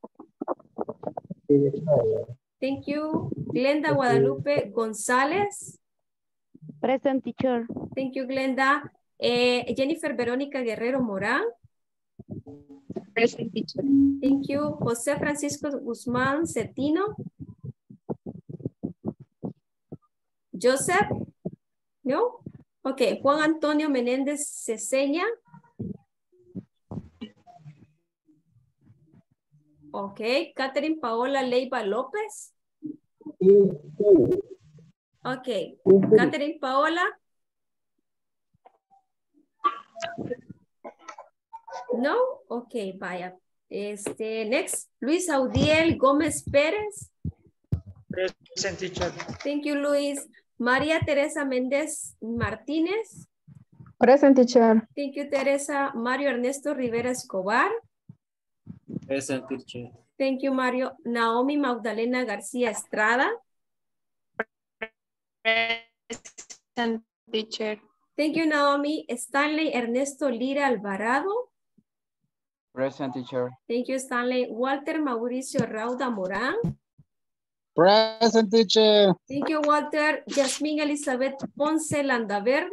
Thank you. Glenda Guadalupe González. Present, teacher. Thank you, Glenda. Eh, Jennifer Verónica Guerrero Morán. Present, teacher. Thank you. José Francisco Guzmán Cetino. Joseph. No. Ok. Juan Antonio Menéndez Ceseña. Ok. Catherine Paola Leiva López. Ok. Catherine Paola. No. Ok. Vaya. Este. Next. Luis Audiel Gómez Pérez. Present, teacher. Thank you, Luis. María Teresa Méndez Martínez. Present, teacher. Thank you, Teresa. Mario Ernesto Rivera Escobar. Present, teacher. Thank you, Mario. Naomi Magdalena García Estrada. Present, teacher. Thank you, Naomi. Stanley Ernesto Lira Alvarado. Present, teacher. Thank you, Stanley. Walter Mauricio Rauda Morán. Present, teacher. Thank you, Walter. Yasmín Elizabeth Ponce Landaverde.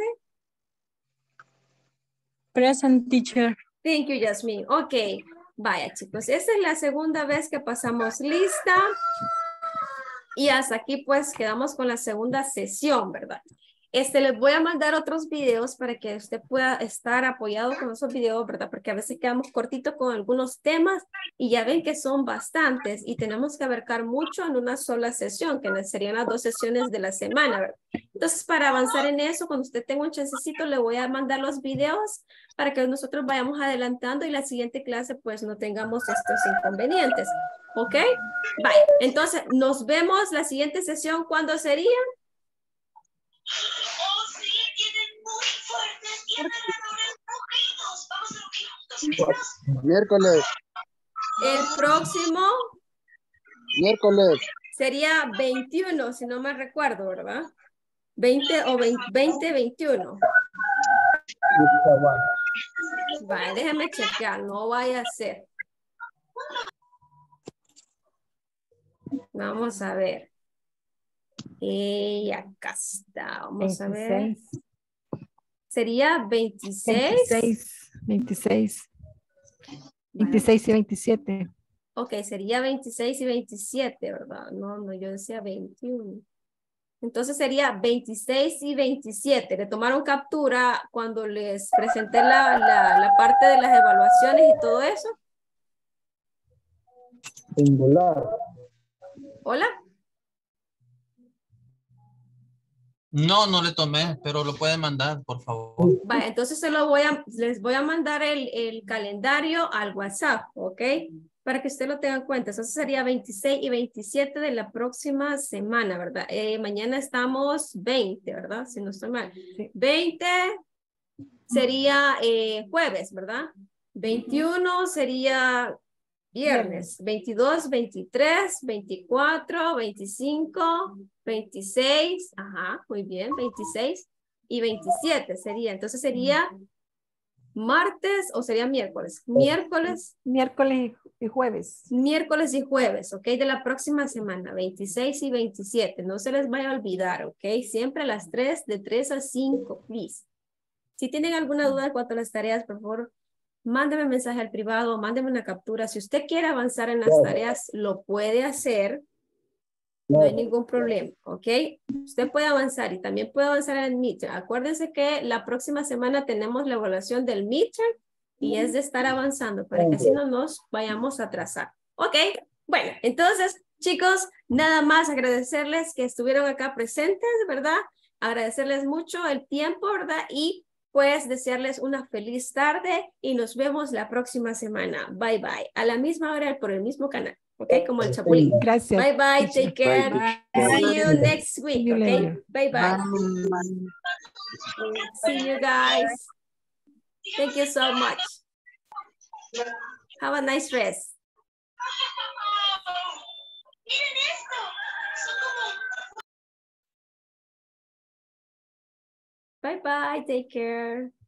Present, teacher. Thank you, Yasmín. Ok. Vaya, chicos. Esta es la segunda vez que pasamos lista. Y hasta aquí, pues, quedamos con la segunda sesión, ¿verdad? Este, les voy a mandar otros videos para que usted pueda estar apoyado con esos videos, ¿verdad? Porque a veces quedamos cortitos con algunos temas y ya ven que son bastantes y tenemos que abarcar mucho en una sola sesión, que serían las dos sesiones de la semana, ¿verdad? Entonces, para avanzar en eso, cuando usted tenga un chancecito, le voy a mandar los videos para que nosotros vayamos adelantando y la siguiente clase, pues, no tengamos estos inconvenientes. ¿Ok? Bye. Entonces, nos vemos la siguiente sesión. ¿Cuándo sería? Miércoles. El próximo Miércoles. sería veintiuno, si no me recuerdo, ¿verdad? veinte o veinte, veintiuno. Vale, déjeme chequear, no vaya a ser. Vamos a ver. Y acá está, vamos a ver. Sería veintiséis. veintiséis, veintiséis. veintiséis y veintisiete. Ok, sería veintiséis y veintisiete, ¿verdad? No, no, yo decía veintiuno. Entonces sería veintiséis y veintisiete. Le tomaron captura cuando les presenté la, la, la parte de las evaluaciones y todo eso. Singular. Hola. No, no le tomé, pero lo puede mandar, por favor. Vale, entonces se lo voy a, les voy a mandar el, el calendario al WhatsApp, ¿ok? Para que usted lo tenga en cuenta. Entonces sería veintiséis y veintisiete de la próxima semana, ¿verdad? Eh, mañana estamos veinte, ¿verdad? Si no estoy mal. Sí. veinte sería eh, jueves, ¿verdad? veintiuno sería viernes. veintidós, veintitrés, veinticuatro, veinticinco, veintiséis. Ajá, muy bien, veintiséis y veintisiete sería. Entonces sería martes o sería miércoles. Miércoles. Miércoles y jueves. Miércoles y jueves, ok, de la próxima semana, veintiséis y veintisiete. No se les vaya a olvidar, ok. Siempre a las tres, de tres a cinco, please. Si tienen alguna duda en cuanto a las tareas, por favor, mándeme un mensaje al privado, mándeme una captura. Si usted quiere avanzar en las tareas, lo puede hacer. No hay ningún problema, ¿ok? Usted puede avanzar y también puede avanzar en el midterm. Acuérdense que la próxima semana tenemos la evaluación del midterm y es de estar avanzando para que así no nos vayamos a atrasar. ¿Ok? Bueno, entonces, chicos, nada más agradecerles que estuvieron acá presentes, ¿verdad? Agradecerles mucho el tiempo, ¿verdad? Y pues desearles una feliz tarde y nos vemos la próxima semana. Bye, bye. A la misma hora por el mismo canal. Ok, como el Chapulín. Gracias. Bye bye, take care. Bye. See you next week. See you Okay, later. bye bye. See you guys. Thank you so much. Have a nice rest. Bye bye, take care.